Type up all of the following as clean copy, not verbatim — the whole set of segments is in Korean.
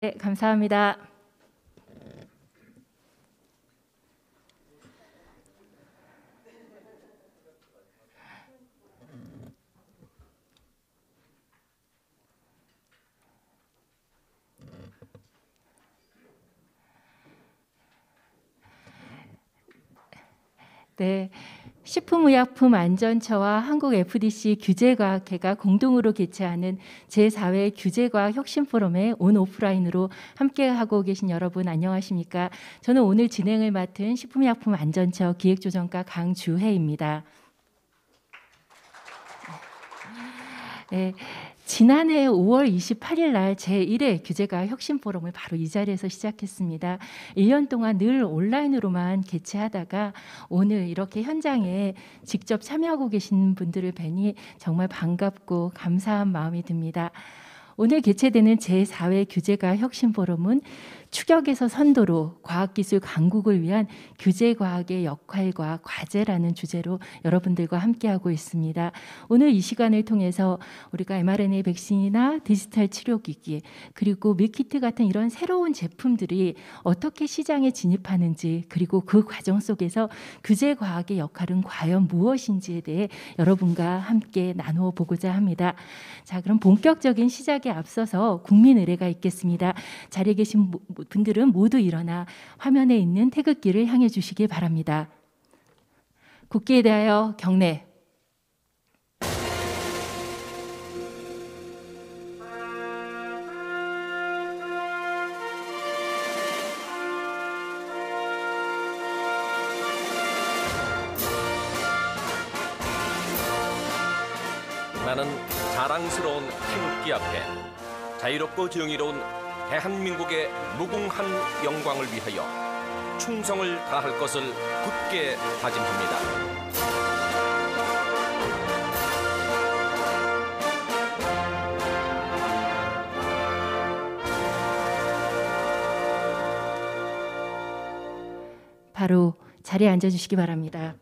네, 감사합니다. 네, 식품의약품안전처와 한국 FDC 규제과학회가 공동으로 개최하는 제4회 규제과학 혁신포럼에 온 오프라인으로 함께하고 계신 여러분 안녕하십니까? 저는 오늘 진행을 맡은 식품의약품안전처 기획조정과 강주혜입니다. 네, 지난해 5월 28일 날 제1회 규제과학 혁신포럼을 바로 이 자리에서 시작했습니다. 1년 동안 늘 온라인으로만 개최하다가 오늘 이렇게 현장에 직접 참여하고 계신 분들을 뵈니 정말 반갑고 감사한 마음이 듭니다. 오늘 개최되는 제4회 규제과학 혁신포럼은 추격에서 선도로 과학기술 강국을 위한 규제과학의 역할과 과제라는 주제로 여러분들과 함께하고 있습니다. 오늘 이 시간을 통해서 우리가 mRNA 백신이나 디지털 치료기기 그리고 밀키트 같은 이런 새로운 제품들이 어떻게 시장에 진입하는지 그리고 그 과정 속에서 규제과학의 역할은 과연 무엇인지에 대해 여러분과 함께 나누어 보고자 합니다. 자, 그럼 본격적인 시작에 앞서서 국민 의례가 있겠습니다. 자리에 계신 분들은 모두 일어나 화면에 있는 태극기를 향해 주시기 바랍니다. 국기에 대하여 경례. 나는 자랑스러운 태극기 앞에 자유롭고 정의로운 대한민국의 무궁한 영광을 위하여 충성을 다할 것을 굳게 다짐합니다. 바로 자리에 앉아주시기 바랍니다.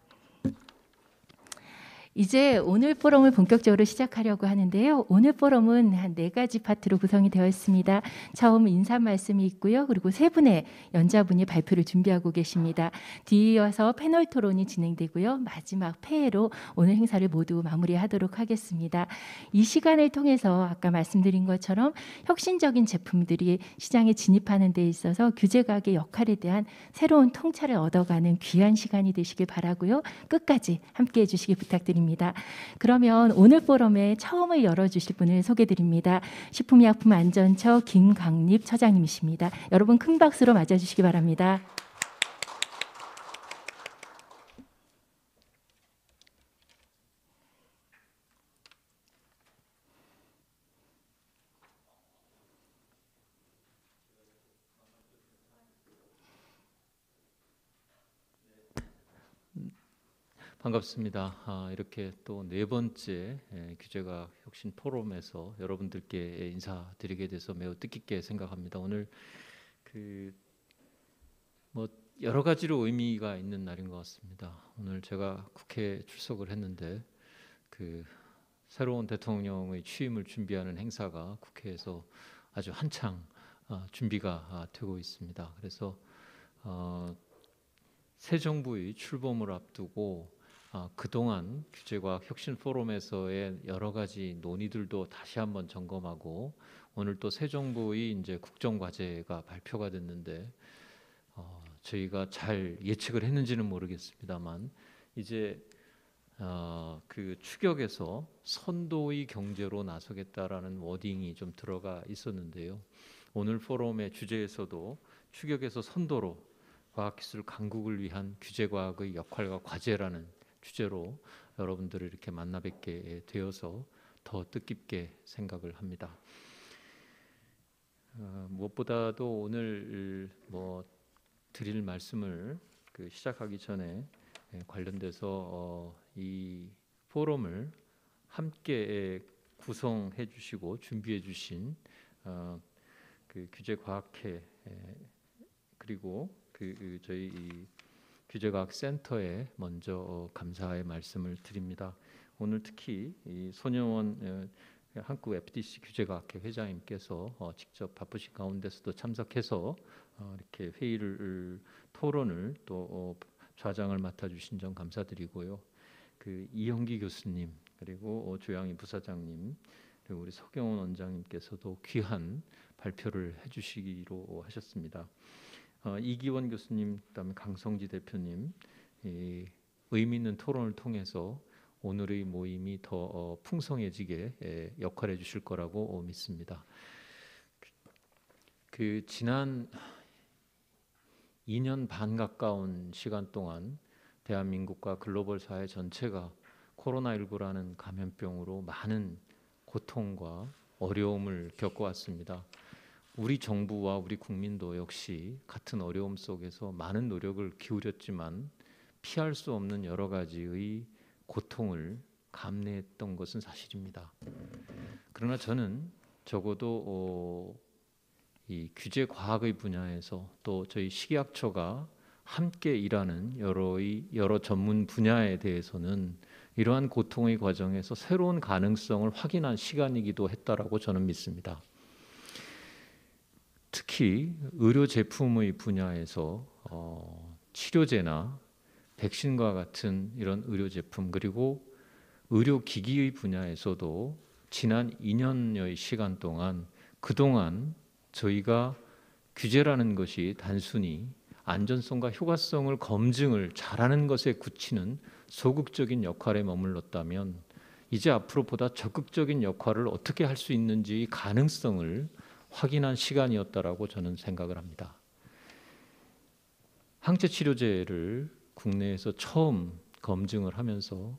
이제 오늘 포럼을 본격적으로 시작하려고 하는데요. 오늘 포럼은 한 4가지 파트로 구성이 되어 있습니다. 처음 인사 말씀이 있고요. 그리고 3분의 연자분이 발표를 준비하고 계십니다. 뒤이어서 패널 토론이 진행되고요. 마지막 폐회로 오늘 행사를 모두 마무리하도록 하겠습니다. 이 시간을 통해서 아까 말씀드린 것처럼 혁신적인 제품들이 시장에 진입하는 데 있어서 규제과학의 역할에 대한 새로운 통찰을 얻어가는 귀한 시간이 되시길 바라고요. 끝까지 함께해 주시기 부탁드립니다. 그러면 오늘 포럼의 처음을 열어주실 분을 소개드립니다. 식품의약품안전처 김강립 처장님이십니다. 여러분 큰 박수로 맞아주시기 바랍니다. 반갑습니다. 이렇게 또 4번째 규제과학 혁신 포럼에서 여러분들께 인사드리게 돼서 매우 뜻깊게 생각합니다. 오늘 여러 가지로 의미가 있는 날인 것 같습니다. 오늘 제가 국회에 출석을 했는데 새로운 대통령의 취임을 준비하는 행사가 국회에서 아주 한창 준비가 되고 있습니다. 그래서 새 정부의 출범을 앞두고 그동안 규제과학 혁신 포럼에서의 여러 가지 논의들도 다시 한번 점검하고 오늘 또 새 정부의 이제 국정과제가 발표가 됐는데 저희가 잘 예측을 했는지는 모르겠습니다만 이제 그 추격에서 선도의 경제로 나서겠다라는 워딩이 좀 들어가 있었는데요. 오늘 포럼의 주제에서도 추격에서 선도로 과학기술 강국을 위한 규제과학의 역할과 과제라는 주제로 여러분들을 이렇게 만나 뵙게 되어서 더 뜻깊게 생각을 합니다. 무엇보다도 오늘 드릴 말씀을 시작하기 전에 관련돼서 이 포럼을 함께 구성해 주시고 준비해 주신 규제과학회 그리고 저희 규제과학센터에 먼저 감사의 말씀을 드립니다. 오늘 특히 이 손영원 한국 FDC 규제과학회 회장님께서 직접 바쁘신 가운데서도 참석해서 이렇게 회의를 토론을 또 좌장을 맡아주신 점 감사드리고요. 그 이형기 교수님 그리고 조양희 부사장님 그리고 우리 서경원 원장님께서도 귀한 발표를 해주시기로 하셨습니다. 이기원 교수님 그다음에 강성지 대표님 의미 있는 토론을 통해서 오늘의 모임이 더 풍성해지게 역할해 주실 거라고 믿습니다. 그 지난 2년 반 가까운 시간 동안 대한민국과 글로벌 사회 전체가 코로나19라는 감염병으로 많은 고통과 어려움을 겪어왔습니다. 우리 정부와 우리 국민도 역시 같은 어려움 속에서 많은 노력을 기울였지만 피할 수 없는 여러 가지의 고통을 감내했던 것은 사실입니다. 그러나 저는 적어도 이 규제 과학의 분야에서 또 저희 식약처가 함께 일하는 여러 전문 분야에 대해서는 이러한 고통의 과정에서 새로운 가능성을 확인한 시간이기도 했다라고 저는 믿습니다. 특히 의료 제품의 분야에서 치료제나 백신과 같은 이런 의료 제품 그리고 의료 기기의 분야에서도 지난 2년여의 시간 동안 그동안 저희가 규제라는 것이 단순히 안전성과 효과성을 검증을 잘하는 것에 그치는 소극적인 역할에 머물렀다면 이제 앞으로 보다 적극적인 역할을 어떻게 할 수 있는지 가능성을 확인한 시간이었다라고 저는 생각을 합니다. 항체 치료제를 국내에서 처음 검증을 하면서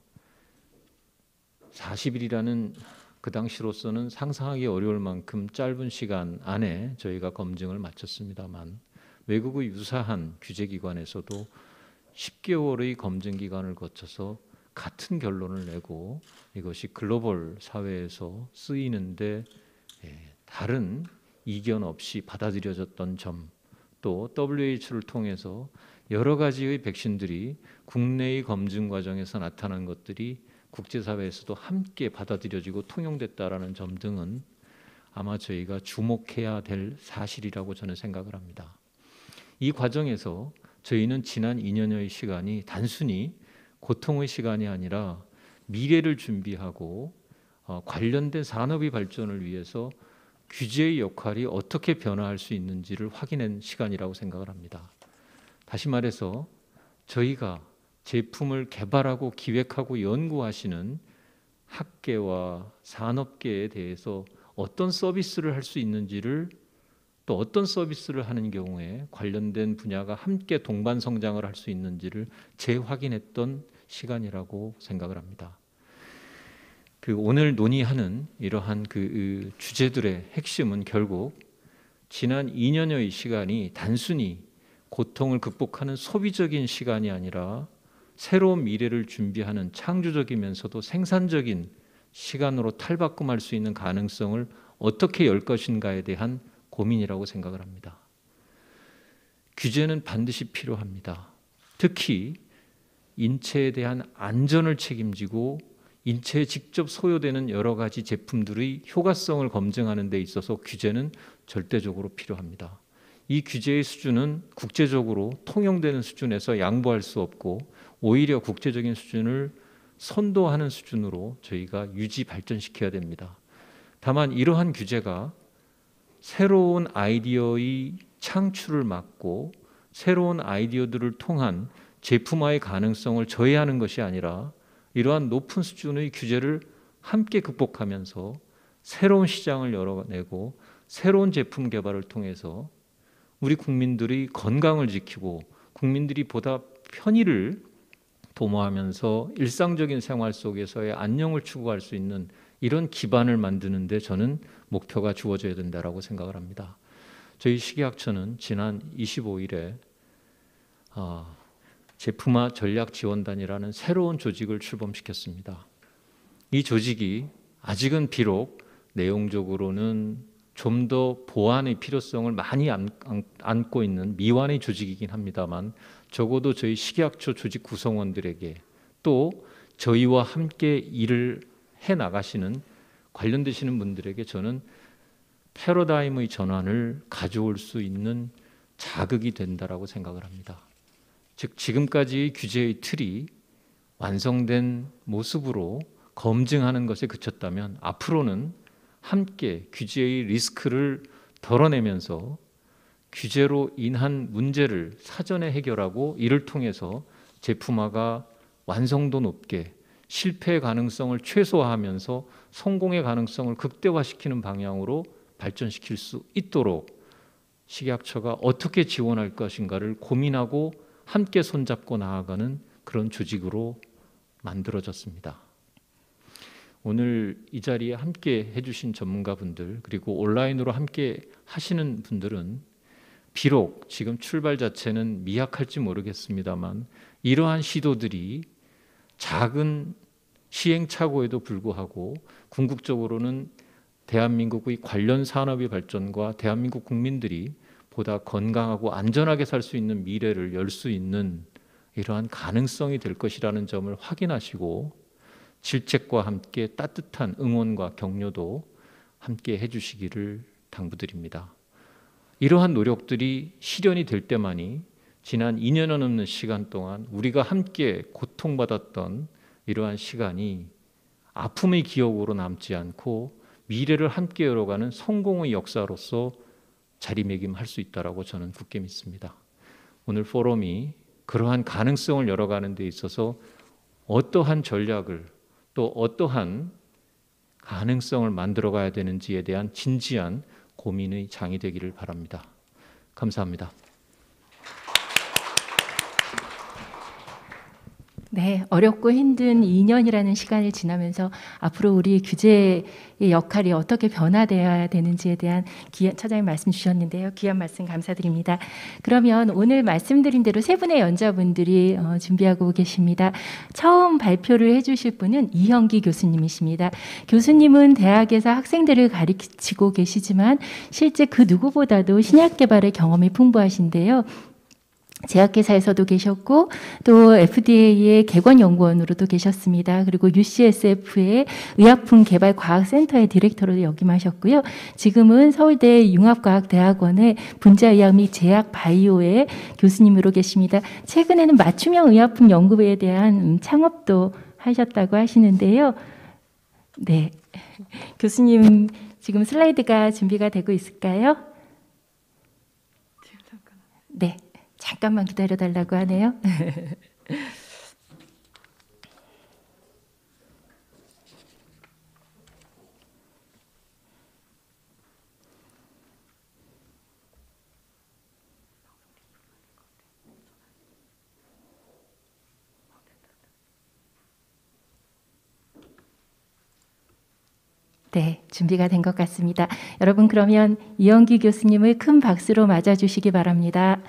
40일이라는 그 당시로서는 상상하기 어려울 만큼 짧은 시간 안에 저희가 검증을 마쳤습니다만 외국의 유사한 규제기관에서도 10개월의 검증 기간을 거쳐서 같은 결론을 내고 이것이 글로벌 사회에서 쓰이는데 다른 이견 없이 받아들여졌던 점, 또 WHO를 통해서 여러 가지의 백신들이 국내의 검증 과정에서 나타난 것들이 국제사회에서도 함께 받아들여지고 통용됐다라는 점 등은 아마 저희가 주목해야 될 사실이라고 저는 생각을 합니다. 이 과정에서 저희는 지난 2년여의 시간이 단순히 고통의 시간이 아니라 미래를 준비하고 관련된 산업의 발전을 위해서 규제의 역할이 어떻게 변화할 수 있는지를 확인한 시간이라고 생각을 합니다. 다시 말해서 저희가 제품을 개발하고 기획하고 연구하시는 학계와 산업계에 대해서 어떤 서비스를 할 수 있는지를 또 어떤 서비스를 하는 경우에 관련된 분야가 함께 동반 성장을 할 수 있는지를 재확인했던 시간이라고 생각을 합니다. 오늘 논의하는 이러한 주제들의 핵심은 결국 지난 2년여의 시간이 단순히 고통을 극복하는 소비적인 시간이 아니라 새로운 미래를 준비하는 창조적이면서도 생산적인 시간으로 탈바꿈할 수 있는 가능성을 어떻게 열 것인가에 대한 고민이라고 생각을 합니다. 규제는 반드시 필요합니다. 특히 인체에 대한 안전을 책임지고 인체에 직접 소요되는 여러 가지 제품들의 효과성을 검증하는 데 있어서 규제는 절대적으로 필요합니다. 이 규제의 수준은 국제적으로 통용되는 수준에서 양보할 수 없고 오히려 국제적인 수준을 선도하는 수준으로 저희가 유지 발전시켜야 됩니다. 다만 이러한 규제가 새로운 아이디어의 창출을 막고 새로운 아이디어들을 통한 제품화의 가능성을 저해하는 것이 아니라 이러한 높은 수준의 규제를 함께 극복하면서 새로운 시장을 열어내고 새로운 제품 개발을 통해서 우리 국민들의 건강을 지키고 국민들이 보다 편의를 도모하면서 일상적인 생활 속에서의 안녕을 추구할 수 있는 이런 기반을 만드는 데 저는 목표가 주어져야 된다고 생각을 합니다. 저희 식약처는 지난 25일에 제품화 전략지원단이라는 새로운 조직을 출범시켰습니다. 이 조직이 아직은 비록 내용적으로는 좀 더 보완의 필요성을 많이 안고 있는 미완의 조직이긴 합니다만 적어도 저희 식약처 조직 구성원들에게 또 저희와 함께 일을 해나가시는 관련되시는 분들에게 저는 패러다임의 전환을 가져올 수 있는 자극이 된다라고 생각을 합니다. 즉 지금까지 규제의 틀이 완성된 모습으로 검증하는 것에 그쳤다면 앞으로는 함께 규제의 리스크를 덜어내면서 규제로 인한 문제를 사전에 해결하고 이를 통해서 제품화가 완성도 높게 실패의 가능성을 최소화하면서 성공의 가능성을 극대화시키는 방향으로 발전시킬 수 있도록 식약처가 어떻게 지원할 것인가를 고민하고 함께 손잡고 나아가는 그런 조직으로 만들어졌습니다. 오늘 이 자리에 함께 해주신 전문가분들 그리고 온라인으로 함께 하시는 분들은 비록 지금 출발 자체는 미약할지 모르겠습니다만 이러한 시도들이 작은 시행착오에도 불구하고 궁극적으로는 대한민국의 관련 산업의 발전과 대한민국 국민들이 보다 건강하고 안전하게 살 수 있는 미래를 열 수 있는 이러한 가능성이 될 것이라는 점을 확인하시고 질책과 함께 따뜻한 응원과 격려도 함께 해주시기를 당부드립니다. 이러한 노력들이 실현이 될 때만이 지난 2년여 넘는 시간 동안 우리가 함께 고통받았던 이러한 시간이 아픔의 기억으로 남지 않고 미래를 함께 열어가는 성공의 역사로서 자리매김할 수 있다고 저는 굳게 믿습니다. 오늘 포럼이 그러한 가능성을 열어가는 데 있어서 어떠한 전략을 또 어떠한 가능성을 만들어가야 되는지에 대한 진지한 고민의 장이 되기를 바랍니다. 감사합니다. 네, 어렵고 힘든 2년이라는 시간을 지나면서 앞으로 우리 규제의 역할이 어떻게 변화되어야 되는지에 대한 처장님 말씀 주셨는데요. 귀한 말씀 감사드립니다. 그러면 오늘 말씀드린 대로 세 분의 연자분들이 준비하고 계십니다. 처음 발표를 해주실 분은 이형기 교수님이십니다. 교수님은 대학에서 학생들을 가르치고 계시지만 실제 그 누구보다도 신약 개발의 경험이 풍부하신데요. 제약회사에서도 계셨고 또 FDA의 개관연구원으로도 계셨습니다. 그리고 UCSF의 의약품 개발 과학센터의 디렉터로 역임하셨고요. 지금은 서울대 융합과학대학원의 분자의학 및 제약 바이오의 교수님으로 계십니다. 최근에는 맞춤형 의약품 연구에 대한 창업도 하셨다고 하시는데요. 네, 교수님 지금 슬라이드가 준비가 되고 있을까요? 네. 잠깐만 기다려달라고 하네요. 네, 준비가 된 것 같습니다. 여러분 그러면 이형기 교수님을 큰 박수로 맞아주시기 바랍니다.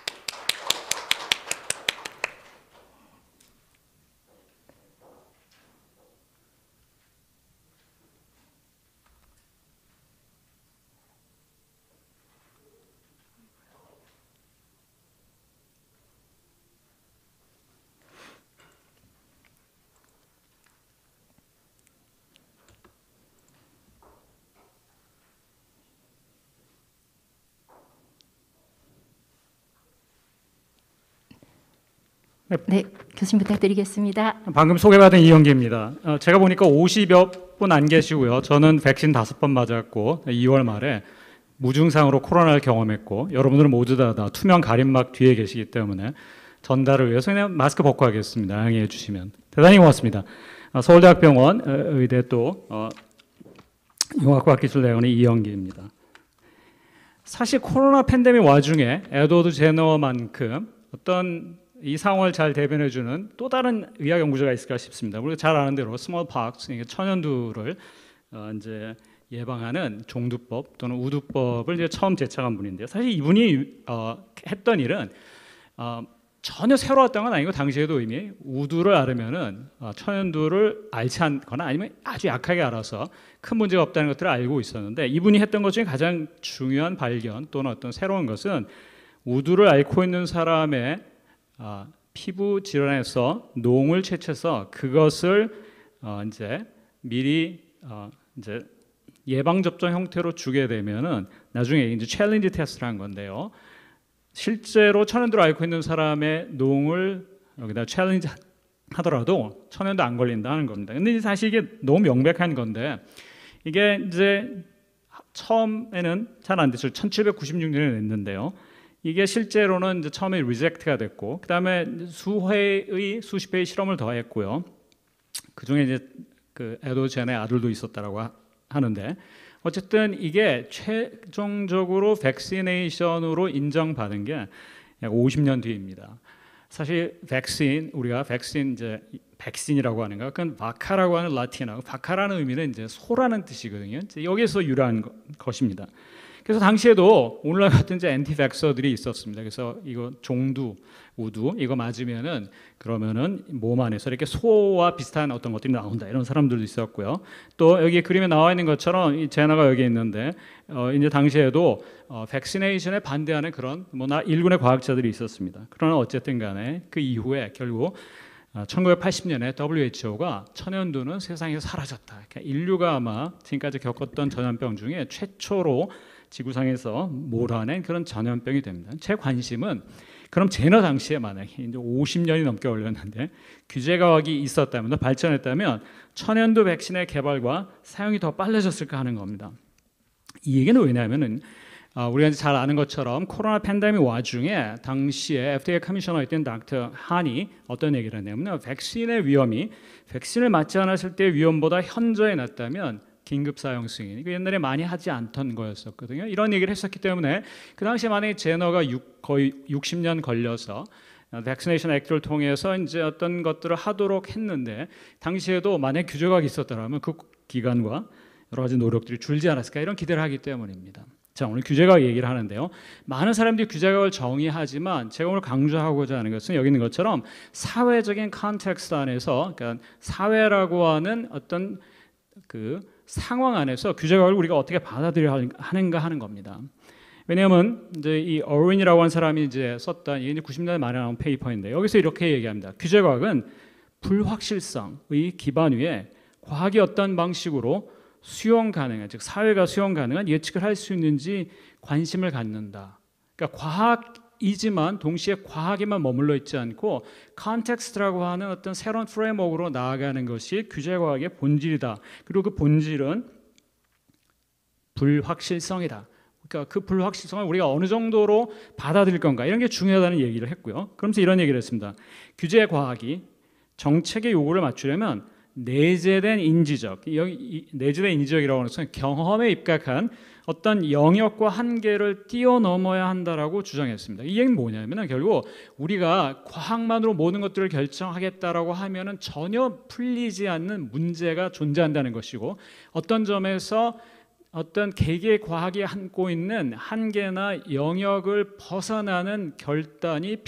네, 교수님 부탁드리겠습니다. 방금 소개받은 이형기입니다. 제가 보니까 50여 분 안 계시고요. 저는 백신 5번 맞았고 2월 말에 무증상으로 코로나를 경험했고 여러분들은 모두 다 투명 가림막 뒤에 계시기 때문에 전달을 위해서 그냥 마스크 벗고 하겠습니다. 양해해 주시면 대단히 고맙습니다. 서울대학병원 의대 또 융합과학기술대학원의 이형기입니다. 사실 코로나 팬데믹 와중에 에드워드 제너만큼 어떤 이 상황을 잘 대변해주는 또 다른 의학 연구자가 있을까 싶습니다. 우리가 잘 아는 대로 스몰팍스, 천연두를 이제 예방하는 종두법 또는 우두법을 이제 처음 제창한 분인데요. 사실 이분이 했던 일은 전혀 새로웠던 건 아니고 당시에도 이미 우두를 알으면은 천연두를 앓지 않거나 아니면 아주 약하게 알아서 큰 문제가 없다는 것들을 알고 있었는데 이분이 했던 것 중에 가장 중요한 발견 또는 어떤 새로운 것은 우두를 앓고 있는 사람의 피부 질환에서 농을 채취해서 그것을 이제 미리 이제 예방 접종 형태로 주게 되면은 나중에 이제 챌린지 테스트를 한 건데요. 실제로 천연두를 앓고 있는 사람의 농을 여기다 챌린지 하더라도 천연두 안 걸린다 하는 겁니다. 근데 사실 이게 너무 명백한 건데 이게 이제 처음에는 잘 안 됐죠. 1796년에 냈는데요. 이게 실제로는 이제 처음에 리젝트가 됐고 그다음에 수십 회의 실험을 더 했고요. 그중에 이제 그 에드워드 제너의 아들도 있었다라고 하는데 어쨌든 이게 최종적으로 백시네이션으로 인정받은 게 약 50년 뒤입니다. 사실 우리가 백신 이제 백신이라고 하는 거, 그건 바카라고 하는 라틴어, 바카라는 의미는 이제 소라는 뜻이거든요. 여기서 유래한 것입니다. 그래서 당시에도 오늘날 같은 이제 엔티백서들이 있었습니다. 그래서 이거 종두, 우두 이거 맞으면은 그러면은 몸 안에서 이렇게 소와 비슷한 어떤 것들이 나온다 이런 사람들도 있었고요. 또 여기 그림에 나와 있는 것처럼 이 제나가 여기 있는데 이제 당시에도 백시네이션에 반대하는 그런 일군의 과학자들이 있었습니다. 그러나 어쨌든 간에 그 이후에 결국 1980년에 WHO가 천연두는 세상에서 사라졌다. 그러니까 인류가 아마 지금까지 겪었던 전염병 중에 최초로 지구상에서 몰아낸 그런 전염병이 됩니다. 제 관심은 그럼 제너 당시에 만약에 이제 50년이 넘게 걸렸는데 규제과학이 있었다면 발전했다면 천연두 백신의 개발과 사용이 더 빨라졌을까 하는 겁니다. 이 얘기는 왜냐하면은 우리가 이제 잘 아는 것처럼 코로나 팬데믹 와중에 당시에 FDA 커미셔너였던 닥터 한이 어떤 얘기를 했냐면 백신을 맞지 않았을 때 위험보다 현저히 낮다면 긴급 사용 승인. 이거 옛날에 많이 하지 않던 거였었거든요. 이런 얘기를 했었기 때문에 그 당시에 만약에 제너가 거의 60년 걸려서 백시네이션 액트를 통해서 이제 어떤 것들을 하도록 했는데 당시에도 만약 규제가 있었더라면 그 기간과 여러 가지 노력들이 줄지 않았을까 이런 기대를 하기 때문입니다. 자, 오늘 규제과학 얘기를 하는데요. 많은 사람들이 규제과학을 정의하지만 제가 오늘 강조하고자 하는 것은 여기 있는 것처럼 사회적인 컨텍스트 안에서, 그러니까 사회라고 하는 어떤 그 상황 안에서 규제과학을 우리가 어떻게 받아들여야 하는가 하는 겁니다. 왜냐하면 이제 이 어윈이라고 하는 사람이 이제 썼던 이게 90년대 말에 나온 페이퍼인데 여기서 이렇게 얘기합니다. 규제과학은 불확실성의 기반 위에 과학이 어떤 방식으로 수용 가능한, 즉 사회가 수용 가능한 예측을 할 수 있는지 관심을 갖는다. 그러니까 과학이지만 동시에 과학에만 머물러 있지 않고 컨텍스트라고 하는 어떤 새로운 프레임워크로 나아가는 것이 규제과학의 본질이다. 그리고 그 본질은 불확실성이다. 그러니까 그 불확실성을 우리가 어느 정도로 받아들일 건가 이런 게 중요하다는 얘기를 했고요. 그러면서 이런 얘기를 했습니다. 규제과학이 정책의 요구를 맞추려면 내재된 인지적, 내재된 인지적이라고 하는 것은 경험에 입각한 어떤 영역과 한계를 뛰어넘어야 한다라고 주장했습니다. 이 얘기는 뭐냐면 결국 우리가 과학만으로 모든 것들을 결정하겠다라고 하면은 전혀 풀리지 않는 문제가 존재한다는 것이고 어떤 점에서 어떤 개개의 과학이 안고 있는 한계나 영역을 벗어나는 결단이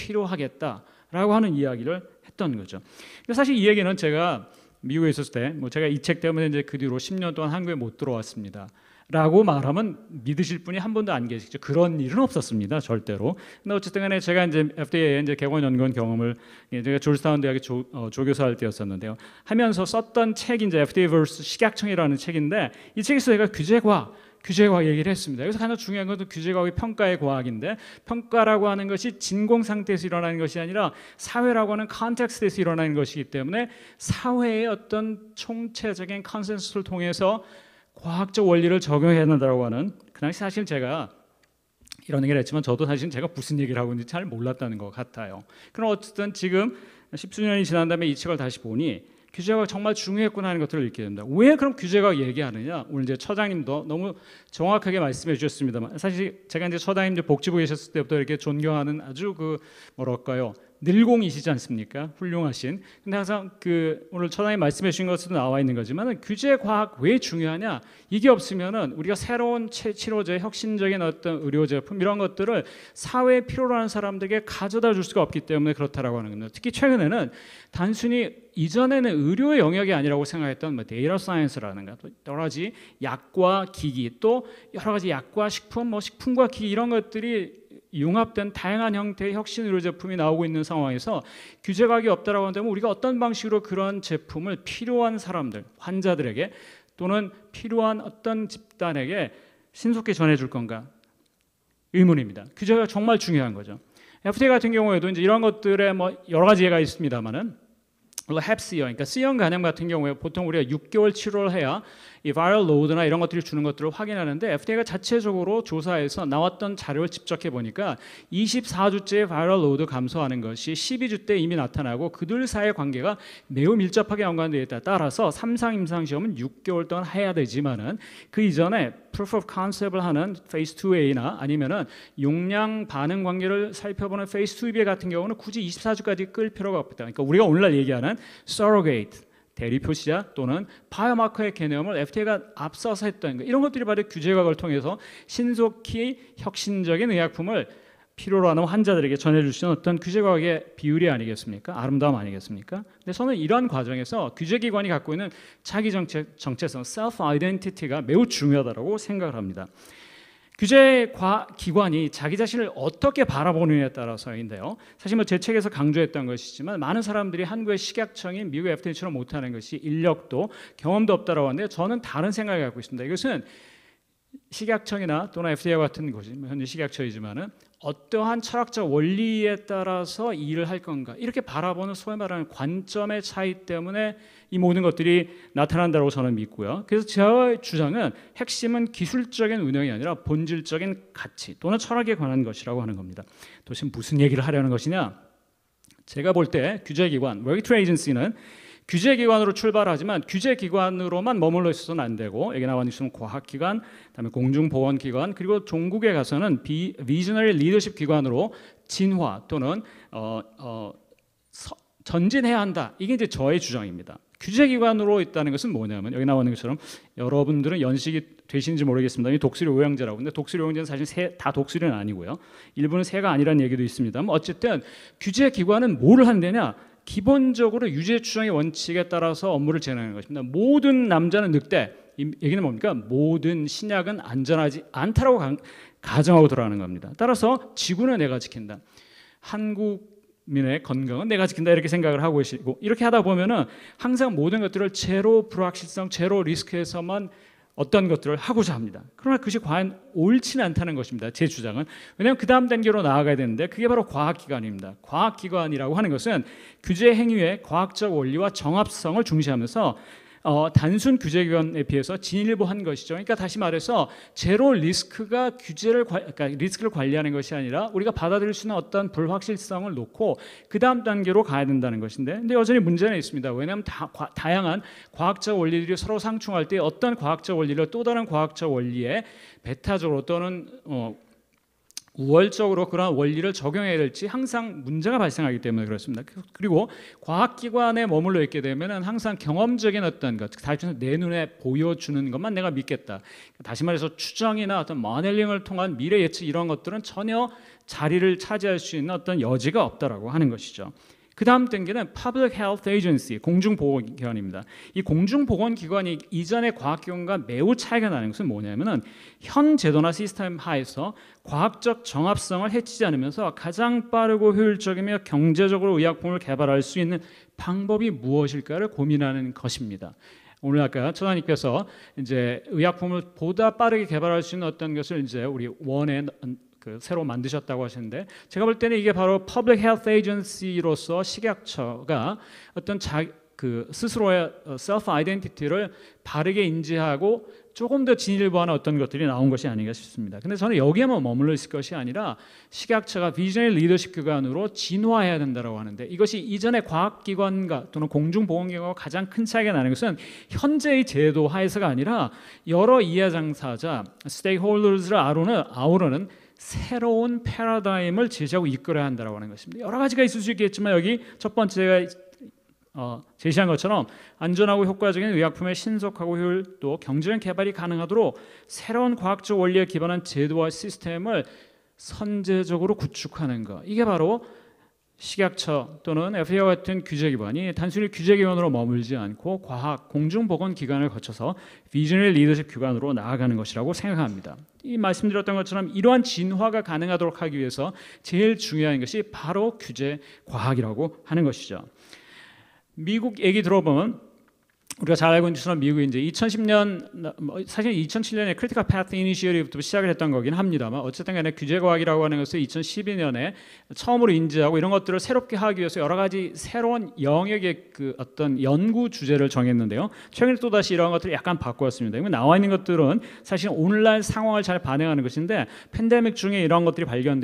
필요하겠다라고 하는 이야기를 했던 거죠. 근데 사실 이 얘기는 제가 미국에 있었을 때, 제가 이 책 때문에 이제 그 뒤로 10년 동안 한국에 못 들어왔습니다. 라고 말하면 믿으실 분이 한 분도 안 계시죠. 그런 일은 없었습니다, 절대로. 근데 어쨌든 간에 제가 이제 FDA에 이제 개관 연구원 경험을 제가 조지타운 대학에 조교사 할 때였었는데요. 하면서 썼던 책이 이제 FDA vs 식약청이라는 책인데 이 책에서 제가 규제과학 얘기를 했습니다. 여기서 가장 중요한 것은 규제과학이 평가의 과학인데 평가라고 하는 것이 진공 상태에서 일어나는 것이 아니라 사회라고 하는 컨텍스트에서 일어나는 것이기 때문에 사회의 어떤 총체적인 컨센서스를 통해서 과학적 원리를 적용해야 된다고 하는 그 당시 사실 제가 이런 얘기를 했지만 저도 사실 제가 무슨 얘기를 하고 있는지 잘 몰랐다는 것 같아요. 그럼 어쨌든 지금 10수년이 지난 다음에 이 책을 다시 보니 규제과학 정말 중요했구나 하는 것들을 읽게 됩니다. 왜 그럼 규제과학 얘기하느냐? 오늘 이제 처장님도 너무 정확하게 말씀해 주셨습니다만 사실 제가 이제 처장님 이제 복지부에 계셨을 때부터 이렇게 존경하는 아주 뭐랄까요? 늘공이시지 않습니까? 훌륭하신. 근데 항상 오늘 처장님 말씀해 주신 것에도 나와 있는 거지만 규제과학 왜 중요하냐? 이게 없으면은 우리가 새로운 치료제, 혁신적인 어떤 의료 제품 이런 것들을 사회에 필요로 하는 사람들에게 가져다 줄 수가 없기 때문에 그렇다라고 하는 겁니다. 특히 최근에는 단순히 이전에는 의료의 영역이 아니라고 생각했던 데이터 사이언스라든가 또 여러 가지 약과 기기 또 여러 가지 약과 식품, 식품과 기기 이런 것들이 융합된 다양한 형태의 혁신 의료 제품이 나오고 있는 상황에서 규제과학이 없다라고 한다면 우리가 어떤 방식으로 그런 제품을 필요한 사람들, 환자들에게 또는 필요한 어떤 집단에게 신속히 전해줄 건가? 의문입니다. 규제가 정말 중요한 거죠. FDA 같은 경우에도 이제 이런 것들에 뭐 여러 가지 예가 있습니다만은 Hep C형, 그러니까 C형 간염 같은 경우에 보통 우리가 6개월 치료를 해야 이 바이럴 로드나 이런 것들이 주는 것들을 확인하는데 FDA가 자체적으로 조사해서 나왔던 자료를 집적해 보니까 24주째 바이럴 로드 감소하는 것이 12주 때 이미 나타나고 그들 사이의 관계가 매우 밀접하게 연관되어 있다. 따라서 3상 임상 시험은 6개월 동안 해야 되지만은 그 이전에 proof of concept을 하는 phase 2A나 아니면은 용량 반응 관계를 살펴보는 phase 2B 같은 경우는 굳이 24주까지 끌 필요가 없다. 그러니까 우리가 오늘날 얘기하는 surrogate 대리 표시자 또는 바이오마커의 개념을 FDA가 앞서서 했던 거, 이런 것들이 바로 규제과학을 통해서 신속히 혁신적인 의약품을 필요로 하는 환자들에게 전해줄 수 있는 어떤 규제과학의 비율이 아니겠습니까? 아름다움 아니겠습니까? 근데 저는 이러한 과정에서 규제기관이 갖고 있는 자기 정체성, self identity가 매우 중요하다고 생각을 합니다. 규제기관이 자기 자신을 어떻게 바라보느냐에 따라서인데요. 사실 뭐 제 책에서 강조했던 것이지만 많은 사람들이 한국의 식약청인 미국 FDA처럼 못하는 것이 인력도 경험도 없다라고 하는데 저는 다른 생각을 갖고 있습니다. 이것은 식약청이나 또는 FDA 같은 곳이 현재 식약처이지만은 어떠한 철학적 원리에 따라서 일을 할 건가 이렇게 바라보는 소위 말하는 관점의 차이 때문에 이 모든 것들이 나타난다고 저는 믿고요. 그래서 제 주장은 핵심은 기술적인 운영이 아니라 본질적인 가치 또는 철학에 관한 것이라고 하는 겁니다. 도대체 무슨 얘기를 하려는 것이냐? 제가 볼 때 규제기관, regulatory agency는 규제기관으로 출발하지만 규제기관으로만 머물러 있어서는 안 되고 여기 나와 있는 과학기관, 그다음에 공중보건기관 그리고 종국에 가서는 비저너리 리더십 기관으로 진화 또는 전진해야 한다. 이게 이제 저의 주장입니다. 규제기관으로 있다는 것은 뭐냐면 여기 나오는 것처럼 여러분들은 연식이 되시는지 모르겠습니다. 이 독수리 오형제라고. 근데 독수리 오형제는 사실 다 독수리는 아니고요. 일부는 새가 아니라는 얘기도 있습니다. 어쨌든 규제기관은 뭐를 한다냐? 기본적으로 유죄 추정의 원칙에 따라서 업무를 진행하는 것입니다. 모든 남자는 늑대. 이 얘기는 뭡니까? 모든 신약은 안전하지 않다라고 가정하고 들어가는 겁니다. 따라서 지구는 내가 지킨다. 한국민의 건강은 내가 지킨다 이렇게 생각을 하고 계시고 이렇게 하다 보면은 항상 모든 것들을 제로 불확실성, 제로 리스크에서만 어떤 것들을 하고자 합니다. 그러나 그것이 과연 옳지는 않다는 것입니다. 제 주장은. 왜냐하면 그 다음 단계로 나아가야 되는데 그게 바로 과학기관입니다. 과학기관이라고 하는 것은 규제 행위의 과학적 원리와 정합성을 중시하면서 단순 규제기관에 비해서 진일보한 것이죠. 그러니까 다시 말해서 제로 리스크가 그러니까 리스크를 관리하는 것이 아니라 우리가 받아들일 수 있는 어떤 불확실성을 놓고 그 다음 단계로 가야 된다는 것인데, 근데 여전히 문제는 있습니다. 왜냐하면 다양한 과학적 원리들이 서로 상충할 때 어떤 과학적 원리를 또 다른 과학적 원리에 배타적으로 또는 우월적으로 그런 원리를 적용해야 될지 항상 문제가 발생하기 때문에 그렇습니다. 그리고 과학기관에 머물러 있게 되면 항상 경험적인 어떤 것, 다시 내 눈에 보여주는 것만 내가 믿겠다. 다시 말해서 추정이나 어떤 모델링을 통한 미래 예측 이런 것들은 전혀 자리를 차지할 수 있는 어떤 여지가 없다라고 하는 것이죠. 그 다음 단계는 Public Health Agency, 공중보건기관입니다. 이 공중보건기관이 이전의 과학기관과 매우 차이가 나는 것은 뭐냐면은 현 제도나 시스템 하에서 과학적 정합성을 해치지 않으면서 가장 빠르고 효율적이며 경제적으로 의약품을 개발할 수 있는 방법이 무엇일까를 고민하는 것입니다. 오늘 아까 처장님께서 이제 의약품을 보다 빠르게 개발할 수 있는 어떤 것을 이제 우리 원에 새로 만드셨다고 하시는데, 제가 볼 때는 이게 바로 Public Health Agency로서 식약처가 어떤 스스로의 self identity를 바르게 인지하고 조금 더 진일보하는 어떤 것들이 나온 것이 아닌가 싶습니다. 근데 저는 여기에만 머물러 있을 것이 아니라 식약처가 비전의 리더십 기관으로 진화해야 된다고 하는데, 이것이 이전의 과학기관과 또는 공중보건기관과 가장 큰 차이가 나는 것은 현재의 제도 하에서가 아니라 여러 이해장사자, 스테이크홀더즈를 아우르는 새로운 패러다임을 제시하고 이끌어야 한다고 하는 것입니다. 여러 가지가 있을 수 있겠지만 여기 첫 번째 제가 제시한 것처럼 안전하고 효과적인 의약품의 신속하고 효율 또 경제적 개발이 가능하도록 새로운 과학적 원리에 기반한 제도와 시스템을 선제적으로 구축하는 것, 이게 바로 식약처 또는 FDA 같은 규제기관이 단순히 규제기관으로 머물지 않고 과학, 공중보건기관을 거쳐서 비전의 리더십 기관으로 나아가는 것이라고 생각합니다. 이 말씀드렸던 것처럼 이러한 진화가 가능하도록 하기 위해서 제일 중요한 것이 바로 규제과학이라고 하는 것이죠. 미국 얘기 들어보면 우리가 잘 알고 있는 것처럼 미국이 이제 2010년 사실 2007년에 크리티컬 패스 이니시어티브부터 시작을 했던 거긴 합니다만 어쨌든 간에 규제 과학이라고 하는 것을 2012년에 처음으로 인지하고 이런 것들을 새롭게 하기 위해서 여러 가지 새로운 영역의 그 어떤 연구 주제를 정했는데요. 최근에 또 다시 이런 것들을 약간 바꾸었습니다. 이거 나와 있는 것들은 사실 오늘날 상황을 잘 반영하는 것인데 팬데믹 중에 이런 것들이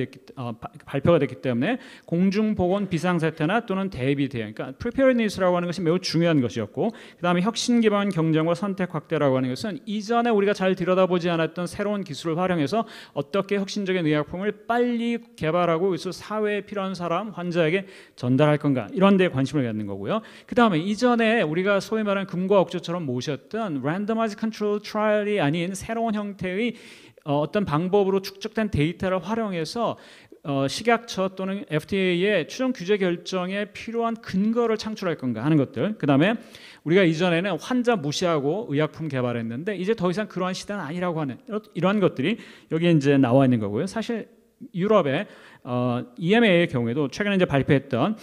발표가 됐기 때문에 공중보건 비상사태나 또는 대비 대응, 그러니까 preparedness라고 하는 것이 매우 중요한 것이었고 그다음에 혁신 기반 경쟁과 선택 확대라고 하는 것은 이전에 우리가 잘 들여다보지 않았던 새로운 기술을 활용해서 어떻게 혁신적인 의약품을 빨리 개발하고 그래서 사회에 필요한 사람, 환자에게 전달할 건가 이런 데에 관심을 갖는 거고요. 그다음에 이전에 우리가 소위 말하는 금과 억조처럼 모셨던 randomized control trial이 아닌 새로운 형태의 어떤 방법으로 축적된 데이터를 활용해서 식약처 또는 FDA의 추정 규제 결정에 필요한 근거를 창출할 건가 하는 것들. 그다음에 우리가 이전에는 환자 무시하고 의약품 개발했는데 이제 더 이상 그러한 시대는 아니라고 하는 이러한 것들이 여기 이제 나와 있는 거고요. 사실 유럽의 EMA의 경우에도 최근에 이제 발표했던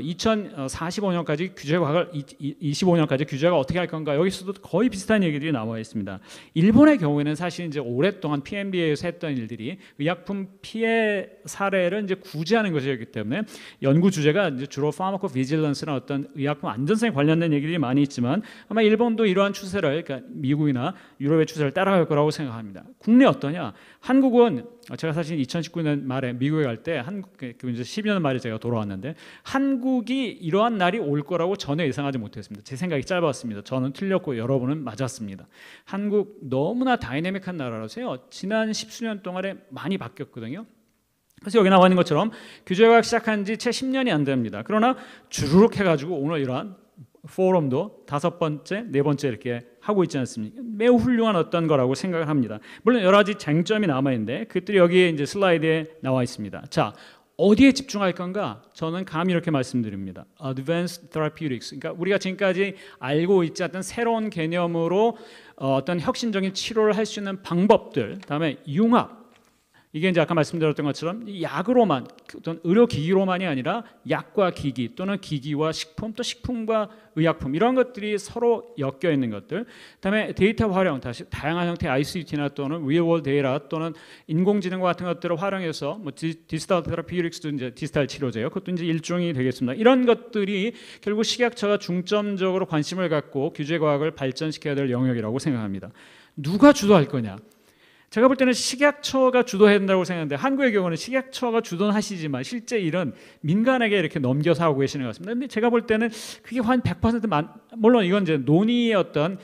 2045년까지 규제 과학을 25년까지 규제가 어떻게 할 건가 여기서도 거의 비슷한 얘기들이 나와 있습니다. 일본의 경우에는 사실 이제 오랫동안 PMBA에서 했던 일들이 의약품 피해 사례를 이제 구제하는 것이었기 때문에 연구 주제가 이제 주로 파마코비질런스나 어떤 의약품 안전성에 관련된 얘기들이 많이 있지만 아마 일본도 이러한 추세를 그러니까 미국이나 유럽의 추세를 따라갈 거라고 생각합니다. 국내 어떠냐? 한국은 제가 사실 2019년 말에 미국에 갈 때 한국 이제 12년 말에 제가 돌아왔는데 한국이 이러한 날이 올 거라고 전혀 예상하지 못했습니다. 제 생각이 짧았습니다. 저는 틀렸고 여러분은 맞았습니다. 한국 너무나 다이내믹한 나라라서요. 지난 10수년 동안에 많이 바뀌었거든요. 그래서 여기 나와 있는 것처럼 규제가 시작한 지 채 10년이 안 됩니다. 그러나 주르륵 해가지고 오늘 이러한 포럼도 5번째, 4번째 이렇게 하고 있지 않습니까? 매우 훌륭한 어떤 거라고 생각을 합니다. 물론 여러 가지 쟁점이 남아 있는데 그것들이 여기에 이제 슬라이드에 나와 있습니다. 자, 어디에 집중할 건가? 저는 감히 이렇게 말씀드립니다. Advanced Therapeutics. 그러니까 우리가 지금까지 알고 있지 않던 새로운 개념으로 어떤 혁신적인 치료를 할 수 있는 방법들, 그다음에 융합. 이게 이제 아까 말씀드렸던 것처럼 약으로만 어떤 의료기기로만이 아니라 약과 기기 또는 기기와 식품 또 식품과 의약품 이런 것들이 서로 엮여 있는 것들. 그다음에 데이터 활용 다시 다양한 형태의 ICT나 또는 Real-world 데이터 또는 인공지능과 같은 것들을 활용해서 뭐 디지털 테라피우틱스도 이제 디지털 치료제요. 그것도 이제 일종이 되겠습니다. 이런 것들이 결국 식약처가 중점적으로 관심을 갖고 규제 과학을 발전시켜야 될 영역이라고 생각합니다. 누가 주도할 거냐? 제가 볼 때는 식약처가 주도해야 된다고 생각하는데 한국의 경우는 식약처가 주도는 하시지만 실제 일은 민간에게 이렇게 넘겨서 하고 계시는 것 같습니다. 근데 제가 볼 때는 그게 한 100% 물론 이건 이제 논의의 어떤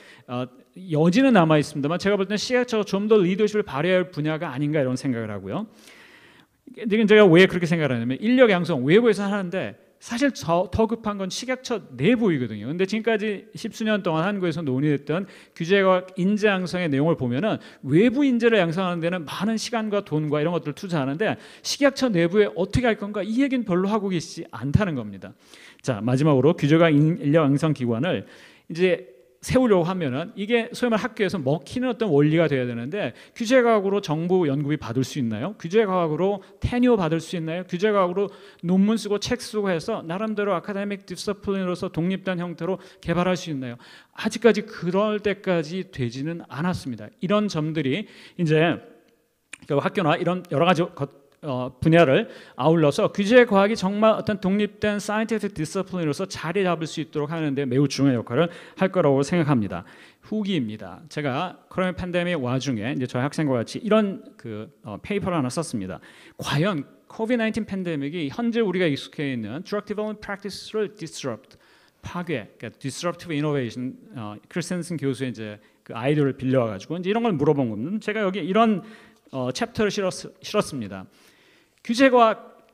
여지는 남아 있습니다만 제가 볼 때는 식약처가 좀 더 리더십을 발휘할 분야가 아닌가 이런 생각을 하고요. 이건 제가 왜 그렇게 생각을 하냐면 인력 양성 외부에서 하는데 사실 더 급한 건 식약처 내부이거든요. 근데 지금까지 10수년 동안 한국에서 논의했던 규제과 인재 양성의 내용을 보면은 외부 인재를 양성하는 데는 많은 시간과 돈과 이런 것들을 투자하는데 식약처 내부에 어떻게 할 건가 이 얘기는 별로 하고 계시지 않다는 겁니다. 자, 마지막으로 규제과 인력 양성 기관을 이제 세우려고 하면은 이게 소위 말 학교에서 먹히는 어떤 원리가 돼야 되는데 규제과학으로 정부 연구비 받을 수 있나요? 규제과학으로 테뉴어 받을 수 있나요? 규제과학으로 논문 쓰고 책 쓰고 해서 나름대로 아카데믹 디스플린으로서 독립된 형태로 개발할 수 있나요? 아직까지 그럴 때까지 되지는 않았습니다. 이런 점들이 이제 학교나 이런 여러 가지 분야를 아울러서 규제 과학이 정말 어떤 독립된 사이언티픽 디스플린으로서 자리 잡을 수 있도록 하는데 매우 중요한 역할을 할 거라고 생각합니다. 후기입니다. 제가 코로나 팬데믹 와중에 이제 저희 학생과 같이 이런 페이퍼를 하나 썼습니다. 과연 COVID-19 팬데믹이 현재 우리가 익숙해 있는 drug development practice를 disrupt 파괴, 그러니까 disruptive innovation 크리스텐슨 교수의 이제 그 아이디어를 빌려와가지고 이제 이런 걸 물어본 겁니다. 제가 여기 이런 챕터를 실었습니다. 규제과학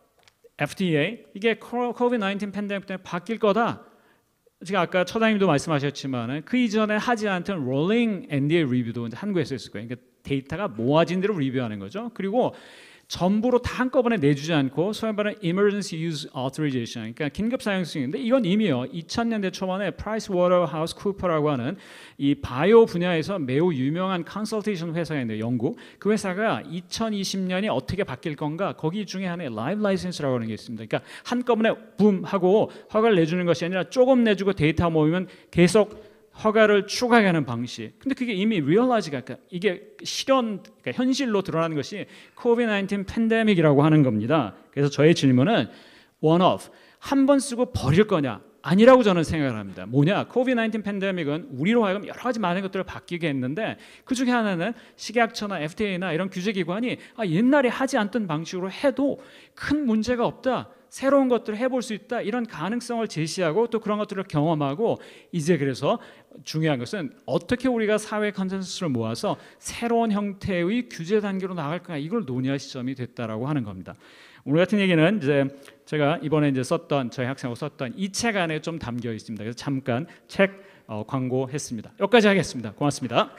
FDA 이게 COVID-19 팬데믹 때문에 바뀔 거다. 제가 아까 처장님도 말씀하셨지만 그 이전에 하지 않던 롤링 NDA 리뷰도 이제 한국에서 했을 거예요. 그러니까 데이터가 모아진 대로 리뷰하는 거죠. 그리고 전부로 다 한꺼번에 내주지 않고 소위 말하는 Emergency Use Authorization, 그러니까 긴급 사용승인데 이건 이미요 2000년대 초반에 PricewaterhouseCoopers라고 하는 이 바이오 분야에서 매우 유명한 컨설테이션 회사인데 영국 그 회사가 2020년이 어떻게 바뀔 건가 거기 중에 하나의 라이브 라이센스라고 하는 게 있습니다. 그러니까 한꺼번에 붐 하고 허가를 내주는 것이 아니라 조금 내주고 데이터 모이면 계속 허가를 추가하게 하는 방식. 근데 그게 이미 리얼라이즈가 그러니까 이게 그러니까 현실로 드러나는 것이 COVID-19 팬데믹이라고 하는 겁니다. 그래서 저의 질문은 one-off, 한 번 쓰고 버릴 거냐? 아니라고 저는 생각을 합니다. 뭐냐? COVID-19 팬데믹은 우리로 하여금 여러 가지 많은 것들을 바뀌게 했는데 그 중에 하나는 식약처나 FDA나 이런 규제기관이 옛날에 하지 않던 방식으로 해도 큰 문제가 없다. 새로운 것들을 해볼 수 있다. 이런 가능성을 제시하고 또 그런 것들을 경험하고 이제 그래서 중요한 것은 어떻게 우리가 사회 컨센서스를 모아서 새로운 형태의 규제 단계로 나갈까 이걸 논의할 시점이 됐다라고 하는 겁니다. 오늘 같은 얘기는 이제 제가 이번에 이제 썼던 저희 학생하고 썼던 이 책 안에 좀 담겨 있습니다. 그래서 잠깐 책 광고했습니다. 여기까지 하겠습니다. 고맙습니다.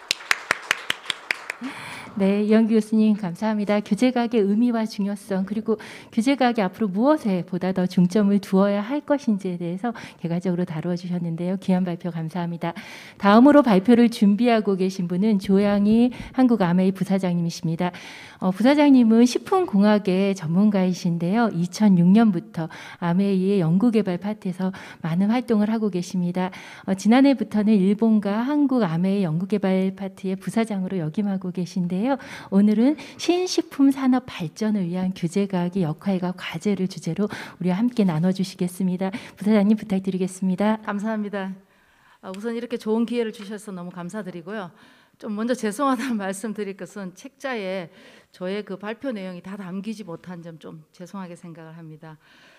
네, 이현규 교수님 감사합니다. 규제각의 의미와 중요성 그리고 규제각이 앞으로 무엇에 보다 더 중점을 두어야 할 것인지에 대해서 개괄적으로 다루어 주셨는데요. 귀한 발표 감사합니다. 다음으로 발표를 준비하고 계신 분은 조양희 한국아메이 부사장님이십니다. 부사장님은 식품공학의 전문가이신데요. 2006년부터 아메이의 연구개발 파트에서 많은 활동을 하고 계십니다. 지난해부터는 일본과 한국 아메이 연구개발 파트의 부사장으로 역임하고 계신데요. 오늘은 신식품 산업 발전을 위한 규제과학의 역할과 과제를 주제로 우리와 함께 나눠주시겠습니다. 부사장님 부탁드리겠습니다. 감사합니다. 우선 이렇게 좋은 기회를 주셔서 너무 감사드리고요. 좀 먼저 죄송하다는 말씀드릴 것은 책자에 저의 그 발표 내용이 다 담기지 못한 점 좀 죄송하게 생각을 합니다.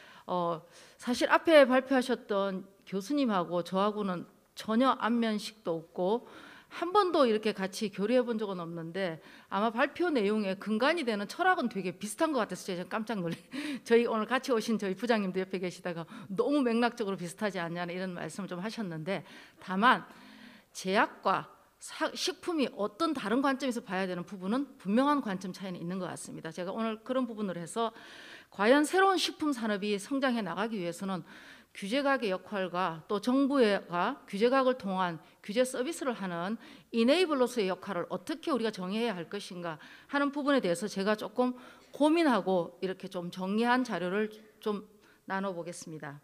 사실 앞에 발표하셨던 교수님하고 저하고는 전혀 안면식도 없고 한 번도 이렇게 같이 교류해 본 적은 없는데 아마 발표 내용에 근간이 되는 철학은 되게 비슷한 것 같아서 제가 깜짝 놀래. 저희 오늘 같이 오신 저희 부장님도 옆에 계시다가 너무 맥락적으로 비슷하지 않냐는 이런 말씀을 좀 하셨는데 다만 제약과 식품이 어떤 다른 관점에서 봐야 되는 부분은 분명한 관점 차이는 있는 것 같습니다. 제가 오늘 그런 부분을 해서 과연 새로운 식품 산업이 성장해 나가기 위해서는 규제각의 역할과 또 정부가 규제각을 통한 규제 서비스를 하는 이네이블러스의 역할을 어떻게 우리가 정해야 할 것인가 하는 부분에 대해서 제가 조금 고민하고 이렇게 좀 정리한 자료를 좀 나눠보겠습니다.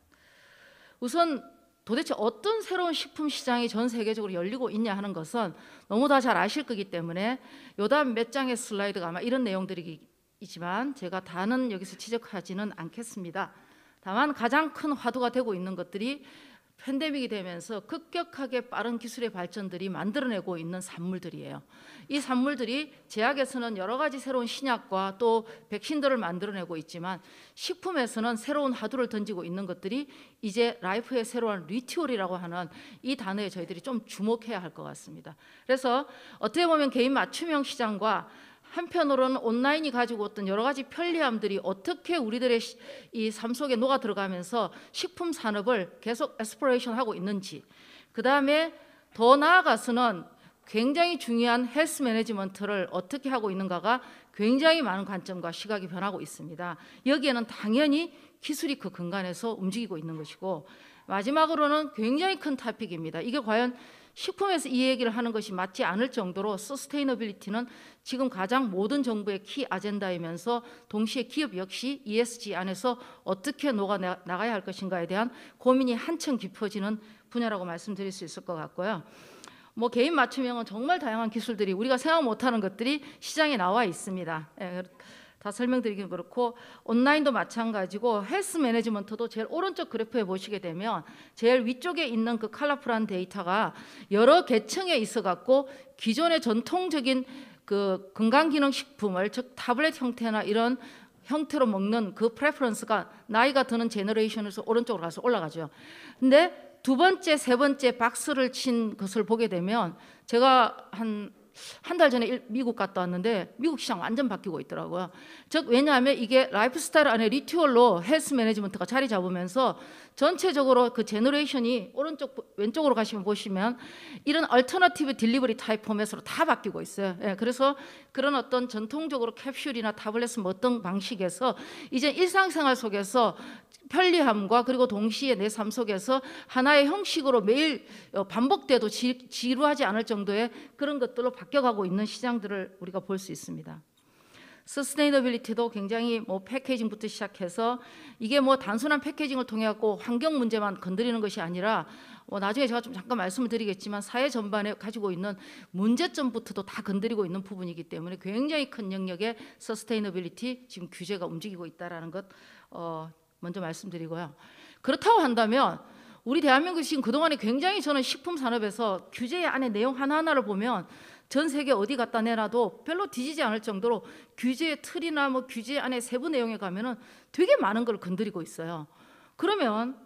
우선 도대체 어떤 새로운 식품 시장이 전 세계적으로 열리고 있냐 하는 것은 너무 다 잘 아실 거기 때문에 요다음 몇 장의 슬라이드가 아마 이런 내용들이지만 제가 다는 여기서 지적하지는 않겠습니다. 다만 가장 큰 화두가 되고 있는 것들이 팬데믹이 되면서 급격하게 빠른 기술의 발전들이 만들어내고 있는 산물들이에요. 이 산물들이 제약에서는 여러 가지 새로운 신약과 또 백신들을 만들어내고 있지만 식품에서는 새로운 화두를 던지고 있는 것들이 이제 라이프의 새로운 리튜얼이라고 하는 이 단어에 저희들이 좀 주목해야 할 것 같습니다. 그래서 어떻게 보면 개인 맞춤형 시장과 한편으로는 온라인이 가지고 어떤 여러 가지 편리함들이 어떻게 우리들의 이 삶 속에 녹아 들어가면서 식품 산업을 계속 에스플로레이션 하고 있는지, 그 다음에 더 나아가서는 굉장히 중요한 헬스 매니지먼트를 어떻게 하고 있는가가 굉장히 많은 관점과 시각이 변하고 있습니다. 여기에는 당연히 기술이 그 근간에서 움직이고 있는 것이고, 마지막으로는 굉장히 큰 토픽입니다. 이게 과연 식품에서 이 얘기를 하는 것이 맞지 않을 정도로 서스테이너빌리티는 지금 가장 모든 정부의 키 아젠다이면서 동시에 기업 역시 ESG 안에서 어떻게 녹아 나가야 할 것인가에 대한 고민이 한층 깊어지는 분야라고 말씀드릴 수 있을 것 같고요. 뭐 개인 맞춤형은 정말 다양한 기술들이 우리가 생각 못하는 것들이 시장에 나와 있습니다. 다 설명드리긴 그렇고 온라인도 마찬가지고 헬스 매니지먼트도 제일 오른쪽 그래프에 보시게 되면 제일 위쪽에 있는 그 컬러풀한 데이터가 여러 계층에 있어 갖고 기존의 전통적인 그 건강기능식품을 즉 타블렛 형태나 이런 형태로 먹는 그 프레퍼런스가 나이가 드는 제너레이션에서 오른쪽으로 가서 올라가죠. 근데 두 번째, 세 번째 박스를 친 것을 보게 되면 제가 한 달 전에 미국 갔다 왔는데 미국 시장 완전 바뀌고 있더라고요. 즉 왜냐하면 이게 라이프 스타일 안에 리튜얼로 헬스 매니지먼트가 자리 잡으면서 전체적으로 그 제너레이션이 오른쪽 왼쪽으로 가시면 보시면 이런 얼터너티브 딜리버리 타입 포맷으로 다 바뀌고 있어요. 그래서 그런 어떤 전통적으로 캡슐이나 타블렛 뭐 어떤 방식에서 이제 일상생활 속에서 편리함과 그리고 동시에 내 삶 속에서 하나의 형식으로 매일 반복돼도 지루하지 않을 정도의 그런 것들로 바뀌어가고 있는 시장들을 우리가 볼 수 있습니다. 서스테이너빌리티도 굉장히 뭐 패키징부터 시작해서 이게 뭐 단순한 패키징을 통해 갖고 환경 문제만 건드리는 것이 아니라 나중에 제가 좀 잠깐 말씀을 드리겠지만 사회 전반에 가지고 있는 문제점부터도 다 건드리고 있는 부분이기 때문에 굉장히 큰 영역의 서스테이너빌리티 지금 규제가 움직이고 있다라는 것 먼저 말씀드리고요. 그렇다고 한다면 우리 대한민국이 지금 그동안에 굉장히 저는 식품 산업에서 규제 안에 내용 하나하나를 보면 전 세계 어디 갖다 내놔도 별로 뒤지지 않을 정도로 규제의 틀이나 뭐 규제 안에 세부 내용에 가면은 되게 많은 걸 건드리고 있어요. 그러면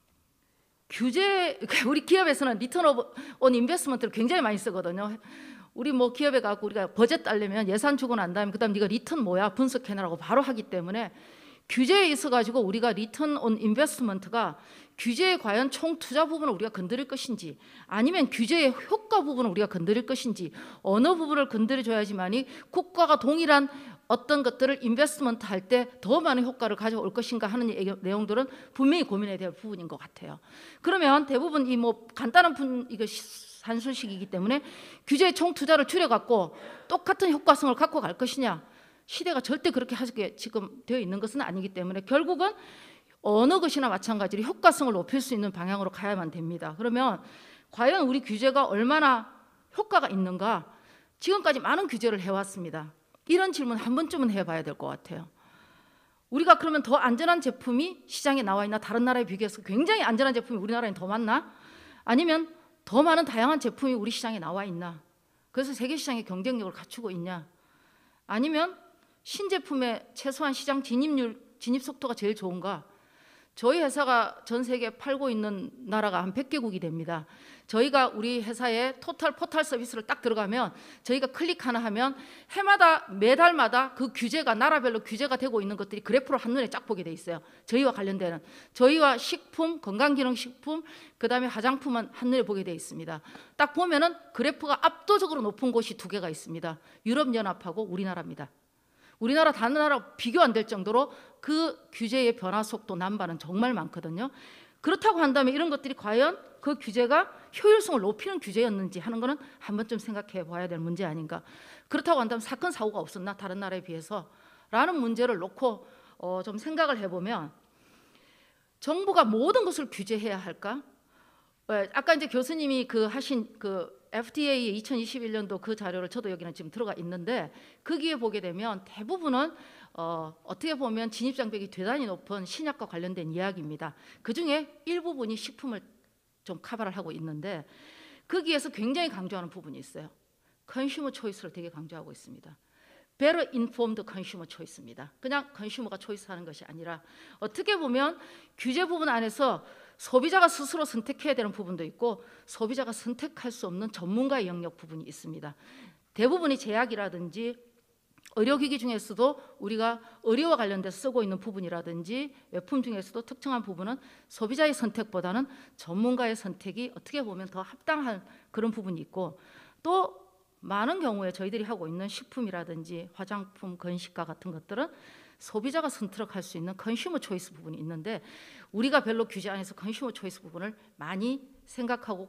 규제 우리 기업에서는 리턴 온 인베스트먼트를 굉장히 많이 쓰거든요. 우리 뭐 기업에 가고 우리가 버젯 따려면 예산 주고 난 다음에 그다음 네가 리턴 뭐야 분석해내라고 바로 하기 때문에 규제에 있어 가지고 우리가 리턴 온 인베스트먼트가 규제의 과연 총 투자 부분을 우리가 건드릴 것인지 아니면 규제의 효과 부분을 우리가 건드릴 것인지 어느 부분을 건드려줘야지만이 국가가 동일한 어떤 것들을 인베스트먼트 할 때 더 많은 효과를 가져올 것인가 하는 내용들은 분명히 고민해야 될 부분인 것 같아요. 그러면 대부분 이 뭐 간단한 이거 산술식이기 때문에 규제의 총 투자를 줄여갖고 똑같은 효과성을 갖고 갈 것이냐? 시대가 절대 그렇게 하게 지금 되어 있는 것은 아니기 때문에 결국은 어느 것이나 마찬가지로 효과성을 높일 수 있는 방향으로 가야만 됩니다. 그러면 과연 우리 규제가 얼마나 효과가 있는가? 지금까지 많은 규제를 해왔습니다. 이런 질문 한 번쯤은 해봐야 될 것 같아요. 우리가 그러면 더 안전한 제품이 시장에 나와 있나? 다른 나라에 비교해서 굉장히 안전한 제품이 우리나라에 더 많나? 아니면 더 많은 다양한 제품이 우리 시장에 나와 있나? 그래서 세계 시장의 경쟁력을 갖추고 있냐? 아니면 신제품의 최소한 시장 진입 속도가 제일 좋은가? 저희 회사가 전 세계에 팔고 있는 나라가 한 100개국이 됩니다. 저희가 우리 회사의 토탈 포탈 서비스를 딱 들어가면 저희가 클릭 하나 하면 해마다 매달마다 그 규제가 나라별로 규제가 되고 있는 것들이 그래프로 한눈에 쫙 보게 돼 있어요. 저희와 관련되는 저희와 식품, 건강기능식품, 그다음에 화장품은 한눈에 보게 돼 있습니다. 딱 보면은 그래프가 압도적으로 높은 곳이 두 개가 있습니다. 유럽연합하고 우리나라입니다. 우리나라 다른 나라와 비교 안 될 정도로 그 규제의 변화 속도 남발은 정말 많거든요. 그렇다고 한다면 이런 것들이 과연 그 규제가 효율성을 높이는 규제였는지 하는 거는 한 번쯤 생각해 봐야 될 문제 아닌가. 그렇다고 한다면 사건 사고가 없었나 다른 나라에 비해서 라는 문제를 놓고 좀 생각을 해보면 정부가 모든 것을 규제해야 할까? 아까 이제 교수님이 하신 FDA 2021년도 그 자료를 저도 여기는 지금 들어가 있는데 거기에 보게 되면 대부분은 어떻게 보면 진입장벽이 대단히 높은 신약과 관련된 이야기입니다. 그중에 일부분이 식품을 좀 커버를 하고 있는데 거기에서 굉장히 강조하는 부분이 있어요. 컨슈머 초이스를 되게 강조하고 있습니다. Better informed consumer choice입니다. 그냥 컨슈머가 초이스하는 것이 아니라 어떻게 보면 규제 부분 안에서 소비자가 스스로 선택해야 되는 부분도 있고 소비자가 선택할 수 없는 전문가의 영역 부분이 있습니다. 대부분이 제약이라든지 의료기기 중에서도 우리가 의료와 관련돼서 쓰고 있는 부분이라든지 외품 중에서도 특정한 부분은 소비자의 선택보다는 전문가의 선택이 어떻게 보면 더 합당한 그런 부분이 있고 또 많은 경우에 저희들이 하고 있는 식품이라든지 화장품, 건식과 같은 것들은 소비자가 선택할 수 있는 컨슈머 초이스 부분이 있는데 우리가 별로 규제 안에서 컨슈머 초이스 부분을 많이 생각하고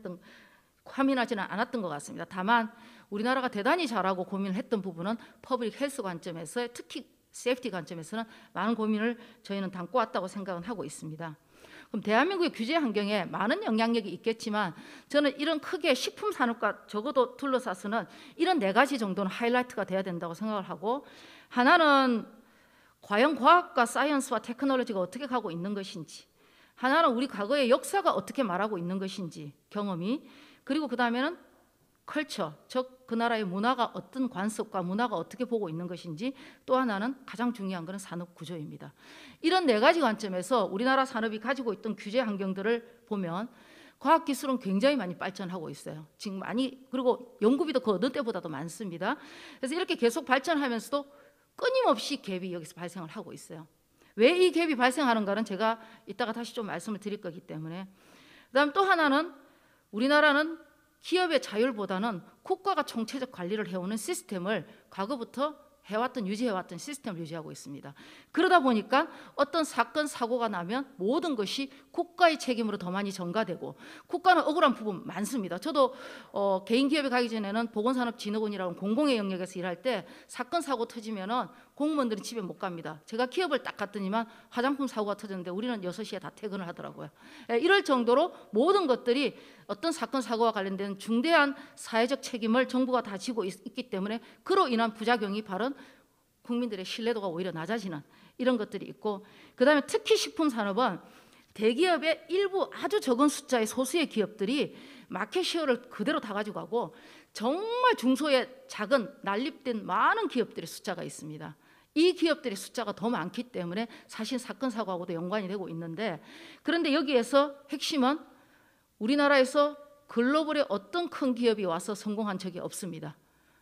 고민하지는 않았던 것 같습니다. 다만 우리나라가 대단히 잘하고 고민을 했던 부분은 퍼블릭 헬스 관점에서 특히 세이프티 관점에서는 많은 고민을 저희는 담고 왔다고 생각은 하고 있습니다. 그럼 대한민국의 규제 환경에 많은 영향력이 있겠지만 저는 이런 크게 식품 산업과 적어도 둘러싸서는 이런 4가지 정도는 하이라이트가 돼야 된다고 생각을 하고 하나는 과연 과학과 사이언스와 테크놀로지가 어떻게 가고 있는 것인지 하나는 우리 과거의 역사가 어떻게 말하고 있는 것인지 경험이 그리고 그 다음에는 컬처 즉 그 나라의 문화가 어떤 관습과 문화가 어떻게 보고 있는 것인지 또 하나는 가장 중요한 것은 산업 구조입니다. 이런 4가지 관점에서 우리나라 산업이 가지고 있던 규제 환경들을 보면 과학기술은 굉장히 많이 발전하고 있어요. 지금 그리고 연구비도 그 어느 때보다도 많습니다. 그래서 이렇게 계속 발전하면서도 끊임없이 갭이 여기서 발생을 하고 있어요. 왜 이 갭이 발생하는가는 제가 이따가 다시 좀 말씀을 드릴 거기 때문에 그다음 또 하나는 우리나라는 기업의 자율보다는 국가가 총체적 관리를 해오는 시스템을 과거부터 해왔던 유지해왔던 시스템을 유지하고 있습니다. 그러다 보니까 어떤 사건 사고가 나면 모든 것이 국가의 책임으로 더 많이 전가되고 국가는 억울한 부분 많습니다. 저도 개인 기업에 가기 전에는 보건산업진흥원이라는 공공의 영역에서 일할 때 사건 사고 터지면은 공무원들은 집에 못 갑니다. 제가 기업을 딱 갔더니만 화장품 사고가 터졌는데 우리는 6시에 다 퇴근을 하더라고요. 이럴 정도로 모든 것들이 어떤 사건 사고와 관련된 중대한 사회적 책임을 정부가 다 지고 있기 때문에 그로 인한 부작용이 바로 국민들의 신뢰도가 오히려 낮아지는 이런 것들이 있고, 그다음에 특히 식품산업은 대기업의 일부 아주 적은 숫자의 소수의 기업들이 마켓시어를 그대로 다 가지고 가고 정말 중소의 작은 난립된 많은 기업들의 숫자가 있습니다. 이 기업들의 숫자가 더 많기 때문에 사실 사건 사고하고도 연관이 되고 있는데, 그런데 여기에서 핵심은 우리나라에서 글로벌의 어떤 큰 기업이 와서 성공한 적이 없습니다.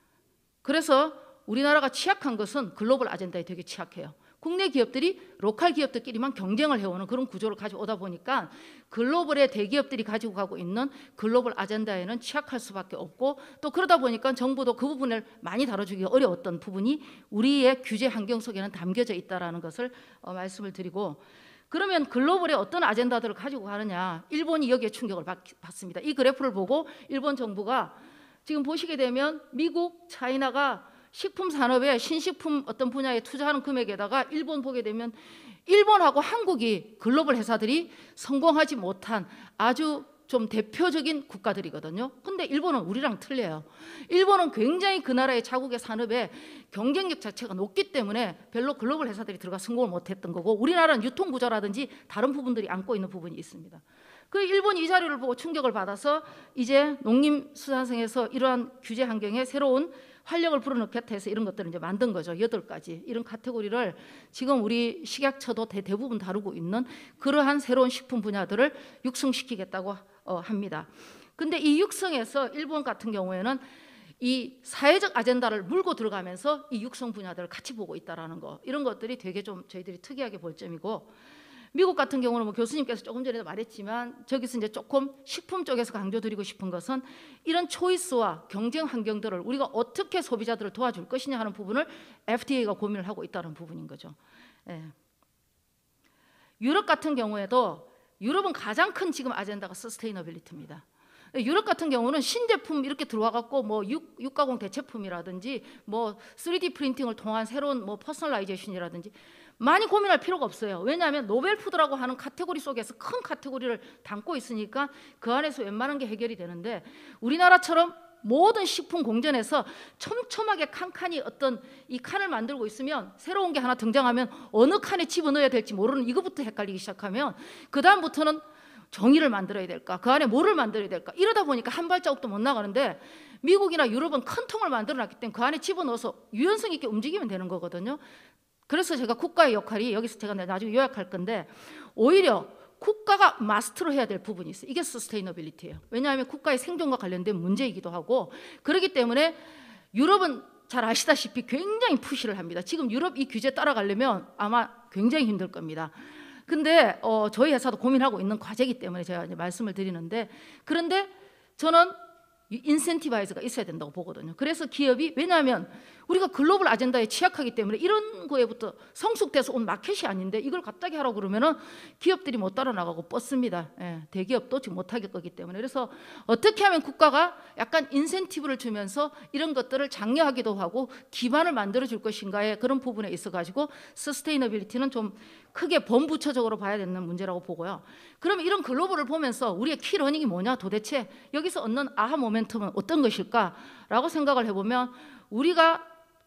그래서 우리나라가 취약한 것은 글로벌 아젠다에 되게 취약해요. 국내 기업들이 로컬 기업들끼리만 경쟁을 해오는 그런 구조를 가지고 오다 보니까 글로벌의 대기업들이 가지고 가고 있는 글로벌 아젠다에는 취약할 수밖에 없고, 또 그러다 보니까 정부도 그 부분을 많이 다뤄주기 어려웠던 부분이 우리의 규제 환경 속에는 담겨져 있다는 것을 말씀을 드리고, 그러면 글로벌의 어떤 아젠다들을 가지고 가느냐, 일본이 여기에 충격을 받습니다. 이 그래프를 보고 일본 정부가 지금 보시게 되면 미국, 차이나가 식품 산업에 신식품 어떤 분야에 투자하는 금액에다가 일본 보게 되면 일본하고 한국이 글로벌 회사들이 성공하지 못한 아주 좀 대표적인 국가들이거든요. 근데 일본은 우리랑 틀려요. 일본은 굉장히 그 나라의 자국의 산업에 경쟁력 자체가 높기 때문에 별로 글로벌 회사들이 들어가 성공을 못했던 거고, 우리나라는 유통구조라든지 다른 부분들이 안고 있는 부분이 있습니다. 그 일본이 이 자료를 보고 충격을 받아서 이제 농림수산성에서 이러한 규제 환경에 새로운 활력을 불어넣겠다 해서 이런 것들을 이제 만든 거죠. 8가지 이런 카테고리를 지금 우리 식약처도 대부분 다루고 있는 그러한 새로운 식품 분야들을 육성시키겠다고 합니다. 근데 이 육성에서 일본 같은 경우에는 이 사회적 아젠다를 물고 들어가면서 이 육성 분야들을 같이 보고 있다라는 거, 이런 것들이 되게 좀 저희들이 특이하게 볼 점이고, 미국 같은 경우는 뭐 교수님께서 조금 전에도 말했지만 저기서 이제 조금 식품 쪽에서 강조드리고 싶은 것은 이런 초이스와 경쟁 환경들을 우리가 어떻게 소비자들을 도와줄 것이냐 하는 부분을 FDA가 고민을 하고 있다는 부분인 거죠. 예. 유럽 같은 경우에도 유럽은 가장 큰 지금 아젠다가 서스테이너빌리티입니다. 유럽 같은 경우는 신제품 이렇게 들어와 갖고 뭐 육가공 대체품이라든지 뭐 3D 프린팅을 통한 새로운 뭐 퍼스널라이제이션이라든지 많이 고민할 필요가 없어요. 왜냐하면 노벨푸드라고 하는 카테고리 속에서 큰 카테고리를 담고 있으니까 그 안에서 웬만한 게 해결이 되는데, 우리나라처럼 모든 식품 공전에서 촘촘하게 칸칸이 어떤 이 칸을 만들고 있으면 새로운 게 하나 등장하면 어느 칸에 집어넣어야 될지 모르는 이거부터 헷갈리기 시작하면 그 다음부터는 종이를 만들어야 될까, 그 안에 뭐를 만들어야 될까, 이러다 보니까 한 발자국도 못 나가는데, 미국이나 유럽은 큰 통을 만들어놨기 때문에 그 안에 집어넣어서 유연성 있게 움직이면 되는 거거든요. 그래서 제가 국가의 역할이, 여기서 제가 나중에 요약할 건데, 오히려 국가가 마스터로 해야 될 부분이 있어요. 이게 서스테이너빌리티예요. 왜냐하면 국가의 생존과 관련된 문제이기도 하고, 그렇기 때문에 유럽은 잘 아시다시피 굉장히 푸시를 합니다. 지금 유럽 이 규제 따라가려면 아마 굉장히 힘들 겁니다. 근데 저희 회사도 고민하고 있는 과제이기 때문에 제가 이제 말씀을 드리는데, 그런데 저는 인센티바이즈가 있어야 된다고 보거든요. 그래서 기업이, 왜냐하면 우리가 글로벌 아젠다에 취약하기 때문에 이런 거에부터 성숙돼서 온 마켓이 아닌데 이걸 갑자기 하라고 그러면은 기업들이 못 따라 나가고 뻗습니다. 예, 대기업도 지금 못하게 거기 때문에. 그래서 어떻게 하면 국가가 약간 인센티브를 주면서 이런 것들을 장려하기도 하고 기반을 만들어 줄 것인가에 그런 부분에 있어 가지고 서스테이너빌리티는 좀 크게 범부처적으로 봐야 되는 문제라고 보고요. 그러면 이런 글로벌을 보면서 우리의 키러닝이 뭐냐, 도대체 여기서 얻는 아하 모멘텀은 어떤 것일까라고 생각을 해보면 우리가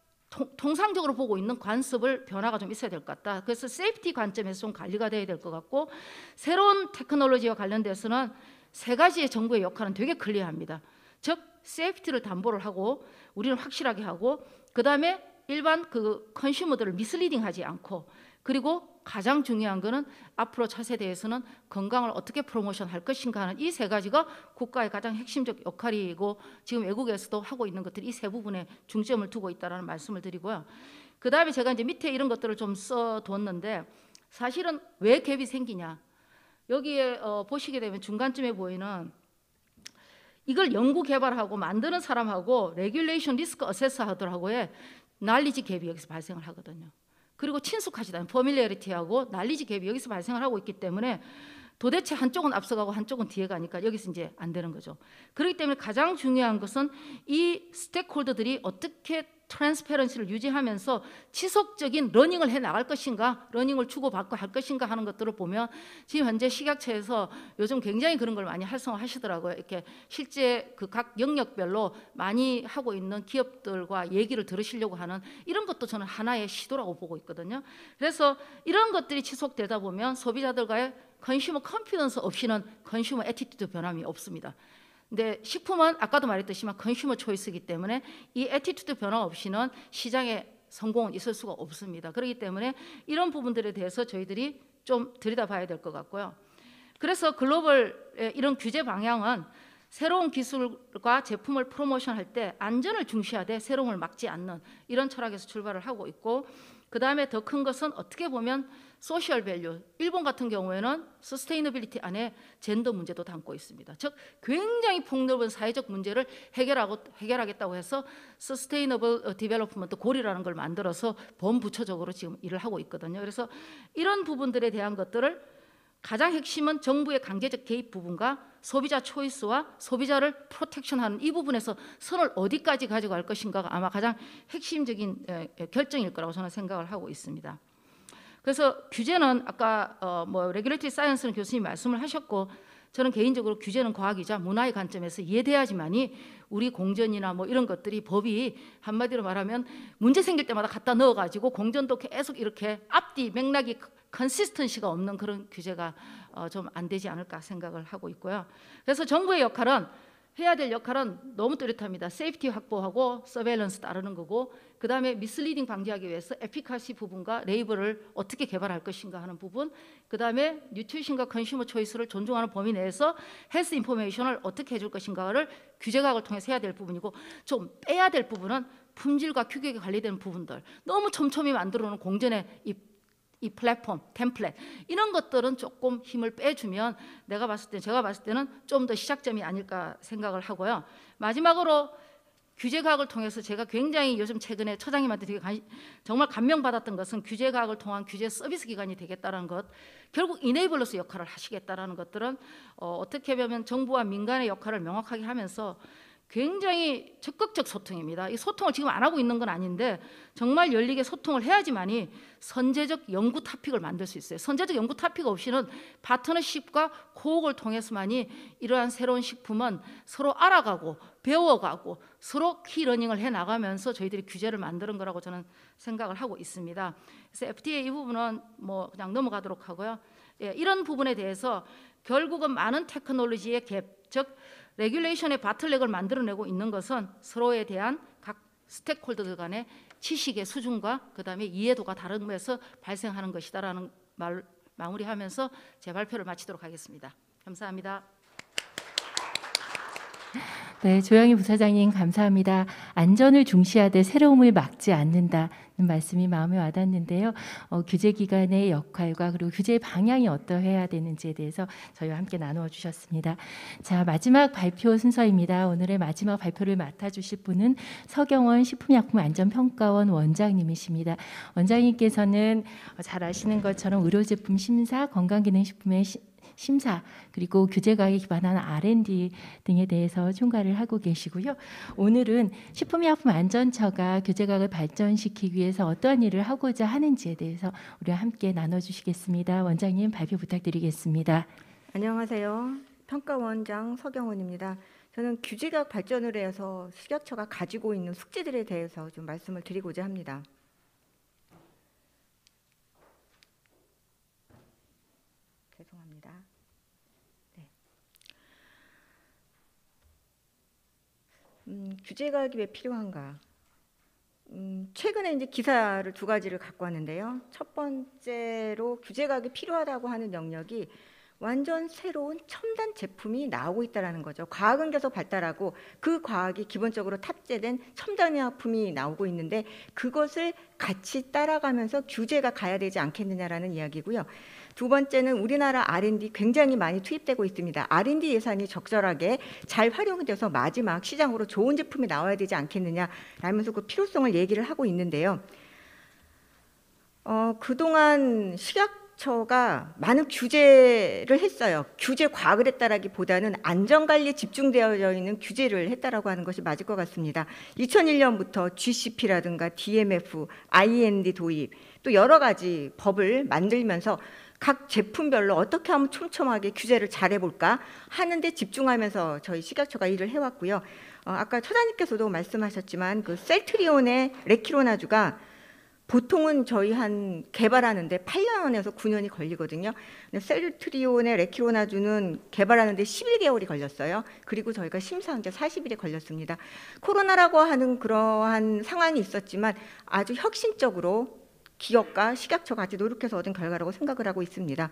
통상적으로 보고 있는 관습을 변화가 좀 있어야 될 것 같다. 그래서 세이프티 관점에서 좀 관리가 돼야 될 것 같고, 새로운 테크놀로지와 관련돼서는 3가지의 정부의 역할은 되게 클리어합니다. 즉 세이프티를 담보를 하고 우리는 확실하게 하고, 그 다음에 일반 그 컨슈머들을 미스리딩하지 않고, 그리고 가장 중요한 거는 앞으로 차세대에서는 건강을 어떻게 프로모션 할 것인가 하는 이 3가지가 국가의 가장 핵심적 역할이고, 지금 외국에서도 하고 있는 것들이 이 3부분에 중점을 두고 있다는 말씀을 드리고요. 그 다음에 제가 이제 밑에 이런 것들을 좀 써뒀는데, 사실은 왜 갭이 생기냐, 여기에 보시게 되면 중간쯤에 보이는 이걸 연구 개발하고 만드는 사람하고 레귤레이션 리스크 어세서 하더라고요. 날리지 갭이 여기서 발생을 하거든요. 그리고 친숙하지도 않은 퍼밀리어리티하고 날리지 갭이 여기서 발생을 하고 있기 때문에 도대체 한쪽은 앞서가고 한쪽은 뒤에 가니까 여기서 이제 안 되는 거죠. 그렇기 때문에 가장 중요한 것은 이 스테이크홀더들이 어떻게 트랜스페런시를 유지하면서 지속적인 러닝을 해 나갈 것인가, 러닝을 주고받고 할 것인가 하는 것들을 보면 지금 현재 식약처에서 요즘 굉장히 그런 걸 많이 활성화하시더라고요. 이렇게 실제 그 각 영역별로 많이 하고 있는 기업들과 얘기를 들으시려고 하는 이런 것도 저는 하나의 시도라고 보고 있거든요. 그래서 이런 것들이 지속되다 보면 소비자들과의 컨슈머 컨피던스 없이는 컨슈머 애티튜드 변함이 없습니다. 근데 식품은 아까도 말했듯이만 컨슈머 초이스이기 때문에 이 애티튜드 변화 없이는 시장에 성공은 있을 수가 없습니다. 그렇기 때문에 이런 부분들에 대해서 저희들이 좀 들여다봐야 될 것 같고요. 그래서 글로벌의 이런 규제 방향은 새로운 기술과 제품을 프로모션할 때 안전을 중시하되 새로움을 막지 않는 이런 철학에서 출발을 하고 있고, 그 다음에 더 큰 것은 어떻게 보면 소셜 밸류, 일본 같은 경우에는 서스테이너빌리티 안에 젠더 문제도 담고 있습니다. 즉 굉장히 폭넓은 사회적 문제를 해결하겠다고 해서 서스테이너블 디벨롭먼트 골이라는 걸 만들어서 범부처적으로 지금 일을 하고 있거든요. 그래서 이런 부분들에 대한 것들을 가장 핵심은 정부의 강제적 개입 부분과 소비자 초이스와 소비자를 프로텍션하는 이 부분에서 선을 어디까지 가져갈 것인가가 아마 가장 핵심적인 결정일 거라고 저는 생각을 하고 있습니다. 그래서 규제는 아까 레귤레이터리 사이언스는 교수님 말씀을 하셨고, 저는 개인적으로 규제는 과학이자 문화의 관점에서 이해돼야지만이 우리 공전이나 뭐 이런 것들이 법이 한마디로 말하면 문제 생길 때마다 갖다 넣어가지고 공전도 계속 이렇게 앞뒤 맥락이 컨시스턴시가 없는 그런 규제가 좀 안 되지 않을까 생각을 하고 있고요. 그래서 정부의 역할은 해야 될 역할은 너무 뚜렷합니다. 세이프티 확보하고 서베일런스 따르는 거고, 그 다음에 미스리딩 방지하기 위해서 에피카시 부분과 레이블을 어떻게 개발할 것인가 하는 부분, 그 다음에 뉴트리션과 컨슈머 초이스를 존중하는 범위 내에서 헬스 인포메이션을 어떻게 해줄 것인가를 규제각을 통해서 해야 될 부분이고, 좀 빼야 될 부분은 품질과 규격에 관리되는 부분들, 너무 촘촘히 만들어 놓은 공전의 이 플랫폼, 템플릿 이런 것들은 조금 힘을 빼주면 제가 봤을 때는 좀 더 시작점이 아닐까 생각을 하고요. 마지막으로 규제과학을 통해서 제가 굉장히 요즘 최근에 처장님한테 되게 정말 감명받았던 것은 규제과학을 통한 규제 서비스 기관이 되겠다는 것, 결국 이네이블러스 역할을 하시겠다라는 것들은 어떻게 보면 정부와 민간의 역할을 명확하게 하면서 굉장히 적극적 소통입니다. 이 소통을 지금 안 하고 있는 건 아닌데 정말 열리게 소통을 해야지만이 선제적 연구 토픽을 만들 수 있어요. 선제적 연구 토픽 없이는 파트너십과 코옥을 통해서만이 이러한 새로운 식품은 서로 알아가고 배워가고 서로 키러닝을 해나가면서 저희들이 규제를 만드는 거라고 저는 생각을 하고 있습니다. 그래서 FDA 이 부분은 뭐 그냥 넘어가도록 하고요. 예, 이런 부분에 대해서 결국은 많은 테크놀로지의 갭, 즉 레귤레이션의 바틀렉을 만들어내고 있는 것은 서로에 대한 각 스테이크홀더들 간의 지식의 수준과 그다음에 이해도가 다름에서 발생하는 것이다라는 말 마무리하면서 제 발표를 마치도록 하겠습니다. 감사합니다. 네, 조영희 부사장님 감사합니다. 안전을 중시하되 새로움을 막지 않는다는 말씀이 마음에 와닿는데요. 규제기관의 역할과 그리고 규제 방향이 어떠해야 되는지에 대해서 저희와 함께 나누어 주셨습니다. 자, 마지막 발표 순서입니다. 오늘의 마지막 발표를 맡아주실 분은 서경원 식품약품안전평가원 원장님이십니다. 원장님께서는 잘 아시는 것처럼 의료제품 심사, 건강기능식품의 심사 그리고 규제과학에 기반한 R&D 등에 대해서 총괄을 하고 계시고요. 오늘은 식품의약품안전처가 규제과학을 발전시키기 위해서 어떠한 일을 하고자 하는지에 대해서 우리와 함께 나눠주시겠습니다. 원장님 발표 부탁드리겠습니다. 안녕하세요. 평가원장 서경원입니다. 저는 규제과학 발전을 해서 식약처가 가지고 있는 숙제들에 대해서 좀 말씀을 드리고자 합니다. 죄송합니다. 네. 규제과학이 왜 필요한가? 최근에 이제 기사를 두 가지를 갖고 왔는데요. 첫 번째로 규제과학이 필요하다고 하는 영역이 완전 새로운 첨단 제품이 나오고 있다는 거죠. 과학은 계속 발달하고 그 과학이 기본적으로 탑재된 첨단 의약품이 나오고 있는데 그것을 같이 따라가면서 규제가 가야 되지 않겠느냐라는 이야기고요. 두 번째는 우리나라 R&D 굉장히 많이 투입되고 있습니다. R&D 예산이 적절하게 잘 활용돼서 마지막 시장으로 좋은 제품이 나와야 되지 않겠느냐라면서 그 필요성을 얘기를 하고 있는데요. 그동안 식약처가 많은 규제를 했어요. 규제 과학을 했다라기보다는 안전관리에 집중되어 있는 규제를 했다라고 하는 것이 맞을 것 같습니다. 2001년부터 GCP라든가 DMF, IND 도입, 또 여러 가지 법을 만들면서 각 제품별로 어떻게 하면 촘촘하게 규제를 잘해볼까 하는데 집중하면서 저희 식약처가 일을 해왔고요. 아까 처장님께서도 말씀하셨지만 그 셀트리온의 레키로나주가 보통은 저희 한 개발하는데 8년에서 9년이 걸리거든요. 근데 셀트리온의 레키로나주는 개발하는데 11개월이 걸렸어요. 그리고 저희가 심사한 게 40일에 걸렸습니다. 코로나라고 하는 그러한 상황이 있었지만 아주 혁신적으로 기업과 식약처가 같이 노력해서 얻은 결과라고 생각을 하고 있습니다.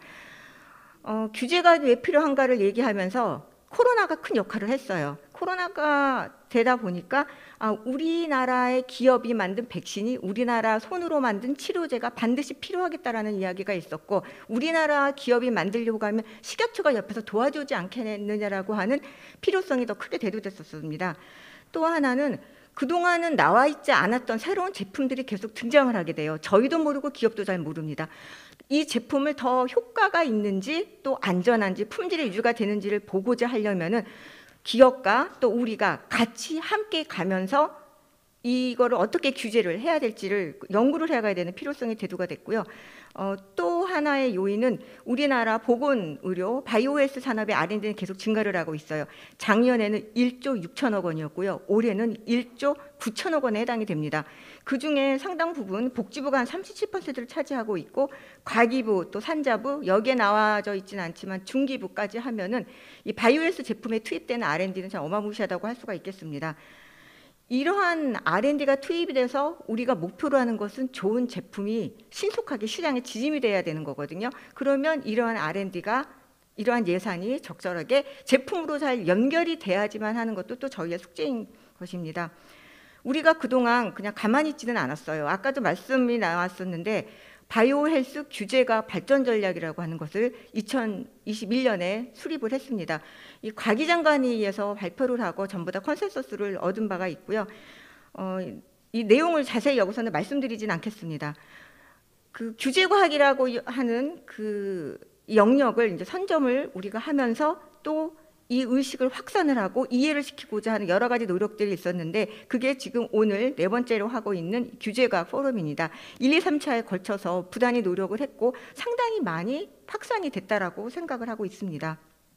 규제가 왜 필요한가를 얘기하면서 코로나가 큰 역할을 했어요. 코로나가 되다 보니까 우리나라의 기업이 만든 백신이 우리나라 손으로 만든 치료제가 반드시 필요하겠다라는 이야기가 있었고, 우리나라 기업이 만들려고 하면 식약처가 옆에서 도와주지 않겠느냐라고 하는 필요성이 더 크게 대두됐었습니다. 또 하나는 그동안은 나와 있지 않았던 새로운 제품들이 계속 등장을 하게 돼요. 저희도 모르고 기업도 잘 모릅니다. 이 제품을 더 효과가 있는지 또 안전한지 품질이 유지가 되는지를 보고자 하려면은 기업과 또 우리가 같이 함께 가면서 이거를 어떻게 규제를 해야 될지를 연구를 해가야 되는 필요성이 대두가 됐고요. 또 하나의 요인은 우리나라 보건의료 바이오S 산업의 R&D는 계속 증가를 하고 있어요. 작년에는 1조 6천억 원이었고요. 올해는 1조 9천억 원에 해당이 됩니다. 그중에 상당 부분 복지부가 한 37%를 차지하고 있고, 과기부 또 산자부, 여기에 나와져 있지는 않지만 중기부까지 하면은 이 바이오S 제품에 투입되는 R&D는 참 어마무시하다고 할 수가 있겠습니다. 이러한 R&D가 투입이 돼서 우리가 목표로 하는 것은 좋은 제품이 신속하게 시장에 지짐이 돼야 되는 거거든요. 그러면 이러한 R&D가, 이러한 예산이 적절하게 제품으로 잘 연결이 돼야지만 하는 것도 또 저희의 숙제인 것입니다. 우리가 그동안 그냥 가만히 있지는 않았어요. 아까도 말씀이 나왔었는데 바이오 헬스 규제가 발전 전략이라고 하는 것을 2021년에 수립을 했습니다. 이 과기장관위에서 발표를 하고 전부 다 컨센서스를 얻은 바가 있고요. 이 내용을 자세히 여기서는 말씀드리진 않겠습니다. 그 규제 과학이라고 하는 그 영역을 이제 선점을 우리가 하면서 또 이 의식을 확산을 하고 이해를 시키고자 하는 여러 가지 노력들이 있었는데, 그게 지금 오늘 네 번째로 하고 있는 규제과학 포럼입니다. 1, 2, 3차에 걸쳐서 부단히 노력을 했고 상당히 많이 확산이 됐다라고 생각을 하고 있습니다.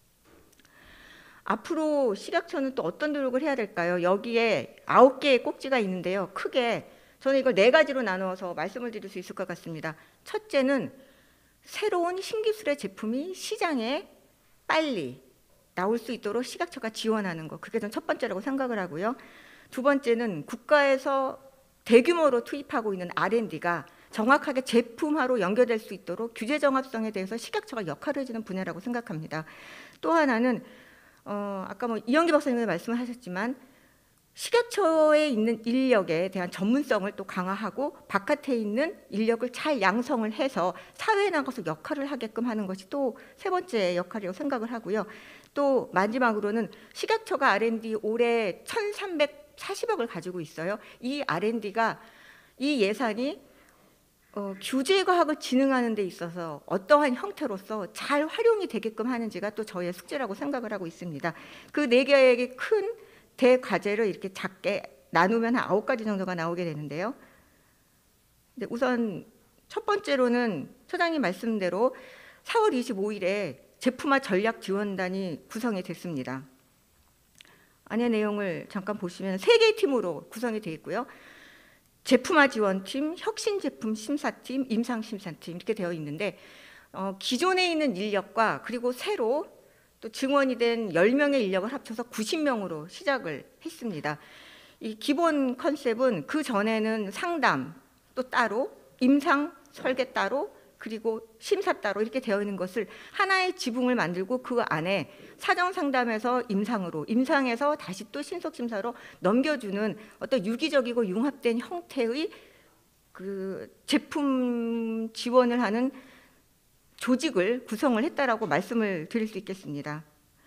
앞으로 식약처는 또 어떤 노력을 해야 될까요? 여기에 9개의 꼭지가 있는데요. 크게 저는 이걸 4가지로 나누어서 말씀을 드릴 수 있을 것 같습니다. 첫째는 새로운 신기술의 제품이 시장에 빨리 나올 수 있도록 식약처가 지원하는 것, 그게 전 첫 번째라고 생각을 하고요. 두 번째는 국가에서 대규모로 투입하고 있는 R&D가 정확하게 제품화로 연결될 수 있도록 규제 정합성에 대해서 식약처가 역할을 해주는 분야라고 생각합니다. 또 하나는 아까 이영기 박사님도 말씀을 하셨지만 식약처에 있는 인력에 대한 전문성을 또 강화하고 바깥에 있는 인력을 잘 양성을 해서 사회에 나가서 역할을 하게끔 하는 것이 또 세 번째 역할이라고 생각을 하고요. 또 마지막으로는 식약처가 R&D 올해 1,340억을 가지고 있어요. 이 R&D가 이 예산이 규제과학을 진흥하는 데 있어서 어떠한 형태로서 잘 활용이 되게끔 하는지가 또 저희의 숙제라고 생각을 하고 있습니다. 그 4개의 큰 대과제를 이렇게 작게 나누면 한 9가지 정도가 나오게 되는데요. 근데 우선 첫 번째로는 처장님 말씀대로 4월 25일에 제품화 전략 지원단이 구성이 됐습니다. 안의 내용을 잠깐 보시면 3개의 팀으로 구성이 되어 있고요. 제품화 지원팀, 혁신제품 심사팀, 임상심사팀 이렇게 되어 있는데 기존에 있는 인력과 그리고 새로 또 증원이 된 10명의 인력을 합쳐서 90명으로 시작을 했습니다. 이 기본 컨셉은 그 전에는 상담 또 따로, 임상 설계 따로, 그리고 심사 따로 이렇게 되어 있는 것을 하나의 지붕을 만들고 그 안에 사정 상담에서 임상으로, 임상에서 다시 또 신속 심사로 넘겨주는 어떤 유기적이고 융합된 형태의 그 제품 지원을 하는 조직을 구성을 했다라고 말씀을 드릴 수 있겠습니다.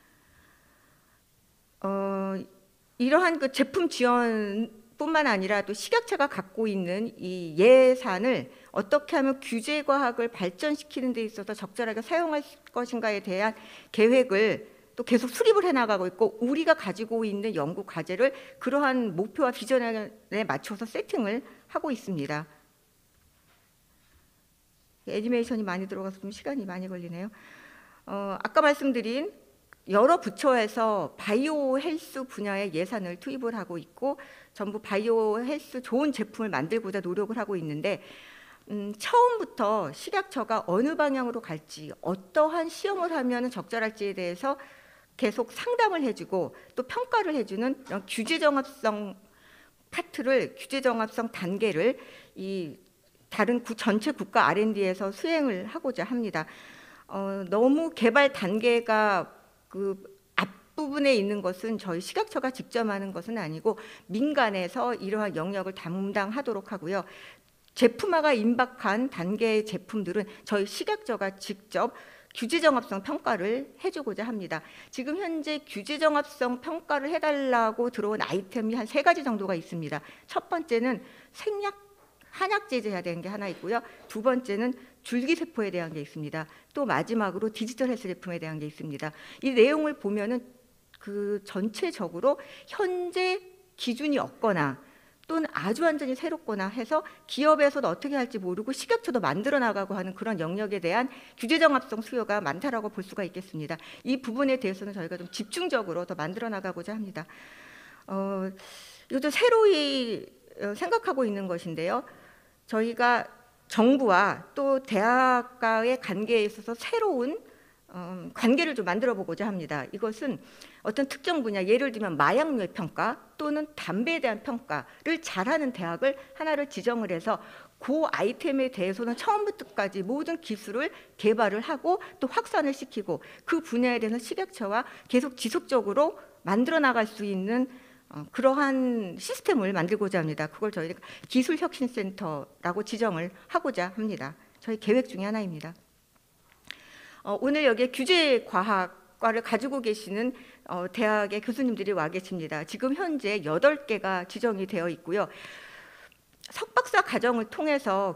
이러한 그 제품 지원뿐만 아니라 또 식약처가 갖고 있는 이 예산을 어떻게 하면 규제 과학을 발전시키는 데 있어서 적절하게 사용할 것인가에 대한 계획을 또 계속 수립을 해나가고 있고, 우리가 가지고 있는 연구 과제를 그러한 목표와 비전에 맞춰서 세팅을 하고 있습니다. 애니메이션이 많이 들어가서 좀 시간이 많이 걸리네요. 아까 말씀드린 여러 부처에서 바이오 헬스 분야에 예산을 투입을 하고 있고, 전부 바이오 헬스 좋은 제품을 만들고자 노력을 하고 있는데, 처음부터 식약처가 어느 방향으로 갈지, 어떠한 시험을 하면 적절할지에 대해서 계속 상담을 해주고 또 평가를 해주는 이런 규제정합성 파트를, 규제정합성 단계를 이 다른 전체 국가 R&D에서 수행을 하고자 합니다. 너무 개발 단계가 그 앞부분에 있는 것은 저희 식약처가 직접 하는 것은 아니고 민간에서 이러한 영역을 담당하도록 하고요. 제품화가 임박한 단계의 제품들은 저희 식약처가 직접 규제정합성 평가를 해주고자 합니다. 지금 현재 규제정합성 평가를 해달라고 들어온 아이템이 한 3가지 정도가 있습니다. 첫 번째는 생약 한약 제제해야 되는 게 하나 있고요. 두 번째는 줄기세포에 대한 게 있습니다. 또 마지막으로 디지털 헬스 제품에 대한 게 있습니다. 이 내용을 보면은 그 전체적으로 현재 기준이 없거나 또는 아주 완전히 새롭거나 해서 기업에서도 어떻게 할지 모르고 식약처도 만들어 나가고 하는 그런 영역에 대한 규제정합성 수요가 많다라고 볼 수가 있겠습니다. 이 부분에 대해서는 저희가 좀 집중적으로 더 만들어 나가고자 합니다. 이것도 새로이 생각하고 있는 것인데요. 저희가 정부와 또 대학과의 관계에 있어서 새로운 관계를 좀 만들어 보고자 합니다. 이것은 어떤 특정 분야, 예를 들면 마약류의 평가 또는 담배에 대한 평가를 잘하는 대학을 하나를 지정을 해서 그 아이템에 대해서는 처음부터까지 모든 기술을 개발을 하고 또 확산을 시키고 그 분야에 대해서 식약처와 계속 지속적으로 만들어 나갈 수 있는 그러한 시스템을 만들고자 합니다. 그걸 저희가 기술혁신센터라고 지정을 하고자 합니다. 저희 계획 중에 하나입니다. 오늘 여기에 규제과학과를 가지고 계시는 대학의 교수님들이 와 계십니다. 지금 현재 8개가 지정이 되어 있고요. 석박사 과정을 통해서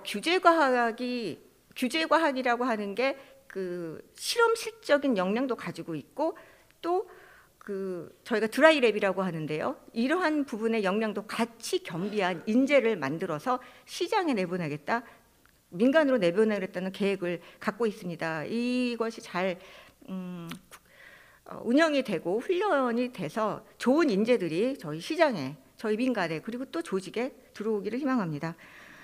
규제과학이라고 하는 게 그 실험실적인 역량도 가지고 있고 또 저희가 드라이랩이라고 하는데요. 이러한 부분의 역량도 같이 겸비한 인재를 만들어서 시장에 내보내겠다, 민간으로 내보내겠다는 계획을 갖고 있습니다. 이것이 잘 운영이 되고 훈련이 돼서 좋은 인재들이 저희 시장에, 저희 민간에 그리고 또 조직에 들어오기를 희망합니다.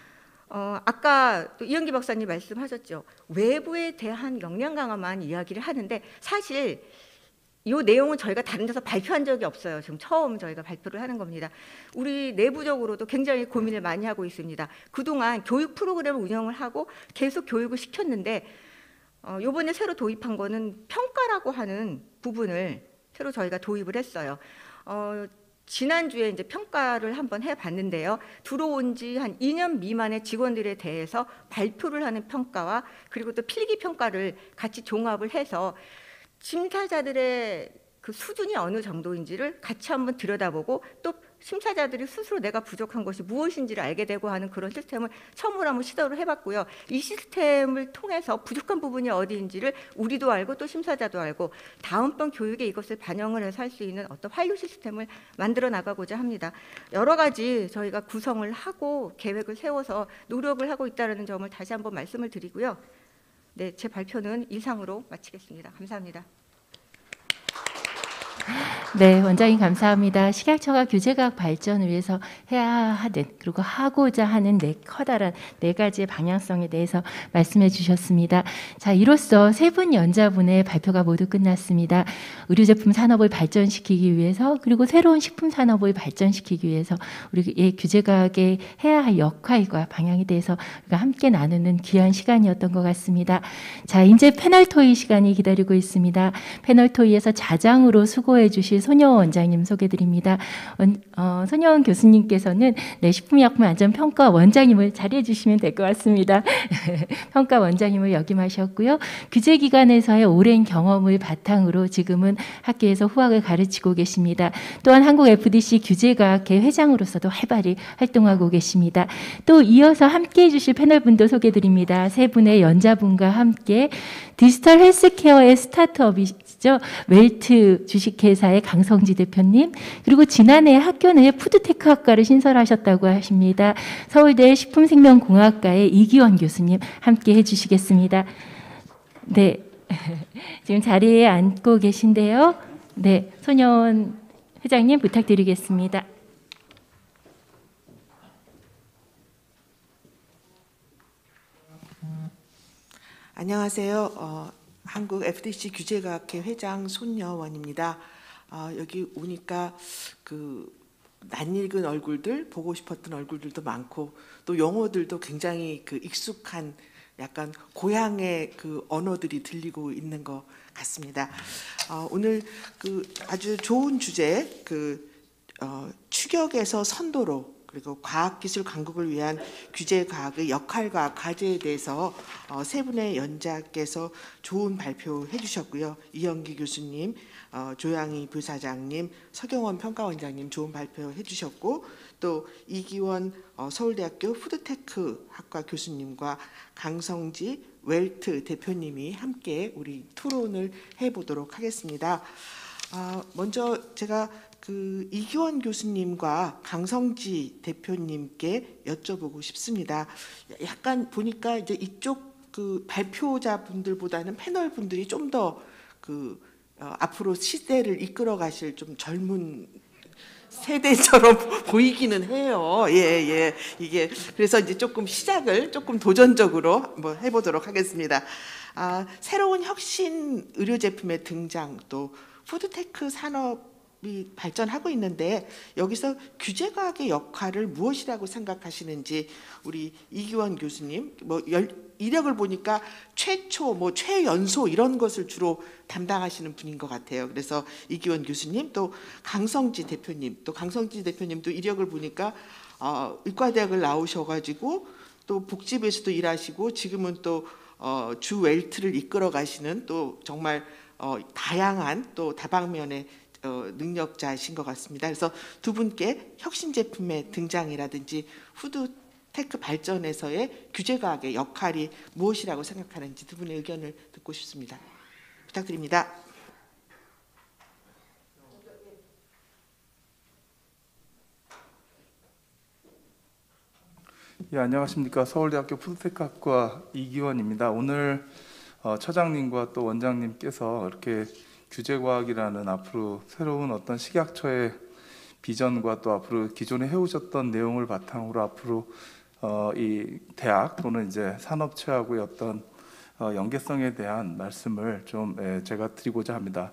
아까 또 이영기 박사님 말씀하셨죠. 외부에 대한 역량 강화만 이야기를 하는데 사실 이 내용은 저희가 다른 데서 발표한 적이 없어요. 지금 처음 저희가 발표를 하는 겁니다. 우리 내부적으로도 굉장히 고민을 많이 하고 있습니다. 그동안 교육 프로그램을 운영을 하고 계속 교육을 시켰는데 이번에 새로 도입한 거는 평가라고 하는 부분을 새로 저희가 도입을 했어요. 지난주에 이제 평가를 한번 해봤는데요. 들어온 지 한 2년 미만의 직원들에 대해서 발표를 하는 평가와 그리고 또 필기 평가를 같이 종합을 해서 심사자들의 그 수준이 어느 정도인지를 같이 한번 들여다보고 또 심사자들이 스스로 내가 부족한 것이 무엇인지를 알게 되고 하는 그런 시스템을 처음으로 한번 시도를 해봤고요. 이 시스템을 통해서 부족한 부분이 어디인지를 우리도 알고 또 심사자도 알고 다음번 교육에 이것을 반영을 해서 할 수 있는 어떤 환류 시스템을 만들어 나가고자 합니다. 여러 가지 저희가 구성을 하고 계획을 세워서 노력을 하고 있다는 점을 다시 한번 말씀을 드리고요. 네, 제 발표는 이상으로 마치겠습니다. 감사합니다. 네, 원장님 감사합니다. 식약처가 규제과학 발전을 위해서 해야 하는 그리고 하고자 하는 커다란 4가지의 방향성에 대해서 말씀해 주셨습니다. 자, 이로써 3분 연자분의 발표가 모두 끝났습니다. 의료제품 산업을 발전시키기 위해서 그리고 새로운 식품 산업을 발전시키기 위해서 우리의 규제과학에 해야 할 역할과 방향에 대해서 우리가 함께 나누는 귀한 시간이었던 것 같습니다. 자, 이제 패널 토의 시간이 기다리고 있습니다. 패널 토의에서 자장으로 수고해 주실 주실 손여원 원장님 소개드립니다. 손여원 교수님께서는 식품의약품안전평가 원장님을 자리해 주시면 될 것 같습니다. 평가 원장님을 역임하셨고요. 규제기관에서의 오랜 경험을 바탕으로 지금은 학교에서 후학을 가르치고 계십니다. 또한 한국 FDC 규제과학회 회장으로서도 활발히 활동하고 계십니다. 또 이어서 함께해 주실 패널분도 소개드립니다. 세 분의 연자분과 함께 디지털 헬스케어의 스타트업이죠. 웰트 주식회사의 강성지 대표님, 그리고 지난해 학교 내 푸드테크 학과를 신설하셨다고 하십니다. 서울대 식품생명공학과의 이기원 교수님 함께 해주시겠습니다. 네, 지금 자리에 앉고 계신데요. 네, 손여원 회장님 부탁드리겠습니다. 안녕하세요. 한국 FDC 규제과학회 회장 손여원입니다. 여기 오니까 그 낯익은 얼굴들, 보고 싶었던 얼굴들도 많고 또 용어들도 굉장히 그 익숙한 약간 고향의 그 언어들이 들리고 있는 것 같습니다. 오늘 그 아주 좋은 주제, 추격에서 선도로, 그리고 과학기술 강국을 위한 규제과학의 역할과 과제에 대해서 세 분의 연자께서 좋은 발표해 주셨고요. 이영기 교수님, 조양희 부사장님, 서경원 평가원장님 좋은 발표해 주셨고, 또 이기원 서울대학교 푸드테크 학과 교수님과 강성지 웰트 대표님이 함께 우리 토론을 해보도록 하겠습니다. 먼저 제가 그 이기원 교수님과 강성지 대표님께 여쭤보고 싶습니다. 약간 보니까 이제 이쪽 그 발표자 분들보다는 패널 분들이 좀 더 그 앞으로 시대를 이끌어 가실 좀 젊은 세대처럼 보이기는 해요. 예. 이게 그래서 이제 조금 시작을 조금 도전적으로 한번 해보도록 하겠습니다. 새로운 혁신 의료 제품의 등장, 또 푸드테크 산업이 발전하고 있는데 여기서 규제과학의 역할을 무엇이라고 생각하시는지 우리 이기원 교수님, 이력을 보니까 최초, 최연소 이런 것을 주로 담당하시는 분인 것 같아요. 그래서 이기원 교수님, 또 강성지 대표님도 이력을 보니까 의과대학을 나오셔가지고 또 복지부에서도 일하시고 지금은 또 주 웰트를 이끌어 가시는 또 정말 다양한 또 다방면의 능력자이신 것 같습니다. 그래서 두 분께 혁신 제품의 등장이라든지 푸드테크 발전에서의 규제과학의 역할이 무엇이라고 생각하는지 두 분의 의견을 듣고 싶습니다. 부탁드립니다. 예, 안녕하십니까. 서울대학교 푸드테크학과 이기원입니다. 오늘 처장님과 또 원장님께서 이렇게 규제과학이라는 앞으로 새로운 어떤 식약처의 비전과 또 앞으로 기존에 해오셨던 내용을 바탕으로 앞으로 이 대학 또는 이제 산업체하고의 어떤 연계성에 대한 말씀을 좀 제가 드리고자 합니다.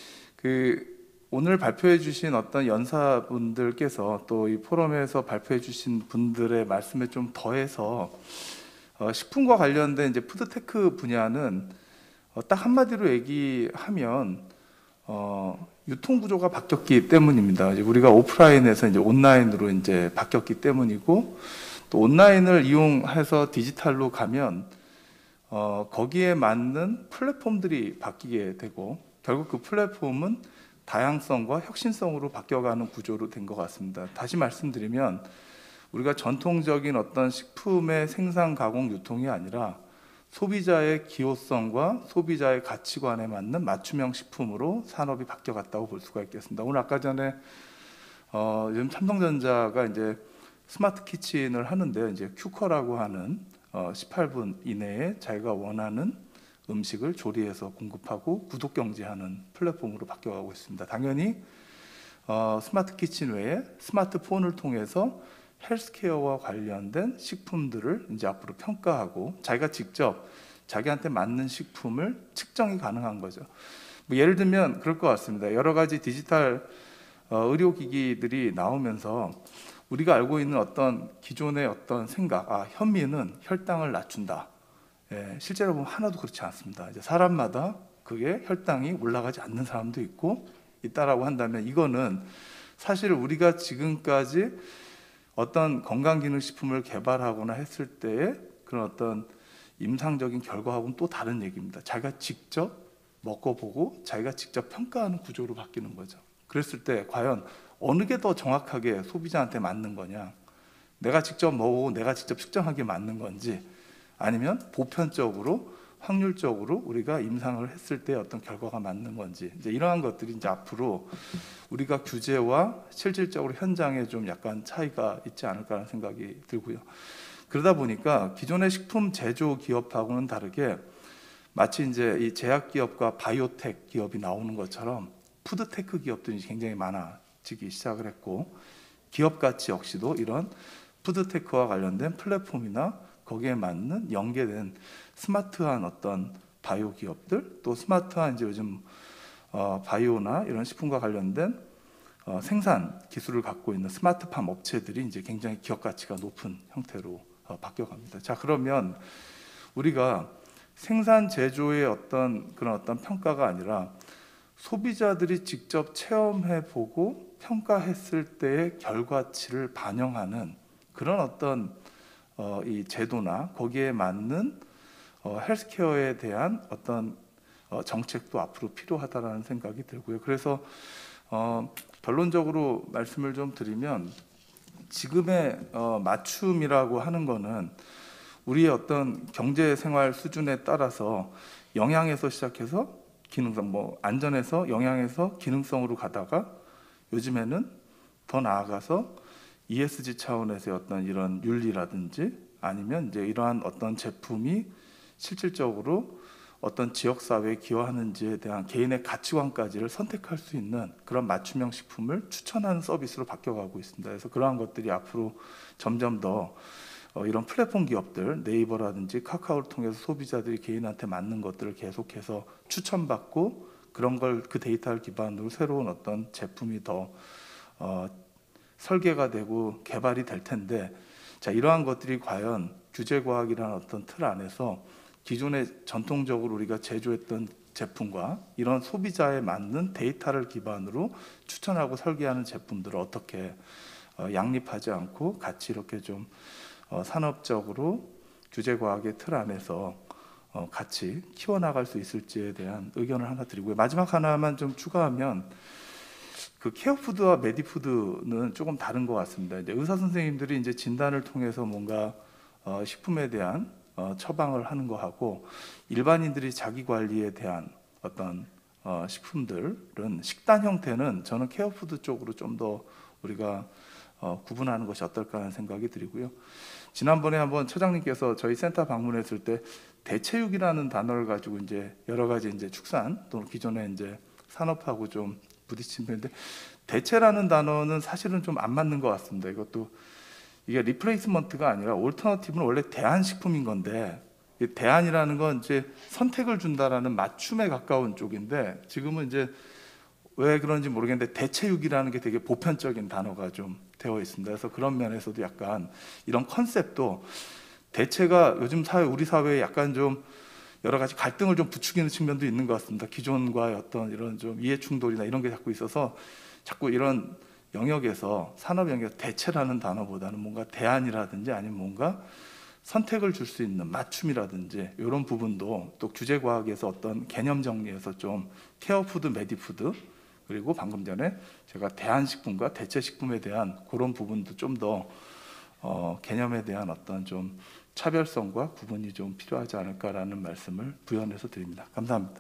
오늘 발표해 주신 어떤 연사분들께서 또 이 포럼에서 발표해 주신 분들의 말씀에 좀 더해서 식품과 관련된 이제 푸드테크 분야는 딱 한마디로 얘기하면 유통 구조가 바뀌었기 때문입니다. 이제 우리가 오프라인에서 이제 온라인으로 이제 바뀌었기 때문이고, 또 온라인을 이용해서 디지털로 가면 거기에 맞는 플랫폼들이 바뀌게 되고, 결국 그 플랫폼은 다양성과 혁신성으로 바뀌어가는 구조로 된 것 같습니다. 다시 말씀드리면 우리가 전통적인 어떤 식품의 생산, 가공, 유통이 아니라 소비자의 기호성과 소비자의 가치관에 맞는 맞춤형 식품으로 산업이 바뀌어갔다고 볼 수가 있겠습니다. 오늘 아까 전에 요즘 삼성전자가 이제 스마트 키친을 하는데요. 이제 큐커라고 하는 18분 이내에 자기가 원하는 음식을 조리해서 공급하고 구독 경제하는 플랫폼으로 바뀌어가고 있습니다. 당연히 스마트 키친 외에 스마트폰을 통해서 헬스케어와 관련된 식품들을 이제 앞으로 평가하고 자기가 직접 자기한테 맞는 식품을 측정이 가능한 거죠. 예를 들면 그럴 것 같습니다. 여러 가지 디지털 의료기기들이 나오면서 우리가 알고 있는 어떤 기존의 어떤 생각, 현미는 혈당을 낮춘다. 실제로 보면 하나도 그렇지 않습니다. 이제 사람마다 그게 혈당이 올라가지 않는 사람도 있고 있다라고 한다면 이거는 사실 우리가 지금까지 어떤 건강기능식품을 개발하거나 했을 때의 그런 어떤 임상적인 결과하고는 또 다른 얘기입니다. 자기가 직접 먹어보고 자기가 직접 평가하는 구조로 바뀌는 거죠. 그랬을 때 과연 어느 게 더 정확하게 소비자한테 맞는 거냐, 내가 직접 먹어보고 내가 직접 측정하기에 맞는 건지, 아니면 보편적으로 확률적으로 우리가 임상을 했을 때 어떤 결과가 맞는 건지, 이제 이러한 것들이 이제 앞으로 우리가 규제와 실질적으로 현장에 좀 약간 차이가 있지 않을까라는 생각이 들고요. 그러다 보니까 기존의 식품 제조 기업하고는 다르게 마치 이제 이 제약 기업과 바이오텍 기업이 나오는 것처럼 푸드테크 기업들이 굉장히 많아지기 시작을 했고, 기업 가치 역시도 이런 푸드테크와 관련된 플랫폼이나 거기에 맞는 연계된 스마트한 어떤 바이오 기업들, 또 스마트한 이제 요즘 바이오나 이런 식품과 관련된 생산 기술을 갖고 있는 스마트팜 업체들이 이제 굉장히 기업 가치가 높은 형태로 바뀌어갑니다. 자, 그러면 우리가 생산 제조의 어떤 그런 어떤 평가가 아니라 소비자들이 직접 체험해보고 평가했을 때의 결과치를 반영하는 그런 어떤 이 제도나 거기에 맞는 헬스케어에 대한 어떤 정책도 앞으로 필요하다라는 생각이 들고요. 그래서 결론적으로 말씀을 좀 드리면 지금의 맞춤이라고 하는 거는 우리의 어떤 경제 생활 수준에 따라서 영양에서 시작해서 기능성, 뭐 안전에서 영양에서 기능성으로 가다가 요즘에는 더 나아가서 ESG 차원에서의 어떤 이런 윤리라든지 아니면 이제 이러한 어떤 제품이 실질적으로 어떤 지역 사회에 기여하는지에 대한 개인의 가치관까지를 선택할 수 있는 그런 맞춤형 식품을 추천하는 서비스로 바뀌어가고 있습니다. 그래서 그러한 것들이 앞으로 점점 더 이런 플랫폼 기업들, 네이버라든지 카카오를 통해서 소비자들이 개인한테 맞는 것들을 계속해서 추천받고 그런 걸 그 데이터를 기반으로 새로운 어떤 제품이 더 설계가 되고 개발이 될 텐데, 자, 이러한 것들이 과연 규제과학이라는 어떤 틀 안에서 기존에 전통적으로 우리가 제조했던 제품과 이런 소비자에 맞는 데이터를 기반으로 추천하고 설계하는 제품들을 어떻게 양립하지 않고 같이 이렇게 좀 산업적으로 규제과학의 틀 안에서 같이 키워나갈 수 있을지에 대한 의견을 하나 드리고요. 마지막 하나만 좀 추가하면 그 케어푸드와 메디푸드는 조금 다른 것 같습니다. 이제 의사 선생님들이 이제 진단을 통해서 뭔가 식품에 대한 처방을 하는 거하고 일반인들이 자기 관리에 대한 어떤 식품들은 식단 형태는 저는 케어푸드 쪽으로 좀 더 우리가 구분하는 것이 어떨까 하는 생각이 들고요. 지난번에 한번 처장님께서 저희 센터 방문했을 때 대체육이라는 단어를 가지고 이제 여러 가지 이제 축산 또는 기존의 이제 산업하고 좀 부딪힌 편인데, 대체라는 단어는 사실은 좀 안 맞는 것 같습니다. 이것도 이게 리플레이스먼트가 아니라 올터너티브는 원래 대안식품인 건데, 이 대안이라는 건 이제 선택을 준다라는 맞춤에 가까운 쪽인데, 지금은 이제 왜 그런지 모르겠는데 대체육이라는 게 되게 보편적인 단어가 좀 되어 있습니다. 그래서 그런 면에서도 약간 이런 컨셉도 대체가 요즘 사회, 우리 사회에 약간 좀 여러 가지 갈등을 좀 부추기는 측면도 있는 것 같습니다. 기존과의 어떤 이런 좀 이해 충돌이나 이런 게 자꾸 있어서 자꾸 이런 영역에서 산업 영역 대체라는 단어보다는 뭔가 대안이라든지 아니면 뭔가 선택을 줄 수 있는 맞춤이라든지 이런 부분도 또 규제과학에서 어떤 개념 정리에서 좀 케어푸드, 메디푸드, 그리고 방금 전에 제가 대안식품과 대체식품에 대한 그런 부분도 좀 더 개념에 대한 어떤 좀 차별성과 구분이 좀 필요하지 않을까라는 말씀을 부연해서 드립니다. 감사합니다.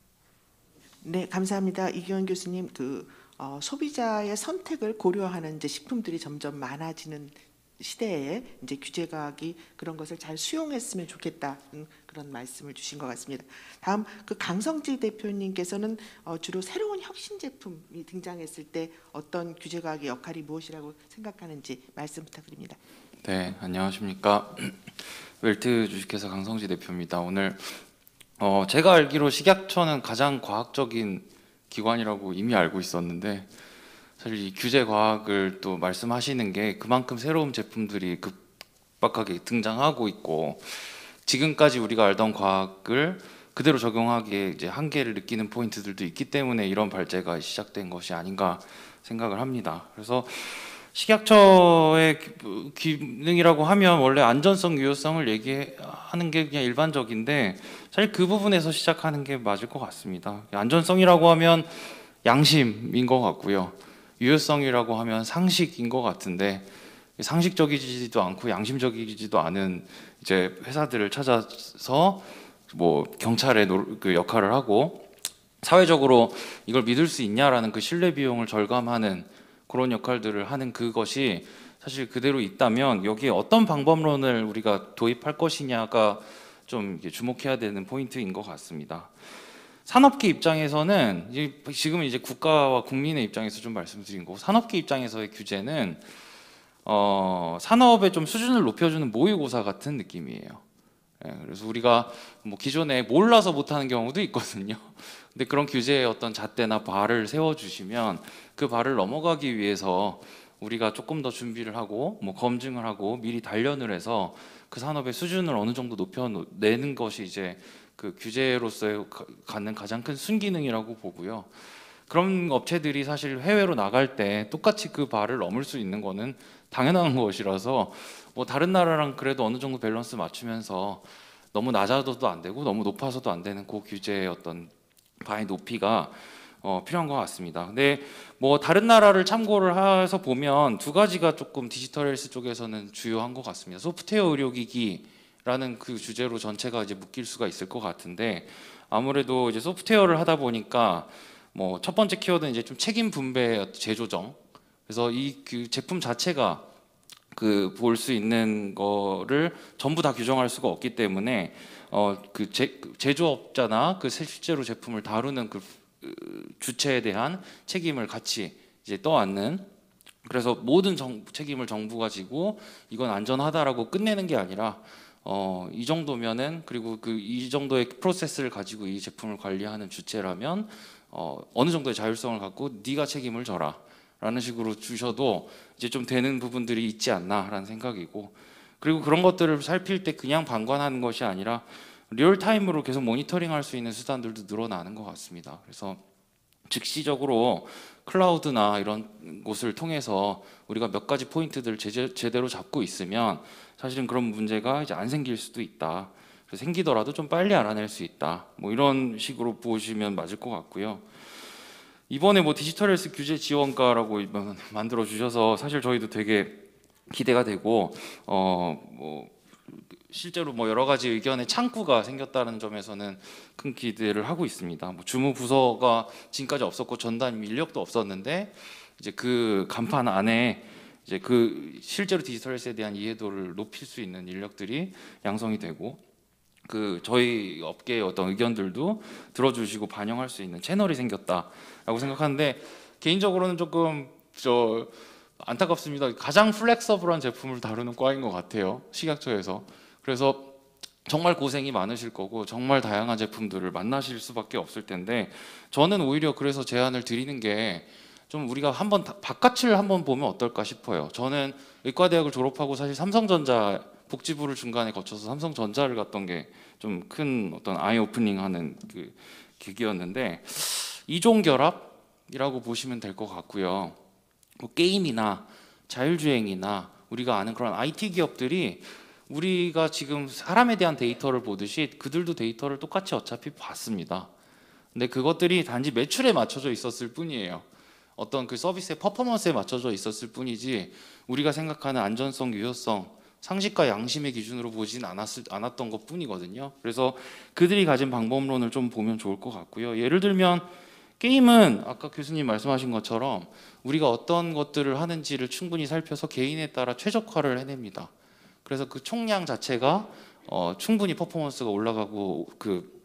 네, 감사합니다. 이기원 교수님, 소비자의 선택을 고려하는 이제 식품들이 점점 많아지는 시대에 이제 규제과학이 그런 것을 잘 수용했으면 좋겠다, 그런 말씀을 주신 것 같습니다. 다음 강성지 대표님께서는 주로 새로운 혁신 제품이 등장했을 때 어떤 규제과학의 역할이 무엇이라고 생각하는지 말씀 부탁드립니다. 네, 안녕하십니까. 웰트 주식회사 강성지 대표입니다. 오늘 제가 알기로 식약처는 가장 과학적인 기관이라고 이미 알고 있었는데, 사실 이 규제 과학을 또 말씀하시는 게 그만큼 새로운 제품들이 급박하게 등장하고 있고, 지금까지 우리가 알던 과학을 그대로 적용하기에 이제 한계를 느끼는 포인트들도 있기 때문에 이런 발제가 시작된 것이 아닌가 생각을 합니다. 그래서 식약처의 기능이라고 하면 원래 안전성, 유효성을 얘기하는 게 그냥 일반적인데 사실 그 부분에서 시작하는 게 맞을 것 같습니다. 안전성이라고 하면 양심인 것 같고요. 유효성이라고 하면 상식인 것 같은데 상식적이지도 않고 양심적이지도 않은 이제 회사들을 찾아서 뭐 경찰의 그 역할을 하고 사회적으로 이걸 믿을 수 있냐라는 그 신뢰 비용을 절감하는 그런 역할들을 하는 그것이 사실 그대로 있다면 여기에 어떤 방법론을 우리가 도입할 것이냐가 좀 주목해야 되는 포인트인 것 같습니다. 산업계 입장에서는 지금은 이제 국가와 국민의 입장에서 좀 말씀드린 거고, 산업계 입장에서의 규제는 산업의 좀 수준을 높여주는 모의고사 같은 느낌이에요. 그래서 우리가 뭐 기존에 몰라서 못하는 경우도 있거든요. 근데 그런 규제의 어떤 잣대나 발을 세워주시면 그 발을 넘어가기 위해서 우리가 조금 더 준비를 하고 뭐 검증을 하고 미리 단련을 해서 그 산업의 수준을 어느 정도 높여내는 것이 이제 그 규제로서의 갖는 가장 큰 순기능이라고 보고요. 그런 업체들이 사실 해외로 나갈 때 똑같이 그 발을 넘을 수 있는 거는 당연한 것이라서 뭐 다른 나라랑 그래도 어느 정도 밸런스 맞추면서 너무 낮아서도 안 되고 너무 높아서도 안 되는 그 규제의 어떤 바의 높이가 필요한 것 같습니다. 근데 뭐 다른 나라를 참고를 해서 보면 두 가지가 조금 디지털 헬스 쪽에서는 주요한 것 같습니다. 소프트웨어 의료기기라는 그 주제로 전체가 이제 묶일 수가 있을 것 같은데, 아무래도 이제 소프트웨어를 하다 보니까 뭐 첫 번째 키워드는 이제 좀 책임 분배 재조정. 그래서 이 그 제품 자체가 그 볼 수 있는 거를 전부 다 규정할 수가 없기 때문에 그 제조업자나 그 실제로 제품을 다루는 그 주체에 대한 책임을 같이 이제 떠안는, 그래서 모든 책임을 정부가 지고 이건 안전하다라고 끝내는 게 아니라 이 정도면은, 그리고 이 정도의 프로세스를 가지고 이 제품을 관리하는 주체라면 어느 정도의 자율성을 갖고 네가 책임을 져라 라는 식으로 주셔도 이제 좀 되는 부분들이 있지 않나라는 생각이고, 그리고 그런 것들을 살필 때 그냥 방관하는 것이 아니라 리얼타임으로 계속 모니터링할 수 있는 수단들도 늘어나는 것 같습니다. 그래서 즉시적으로 클라우드나 이런 곳을 통해서 우리가 몇 가지 포인트들을 제대로 잡고 있으면 사실은 그런 문제가 이제 안 생길 수도 있다. 그래서 생기더라도 좀 빨리 알아낼 수 있다. 뭐 이런 식으로 보시면 맞을 것 같고요. 이번에 뭐 디지털 헬스 규제 지원과라고 만들어 주셔서 사실 저희도 되게 기대가 되고 뭐 실제로 뭐 여러 가지 의견의 창구가 생겼다는 점에서는 큰 기대를 하고 있습니다. 뭐 주무 부서가 지금까지 없었고 전담 인력도 없었는데 이제 그 간판 안에 이제 그 실제로 디지털 헬스에 대한 이해도를 높일 수 있는 인력들이 양성이 되고, 그 저희 업계의 어떤 의견들도 들어주시고 반영할 수 있는 채널이 생겼다라고 생각하는데, 개인적으로는 조금 안타깝습니다. 가장 플렉서블한 제품을 다루는 과인 것 같아요, 식약처에서. 그래서 정말 고생이 많으실 거고 정말 다양한 제품들을 만나실 수밖에 없을 텐데, 저는 오히려 그래서 제안을 드리는 게 좀 우리가 한번 바깥을 한번 보면 어떨까 싶어요. 저는 의과대학을 졸업하고 사실 삼성전자 복지부를 중간에 거쳐서 삼성전자를 갔던 게 좀 큰 어떤 아이 오프닝하는 그 계기였는데, 이종 결합이라고 보시면 될 것 같고요. 뭐 게임이나 자율주행이나 우리가 아는 그런 IT 기업들이 우리가 지금 사람에 대한 데이터를 보듯이 그들도 데이터를 똑같이 어차피 봤습니다. 근데 그것들이 단지 매출에 맞춰져 있었을 뿐이에요. 어떤 그 서비스의 퍼포먼스에 맞춰져 있었을 뿐이지 우리가 생각하는 안전성, 유효성, 상식과 양심의 기준으로 보진 않았던 것 뿐이거든요. 그래서 그들이 가진 방법론을 좀 보면 좋을 것 같고요. 예를 들면 게임은 아까 교수님 말씀하신 것처럼 우리가 어떤 것들을 하는지를 충분히 살펴서 개인에 따라 최적화를 해냅니다. 그래서 그 총량 자체가 충분히 퍼포먼스가 올라가고 그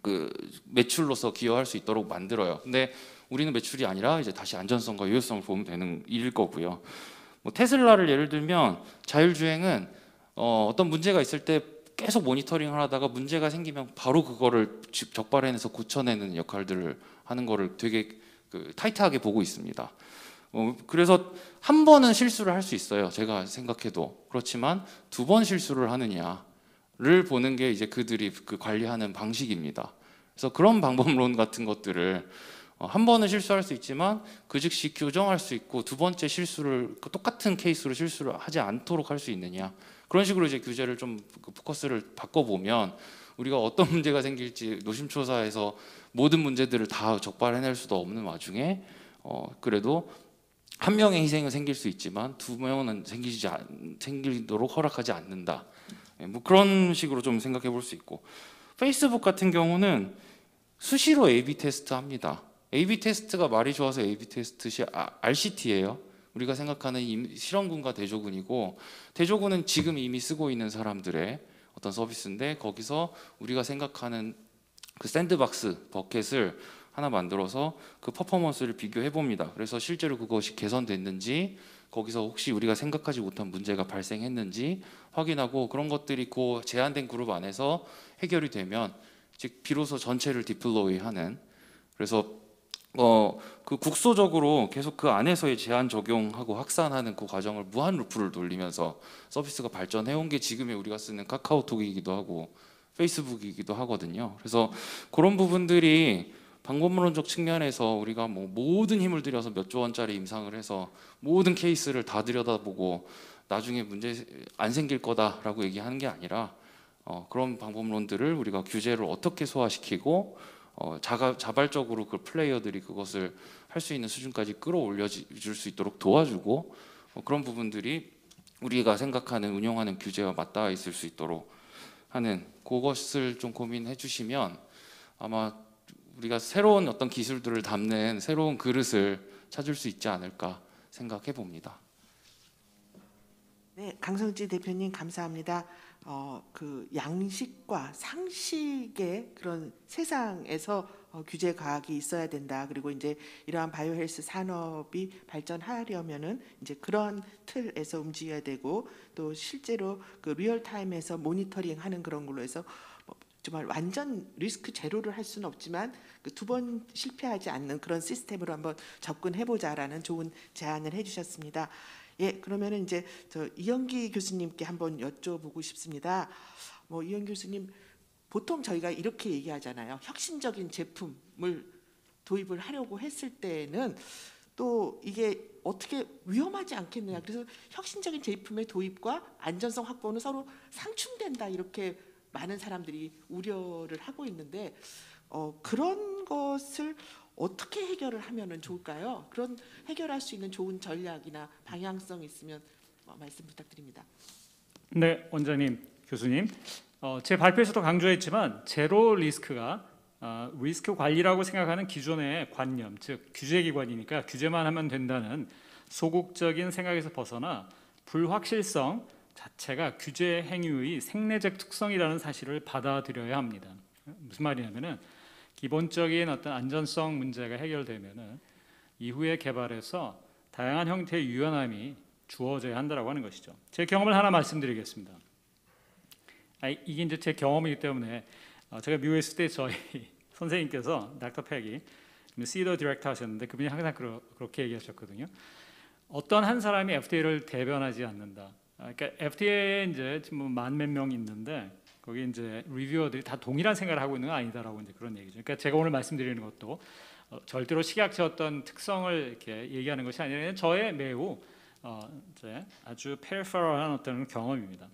매출로서 기여할 수 있도록 만들어요. 근데 우리는 매출이 아니라 이제 다시 안전성과 유효성을 보면 되는 일일 거고요. 뭐 테슬라를 예를 들면 자율주행은 어떤 문제가 있을 때 계속 모니터링을 하다가 문제가 생기면 바로 그거를 적발해내서 고쳐내는 역할들을 하는 거를 되게 타이트하게 보고 있습니다. 그래서 한 번은 실수를 할 수 있어요, 제가 생각해도. 그렇지만 두 번 실수를 하느냐를 보는 게 이제 그들이 관리하는 방식입니다. 그래서 그런 방법론 같은 것들을 한 번은 실수할 수 있지만 그 즉시 교정할 수 있고 두 번째 실수를 똑같은 케이스로 실수를 하지 않도록 할 수 있느냐, 그런 식으로 이제 규제를 좀 포커스를 바꿔보면 우리가 어떤 문제가 생길지 노심초사해서 모든 문제들을 다 적발해낼 수도 없는 와중에 그래도 한 명의 희생은 생길 수 있지만 두 명은 생기도록 허락하지 않는다. 뭐 그런 식으로 좀 생각해 볼 수 있고, 페이스북 같은 경우는 수시로 A/B 테스트 합니다. A/B 테스트가 말이 좋아서 A/B 테스트시 RCT예요. 우리가 생각하는 실험군과 대조군이고, 대조군은 지금 이미 쓰고 있는 사람들의 어떤 서비스인데 거기서 우리가 생각하는 그 샌드박스 버켓을 하나 만들어서 그 퍼포먼스를 비교해 봅니다. 그래서 실제로 그것이 개선됐는지, 거기서 혹시 우리가 생각하지 못한 문제가 발생했는지 확인하고, 그런 것들이 그 제한된 그룹 안에서 해결이 되면 즉 비로소 전체를 디플로이하는, 그래서 그 국소적으로 계속 그 안에서의 제한 적용하고 확산하는 그 과정을 무한 루프를 돌리면서 서비스가 발전해 온 게 지금의 우리가 쓰는 카카오톡이기도 하고 페이스북이기도 하거든요. 그래서 그런 부분들이 방법론적 측면에서 우리가 뭐 모든 힘을 들여서 몇 조 원짜리 임상을 해서 모든 케이스를 다 들여다보고 나중에 문제 안 생길 거다라고 얘기하는 게 아니라 그런 방법론들을 우리가 규제를 어떻게 소화시키고 자발적으로 그 플레이어들이 그것을 할 수 있는 수준까지 끌어올려 줄 수 있도록 도와주고, 그런 부분들이 우리가 생각하는 운영하는 규제와 맞닿아 있을 수 있도록 하는 그것을 좀 고민해 주시면 아마 우리가 새로운 어떤 기술들을 담는 새로운 그릇을 찾을 수 있지 않을까 생각해 봅니다. 네, 강성지 대표님 감사합니다. 그 양식과 상식의 그런 세상에서 규제 과학이 있어야 된다. 그리고 이제 이러한 바이오헬스 산업이 발전하려면은 이제 그런 틀에서 움직여야 되고, 또 실제로 그 리얼타임에서 모니터링하는 그런 걸로 해서 정말 완전 리스크 제로를 할 수는 없지만 그 두 번 실패하지 않는 그런 시스템으로 한번 접근해보자라는 좋은 제안을 해주셨습니다. 예, 그러면은 이제 저 이영기 교수님께 한번 여쭤보고 싶습니다. 뭐 이영기 교수님, 보통 저희가 이렇게 얘기하잖아요. 혁신적인 제품을 도입을 하려고 했을 때는 또 이게 어떻게 위험하지 않겠느냐. 그래서 혁신적인 제품의 도입과 안전성 확보는 서로 상충된다, 이렇게 많은 사람들이 우려를 하고 있는데 그런 것을 어떻게 해결을 하면은 좋을까요? 그런 해결할 수 있는 좋은 전략이나 방향성 있으면 말씀 부탁드립니다. 네, 원장님, 교수님, 제 발표에서도 강조했지만 제로 리스크가 리스크 관리라고 생각하는 기존의 관념, 즉 규제기관이니까 규제만 하면 된다는 소극적인 생각에서 벗어나 불확실성 자체가 규제 행위의 생리적 특성이라는 사실을 받아들여야 합니다. 무슨 말이냐면은 기본적인 어떤 안전성 문제가 해결되면은 이후에 개발해서 다양한 형태의 유연함이 주어져야 한다라고 하는 것이죠. 제 경험을 하나 말씀드리겠습니다. 이게 이제 제 경험이기 때문에 제가 미국에 있을 때 저희 선생님께서 닥터 팩이 시더 디렉터 하셨는데 그분이 항상 그렇게 얘기하셨거든요. 어떤 한 사람이 FDA를 대변하지 않는다. 그러니까 FDA에 이제 지금 만 몇 명 있는데 거기 이제 리뷰어들이 다 동일한 생각을 하고 있는 건 아니다라고 이제 그런 얘기죠. 그러니까 제가 오늘 말씀드리는 것도 절대로 식약처 어떤 특성을 이렇게 얘기하는 것이 아니라 저의 매우 이제 아주 페리퍼럴한 어떤 경험입니다.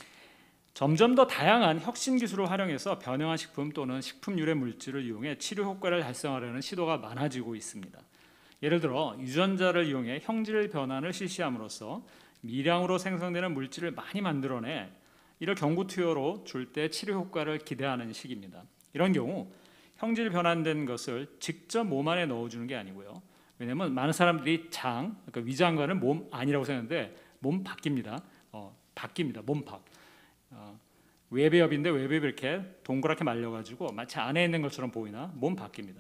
점점 더 다양한 혁신 기술을 활용해서 변형한 식품 또는 식품 유래 물질을 이용해 치료 효과를 달성하려는 시도가 많아지고 있습니다. 예를 들어 유전자를 이용해 형질 변환을 실시함으로써 미량으로 생성되는 물질을 많이 만들어내 이를 경구 투여로 줄 때 치료 효과를 기대하는 식입니다. 이런 경우 형질 변환된 것을 직접 몸 안에 넣어주는 게 아니고요. 왜냐하면 많은 사람들이 그러니까 위장과는 몸 아니라고 생각하는데 몸 밖입니다. 밖입니다. 몸밖. 외배엽인데 외배엽이 이렇게 동그랗게 말려가지고 마치 안에 있는 것처럼 보이나 몸 밖입니다.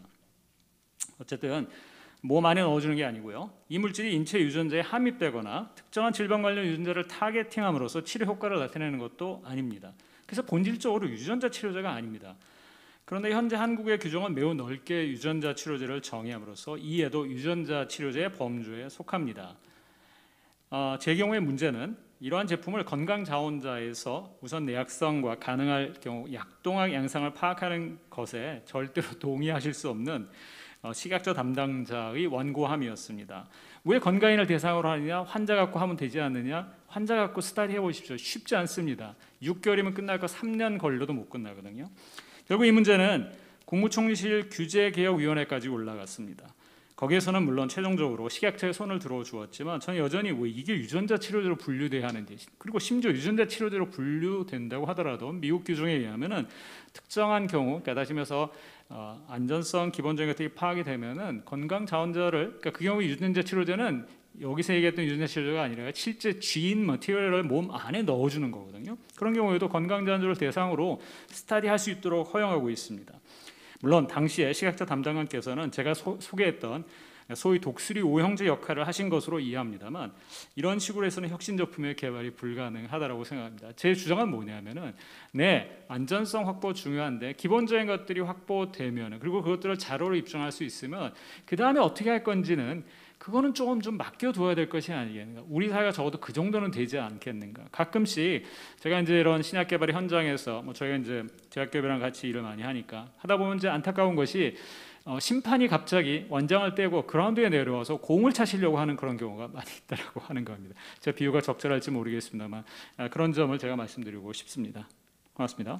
어쨌든 몸 안에 넣어주는 게 아니고요. 이 물질이 인체 유전자에 함입되거나 특정한 질병 관련 유전자를 타겟팅함으로써 치료 효과를 나타내는 것도 아닙니다. 그래서 본질적으로 유전자 치료제가 아닙니다. 그런데 현재 한국의 규정은 매우 넓게 유전자 치료제를 정의함으로써 이에도 유전자 치료제의 범주에 속합니다. 제 경우의 문제는 이러한 제품을 건강자원자에서 우선 내약성과 가능할 경우 약동학 양상을 파악하는 것에 절대로 동의하실 수 없는 식약처 담당자의 완고함이었습니다. 왜 건강인을 대상으로 하느냐? 환자 갖고 하면 되지 않느냐? 환자 갖고 스타디 해보십시오. 쉽지 않습니다. 6개월이면 끝날 거 3년 걸려도 못 끝나거든요. 결국 이 문제는 국무총리실 규제개혁위원회까지 올라갔습니다. 거기에서는 물론 최종적으로 식약처에 손을 들어주었지만 저는 여전히 왜 이게 유전자 치료제로 분류돼야 하는지, 그리고 심지어 유전자 치료제로 분류된다고 하더라도 미국 규정에 의하면은 특정한 경우, 그러니까 다시 말해서 안전성 기본적인 것들이 파악이 되면은 건강 자원자를, 그러니까 그 경우 유전자 치료제는 여기서 얘기했던 유전자 치료제가 아니라 실제 쥐인 머티리얼을 몸 안에 넣어주는 거거든요. 그런 경우에도 건강 자원자를 대상으로 스타디할 수 있도록 허용하고 있습니다. 물론 당시에 식약처 담당관께서는 제가 소개했던 소위 독수리 오형제 역할을 하신 것으로 이해합니다만 이런 식으로 해서는 혁신 제품의 개발이 불가능하다고 생각합니다. 제 주장은 뭐냐면은 안전성 확보 중요한데 기본적인 것들이 확보되면, 그리고 그것들을 자료로 입증할 수 있으면 그 다음에 어떻게 할 건지는 그거는 조금 좀 맡겨둬야 될 것이 아니겠는가. 우리 사회가 적어도 그 정도는 되지 않겠는가. 가끔씩 제가 이제 이런 신약 개발의 현장에서 저희가 이제 제약기업이랑 같이 일을 많이 하다 보면 이제 안타까운 것이 심판이 갑자기 원장을 떼고 그라운드에 내려와서 공을 차시려고 하는 그런 경우가 많이 있다고 하는 겁니다. 제 비유가 적절할지 모르겠습니다만 그런 점을 제가 말씀드리고 싶습니다. 고맙습니다.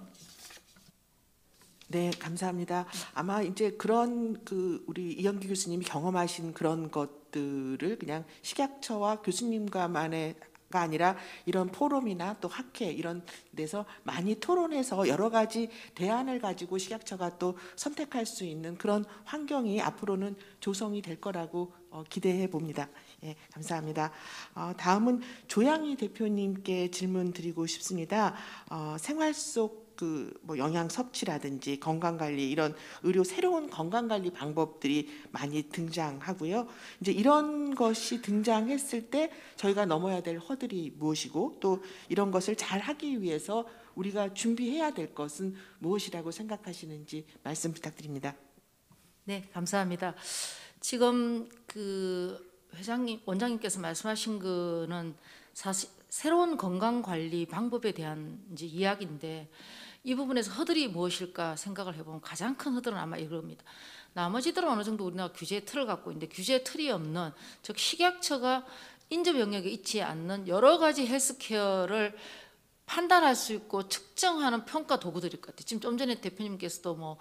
네, 감사합니다. 아마 이제 그런 우리 이영기 교수님이 경험하신 그런 것들을 그냥 식약처와 교수님과만의 가 아니라 이런 포럼이나 또 학회 이런 데서 많이 토론해서 여러 가지 대안을 가지고 식약처가 또 선택할 수 있는 그런 환경이 앞으로는 조성이 될 거라고 기대해 봅니다. 예, 감사합니다. 다음은 조양희 대표님께 질문 드리고 싶습니다. 생활 속 영양 섭취라든지 건강 관리, 이런 새로운 건강 관리 방법들이 많이 등장하고요. 이제 이런 것이 등장했을 때 저희가 넘어야 될 허들이 무엇이고, 또 이런 것을 잘 하기 위해서 우리가 준비해야 될 것은 무엇이라고 생각하시는지 말씀 부탁드립니다. 네, 감사합니다. 지금 원장님께서 말씀하신 거는 사실 새로운 건강 관리 방법에 대한 이제 이야기인데, 이 부분에서 허들이 무엇일까 생각을 해보면 가장 큰 허들은 아마 이겁니다. 나머지들은 어느 정도 우리나라 규제의 틀을 갖고 있는데, 규제의 틀이 없는, 즉 식약처가 인접 영역에 있지 않는 여러 가지 헬스케어를 판단할 수 있고 측정하는 평가 도구들일 것 같아요. 지금 좀 전에 대표님께서도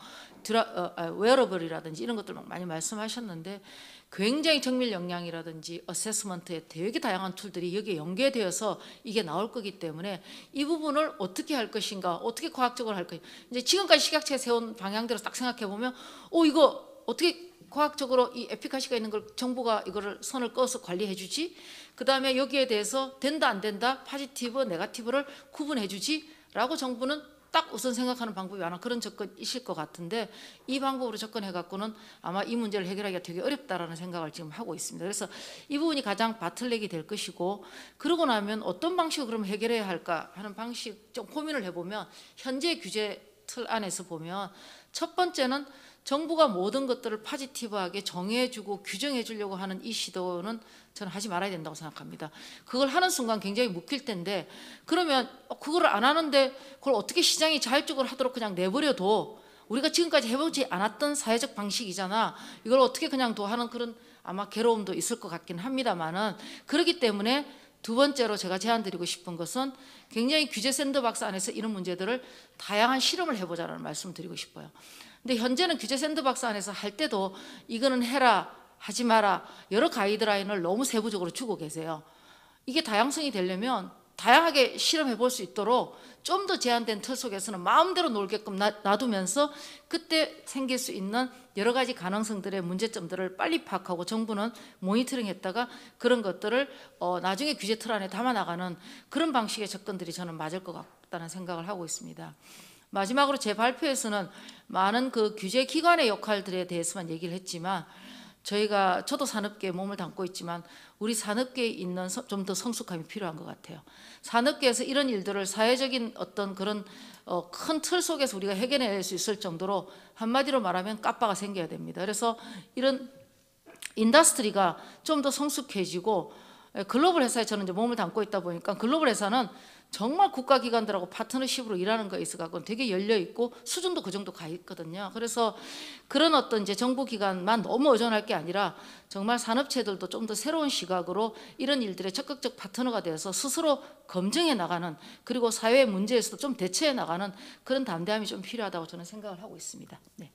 웨어러블이라든지 이런 것들 많이 말씀하셨는데, 굉장히 정밀 영양이라든지 어세스먼트에 되게 다양한 툴들이 여기에 연계되어서 이게 나올 거기 때문에 이 부분을 어떻게 할 것인가, 어떻게 과학적으로 할 것인가. 이제 지금까지 식약처에 세운 방향대로 딱 생각해 보면, 이거 어떻게 과학적으로 이 에피카시가 있는 걸 정부가 이거를 선을 꺼서 관리해 주지? 그 다음에 여기에 대해서 된다 안 된다, 포지티브, 네거티브를 구분해 주지? 라고 정부는 딱 우선 생각하는 방법이 아마 그런 접근이실 것 같은데, 이 방법으로 접근해 갖고는 아마 이 문제를 해결하기가 되게 어렵다라는 생각을 지금 하고 있습니다. 그래서 이 부분이 가장 바틀렉이 될 것이고, 그러고 나면 어떤 방식으로 그럼 해결해야 할까 하는 방식 좀 고민을 해보면, 현재 규제 틀 안에서 보면 첫 번째는 정부가 모든 것들을 포지티브하게 정해주고 규정해 주려고 하는 이 시도는 저는 하지 말아야 된다고 생각합니다. 그걸 하는 순간 굉장히 묶일 텐데, 그러면 그걸 안 하는데 그걸 어떻게 시장이 자율적으로 하도록 그냥 내버려둬? 우리가 지금까지 해보지 않았던 사회적 방식이잖아. 이걸 어떻게 그냥 하는 그런 아마 괴로움도 있을 것 같긴 합니다만은, 그렇기 때문에 두 번째로 제가 제안드리고 싶은 것은 굉장히 규제 샌드박스 안에서 이런 문제들을 다양한 실험을 해보자라는 말씀을 드리고 싶어요. 근데 현재는 규제 샌드박스 안에서 할 때도 이거는 해라, 하지 마라, 여러 가이드라인을 너무 세부적으로 주고 계세요. 이게 다양성이 되려면 다양하게 실험해 볼 수 있도록 좀 더 제한된 틀 속에서는 마음대로 놀게끔 놔두면서 그때 생길 수 있는 여러 가지 가능성들의 문제점들을 빨리 파악하고 정부는 모니터링 했다가 그런 것들을 나중에 규제 틀 안에 담아나가는 그런 방식의 접근들이 저는 맞을 것 같다는 생각을 하고 있습니다. 마지막으로 제 발표에서는 많은 규제 기관의 역할들에 대해서만 얘기를 했지만, 저도 산업계에 몸을 담고 있지만 우리 산업계에 있는 좀 더 성숙함이 필요한 것 같아요. 산업계에서 이런 일들을 사회적인 어떤 그런 큰 틀 속에서 우리가 해결해낼 수 있을 정도로, 한마디로 말하면 까빠가 생겨야 됩니다. 그래서 이런 인더스트리가 좀 더 성숙해지고 글로벌 회사에 저는 이제 몸을 담고 있다 보니까 글로벌 회사는 정말 국가기관들하고 파트너십으로 일하는 거에 있어서 되게 열려 있고 수준도 그 정도 가 있거든요. 그래서 그런 어떤 이제 정부기관만 너무 의존할 게 아니라 정말 산업체들도 좀 더 새로운 시각으로 이런 일들에 적극적 파트너가 되어서 스스로 검증해 나가는, 그리고 사회 문제에서도 좀 대처해 나가는 그런 담대함이 좀 필요하다고 저는 생각을 하고 있습니다. 네.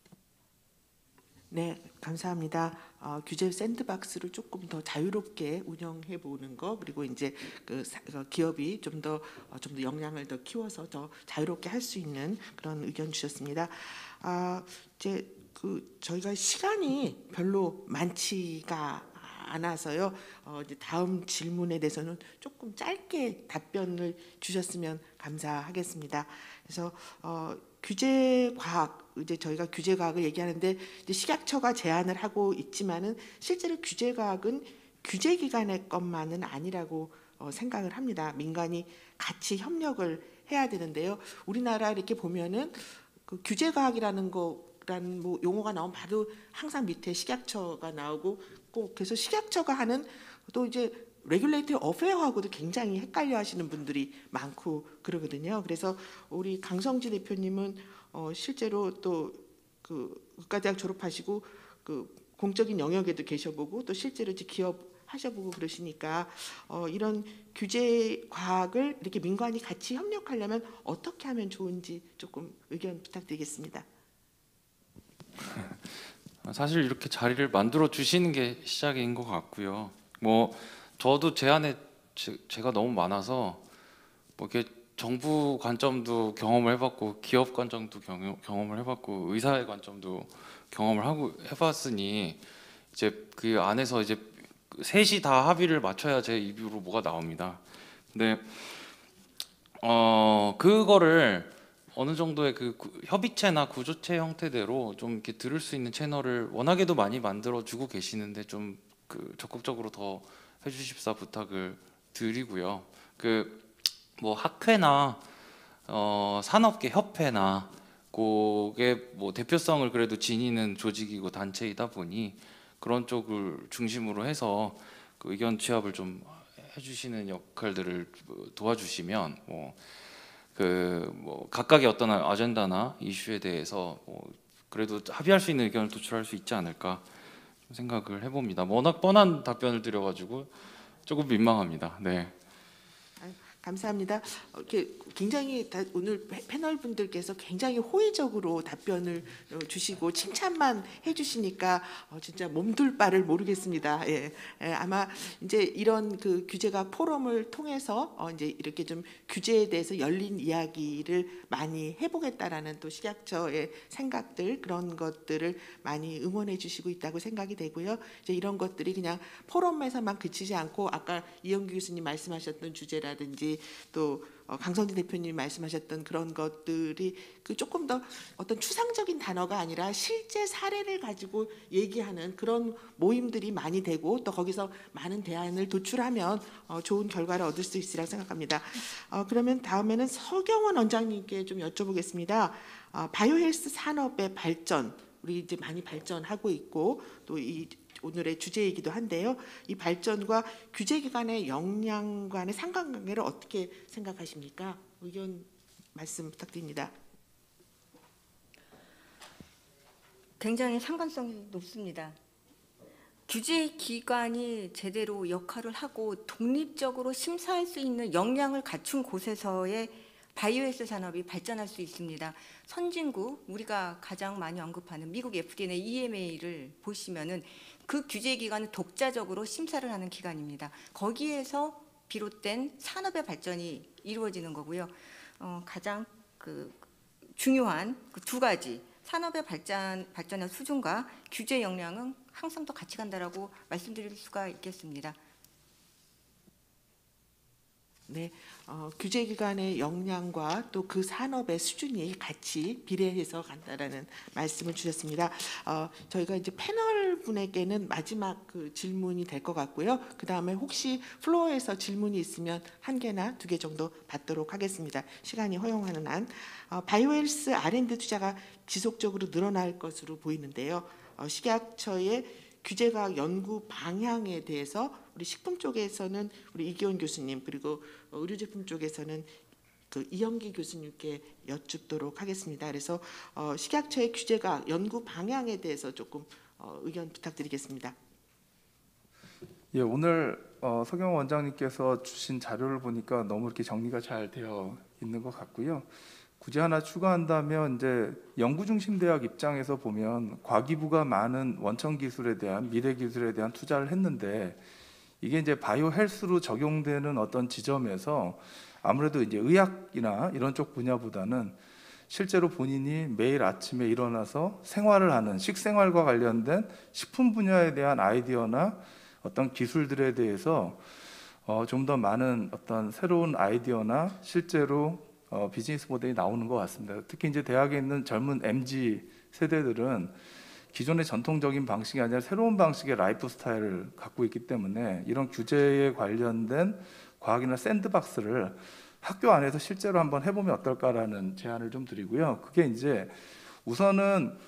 네, 감사합니다. 규제 샌드박스를 조금 더 자유롭게 운영해 보는 거, 그리고 이제 그 기업이 좀 더 역량을 더 키워서 더 자유롭게 할 수 있는 그런 의견 주셨습니다. 이제 저희가 시간이 별로 많지가 않아서요. 이제 다음 질문에 대해서는 조금 짧게 답변을 주셨으면 감사하겠습니다. 그래서 규제 과학, 이제 저희가 규제 과학을 얘기하는데 이제 식약처가 제안을 하고 있지만은 실제로 규제 과학은 규제 기관의 것만은 아니라고 생각을 합니다. 민간이 같이 협력을 해야 되는데요. 우리나라 이렇게 보면은 그 규제 과학이라는 거라는 뭐 용어가 나오면 바로 항상 밑에 식약처가 나오고, 꼭 그래서 식약처가 하는 또 이제 레귤레이터리 어페어하고도 굉장히 헷갈려하시는 분들이 많고 그러거든요. 그래서 우리 강성지 대표님은 실제로 또 그 의과대학 졸업하시고 그 공적인 영역에도 계셔보고 또 실제로 이제 기업 하셔보고 그러시니까 이런 규제 과학을 이렇게 민간이 같이 협력하려면 어떻게 하면 좋은지 조금 의견 부탁드리겠습니다. 사실 이렇게 자리를 만들어 주시는 게 시작인 것 같고요. 뭐 저도 제안에 제가 너무 많아서 뭐 이렇게 정부 관점도 경험을 해봤고 기업 관점도 경험을 해봤고 의사의 관점도 경험을 해봤으니 이제 그 안에서 이제 셋이 다 합의를 맞춰야 제 입으로 뭐가 나옵니다. 근데 그거를 어느 정도의 그 협의체나 구조체 형태대로 좀 이렇게 들을 수 있는 채널을 워낙에도 많이 만들어 주고 계시는데 좀 그 적극적으로 더 해주십사 부탁을 드리고요. 그 뭐 학회나 산업계 협회나 그게 뭐 대표성을 그래도 지니는 조직이고 단체이다 보니 그런 쪽을 중심으로 해서 그 의견 취합을 좀 해주시는 역할들을 도와주시면 뭐 각각의 어떤 아젠다나 이슈에 대해서 그래도 합의할 수 있는 의견을 도출할 수 있지 않을까 생각을 해봅니다. 워낙 뻔한 답변을 드려가지고 조금 민망합니다. 네. 감사합니다. 이렇게 굉장히 오늘 패널 분들께서 굉장히 호의적으로 답변을 주시고 칭찬만 해주시니까 진짜 몸둘 바를 모르겠습니다. 예. 아마 이제 이런 그 규제가 포럼을 통해서 이제 이렇게 좀 규제에 대해서 열린 이야기를 많이 해보겠다라는 또 식약처의 생각들, 그런 것들을 많이 응원해 주시고 있다고 생각이 되고요. 이제 이런 것들이 그냥 포럼에서만 그치지 않고 아까 이영규 교수님 말씀하셨던 주제라든지 또 강성진 대표님 말씀하셨던 그런 것들이 그 조금 더 어떤 추상적인 단어가 아니라 실제 사례를 가지고 얘기하는 그런 모임들이 많이 되고 또 거기서 많은 대안을 도출하면 좋은 결과를 얻을 수 있으리라 생각합니다. 그러면 다음에는 서경원 원장님께 좀 여쭤보겠습니다. 바이오헬스 산업의 발전, 우리 이제 많이 발전하고 있고 또 이 오늘의 주제이기도 한데요. 이 발전과 규제기관의 역량 간의 상관관계를 어떻게 생각하십니까? 의견 말씀 부탁드립니다. 굉장히 상관성이 높습니다. 규제기관이 제대로 역할을 하고 독립적으로 심사할 수 있는 역량을 갖춘 곳에서의 바이오헬스 산업이 발전할 수 있습니다. 선진국, 우리가 가장 많이 언급하는 미국 FDA나 EMA를 보시면은 그 규제기관은 독자적으로 심사를 하는 기관입니다. 거기에서 비롯된 산업의 발전이 이루어지는 거고요. 가장 그 중요한 그 두 가지 산업의 발전의 수준과 규제 역량은 항상 더 같이 간다라고 말씀드릴 수가 있겠습니다. 네, 규제기관의 역량과 또 그 산업의 수준이 같이 비례해서 간다라는 말씀을 주셨습니다. 저희가 이제 패널 분에게는 마지막 그 질문이 될 것 같고요. 그 다음에 혹시 플로어에서 질문이 있으면 1개나 2개 정도 받도록 하겠습니다. 시간이 허용하는 한. 바이오헬스 R&D 투자가 지속적으로 늘어날 것으로 보이는데요. 식약처의 규제과학 연구 방향에 대해서 우리 식품 쪽에서는 우리 이기원 교수님, 그리고 의료제품 쪽에서는 그 이영기 교수님께 여쭙도록 하겠습니다. 그래서 식약처의 규제과학 연구 방향에 대해서 조금 의견 부탁드리겠습니다. 예, 오늘 서경 원장님께서 주신 자료를 보니까 너무 이렇게 정리가 잘 되어 있는 것 같고요. 굳이 하나 추가한다면 이제 연구 중심 대학 입장에서 보면 과기부가 많은 원천 기술에 대한 미래 기술에 대한 투자를 했는데 이게 이제 바이오 헬스로 적용되는 어떤 지점에서 아무래도 이제 의학이나 이런 쪽 분야보다는 실제로 본인이 매일 아침에 일어나서 생활을 하는 식생활과 관련된 식품 분야에 대한 아이디어나 어떤 기술들에 대해서 좀 더 많은 어떤 새로운 아이디어나 실제로 비즈니스 모델이 나오는 것 같습니다. 특히 이제 대학에 있는 젊은 MZ 세대들은 기존의 전통적인 방식이 아니라 새로운 방식의 라이프 스타일을 갖고 있기 때문에 이런 규제에 관련된 과학이나 샌드박스를 학교 안에서 실제로 한번 해보면 어떨까라는 제안을 좀 드리고요. 그게 이제 우선은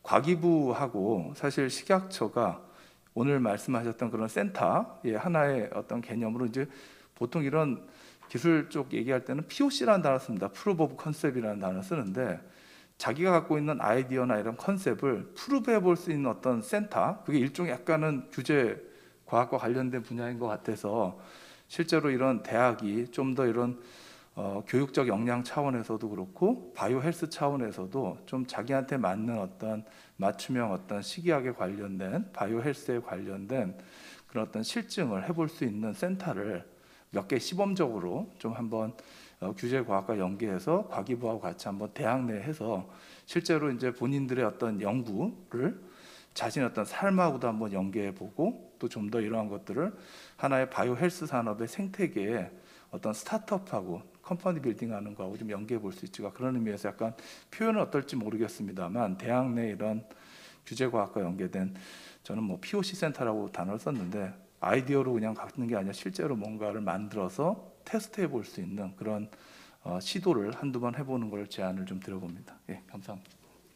과기부하고 사실 식약처가 오늘 말씀하셨던 그런 센터의 하나의 어떤 개념으로 이제 보통 이런 기술 쪽 얘기할 때는 POC라는 단어 씁니다. Proof of Concept이라는 단어 쓰는데 자기가 갖고 있는 아이디어나 이런 컨셉을 프루브해 볼 수 있는 어떤 센터, 그게 일종의 약간은 규제 과학과 관련된 분야인 것 같아서 실제로 이런 대학이 좀 더 이런 교육적 역량 차원에서도 그렇고 바이오 헬스 차원에서도 좀 자기한테 맞는 어떤 맞춤형 어떤 식이학에 관련된 바이오 헬스에 관련된 그런 어떤 실증을 해볼 수 있는 센터를 몇 개 시범적으로 좀 한번 규제 과학과 연계해서 과기부하고 같이 한번 대학 내에 해서 실제로 이제 본인들의 어떤 연구를 자신의 어떤 삶하고도 한번 연계해 보고 또 좀 더 이러한 것들을 하나의 바이오 헬스 산업의 생태계에 어떤 스타트업하고 컴퍼니 빌딩하는 거하고 좀 연계해 볼 수 있지가 그런 의미에서 약간 표현은 어떨지 모르겠습니다만 대학 내 이런 규제 과학과 연계된 저는 뭐 POC 센터라고 단어를 썼는데 아이디어로 그냥 갖는 게 아니라 실제로 뭔가를 만들어서 테스트해 볼 수 있는 그런 시도를 한두 번 해보는 걸 제안을 좀 드려봅니다. 예, 감사합니다.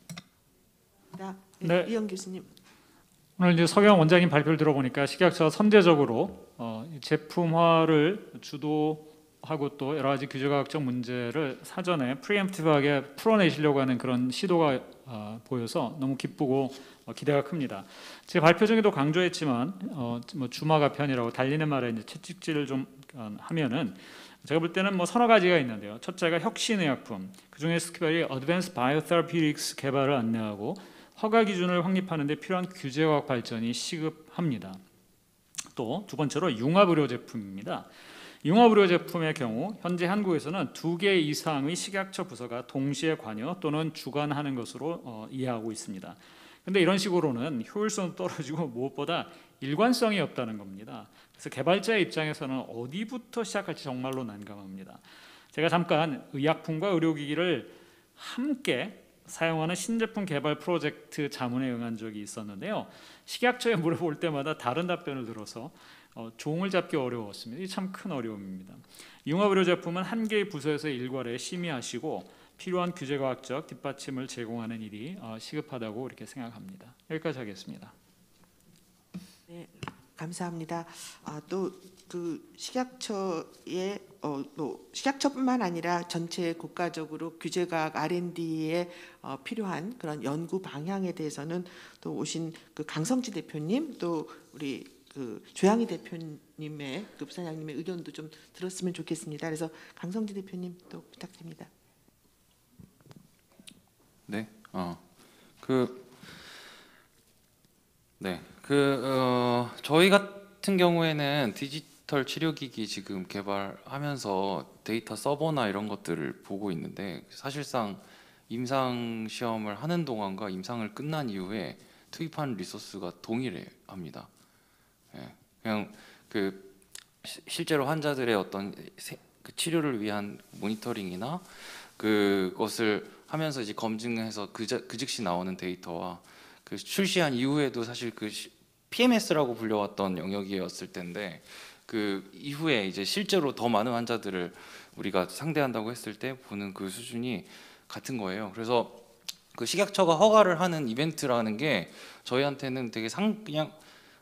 네, 이영 교수님. 오늘 이제 서경 원장님 발표를 들어보니까 식약처가 선제적으로 제품화를 주도하고 또 여러 가지 규제과학적 문제를 사전에 프리엠프티브하게 풀어내시려고 하는 그런 시도가 보여서 너무 기쁘고 기대가 큽니다. 제 발표 중에도 강조했지만 뭐 주마가 편이라고 달리는 말에 이제 채찍질을 좀 하면은 제가 볼 때는 뭐 서너 가지가 있는데요. 첫째가 혁신의약품, 그중에 특별히 Advanced Biotherapeutics 개발을 안내하고 허가 기준을 확립하는 데 필요한 규제과학 발전이 시급합니다. 또 두 번째로 융합의료 제품입니다. 융합의료 제품의 경우 현재 한국에서는 2개 이상의 식약처 부서가 동시에 관여 또는 주관하는 것으로 이해하고 있습니다. 그런데 이런 식으로는 효율성도 떨어지고 무엇보다 일관성이 없다는 겁니다. 그래서 개발자의 입장에서는 어디부터 시작할지 정말로 난감합니다. 제가 잠깐 의약품과 의료기기를 함께 사용하는 신제품 개발 프로젝트 자문에 응한 적이 있었는데요. 식약처에 물어볼 때마다 다른 답변을 들어서 종을 잡기 어려웠습니다. 이게 참 큰 어려움입니다. 융합의료 제품은 한 개의 부서에서 일괄에 심의하시고 필요한 규제과학적 뒷받침을 제공하는 일이 시급하다고 이렇게 생각합니다. 여기까지 하겠습니다. 네, 감사합니다. 또 그 식약처의 또 식약처뿐만 아니라 전체 국가적으로 규제과학 R&D에 필요한 그런 연구 방향에 대해서는 또 오신 그 강성지 대표님 또 우리 그 조양희 대표님의 그 부사장님의 의견도 좀 들었으면 좋겠습니다. 그래서 강성지 대표님 또 부탁드립니다. 네, 저희 같은 경우에는 디지털 치료기기 지금 개발하면서 데이터 서버나 이런 것들을 보고 있는데 사실상 임상 시험을 하는 동안과 임상을 끝난 이후에 투입한 리소스가 동일합니다. 예, 그냥 그 실제로 환자들의 어떤 그 치료를 위한 모니터링이나 그것을 하면서 이제 검증해서 그 즉시 나오는 데이터와 그 출시한 이후에도 사실 그 PMS라고 불려왔던 영역이었을 텐데 그 이후에 이제 실제로 더 많은 환자들을 우리가 상대한다고 했을 때 보는 그 수준이 같은 거예요. 그래서 그 식약처가 허가를 하는 이벤트라는 게 저희한테는 되게 그냥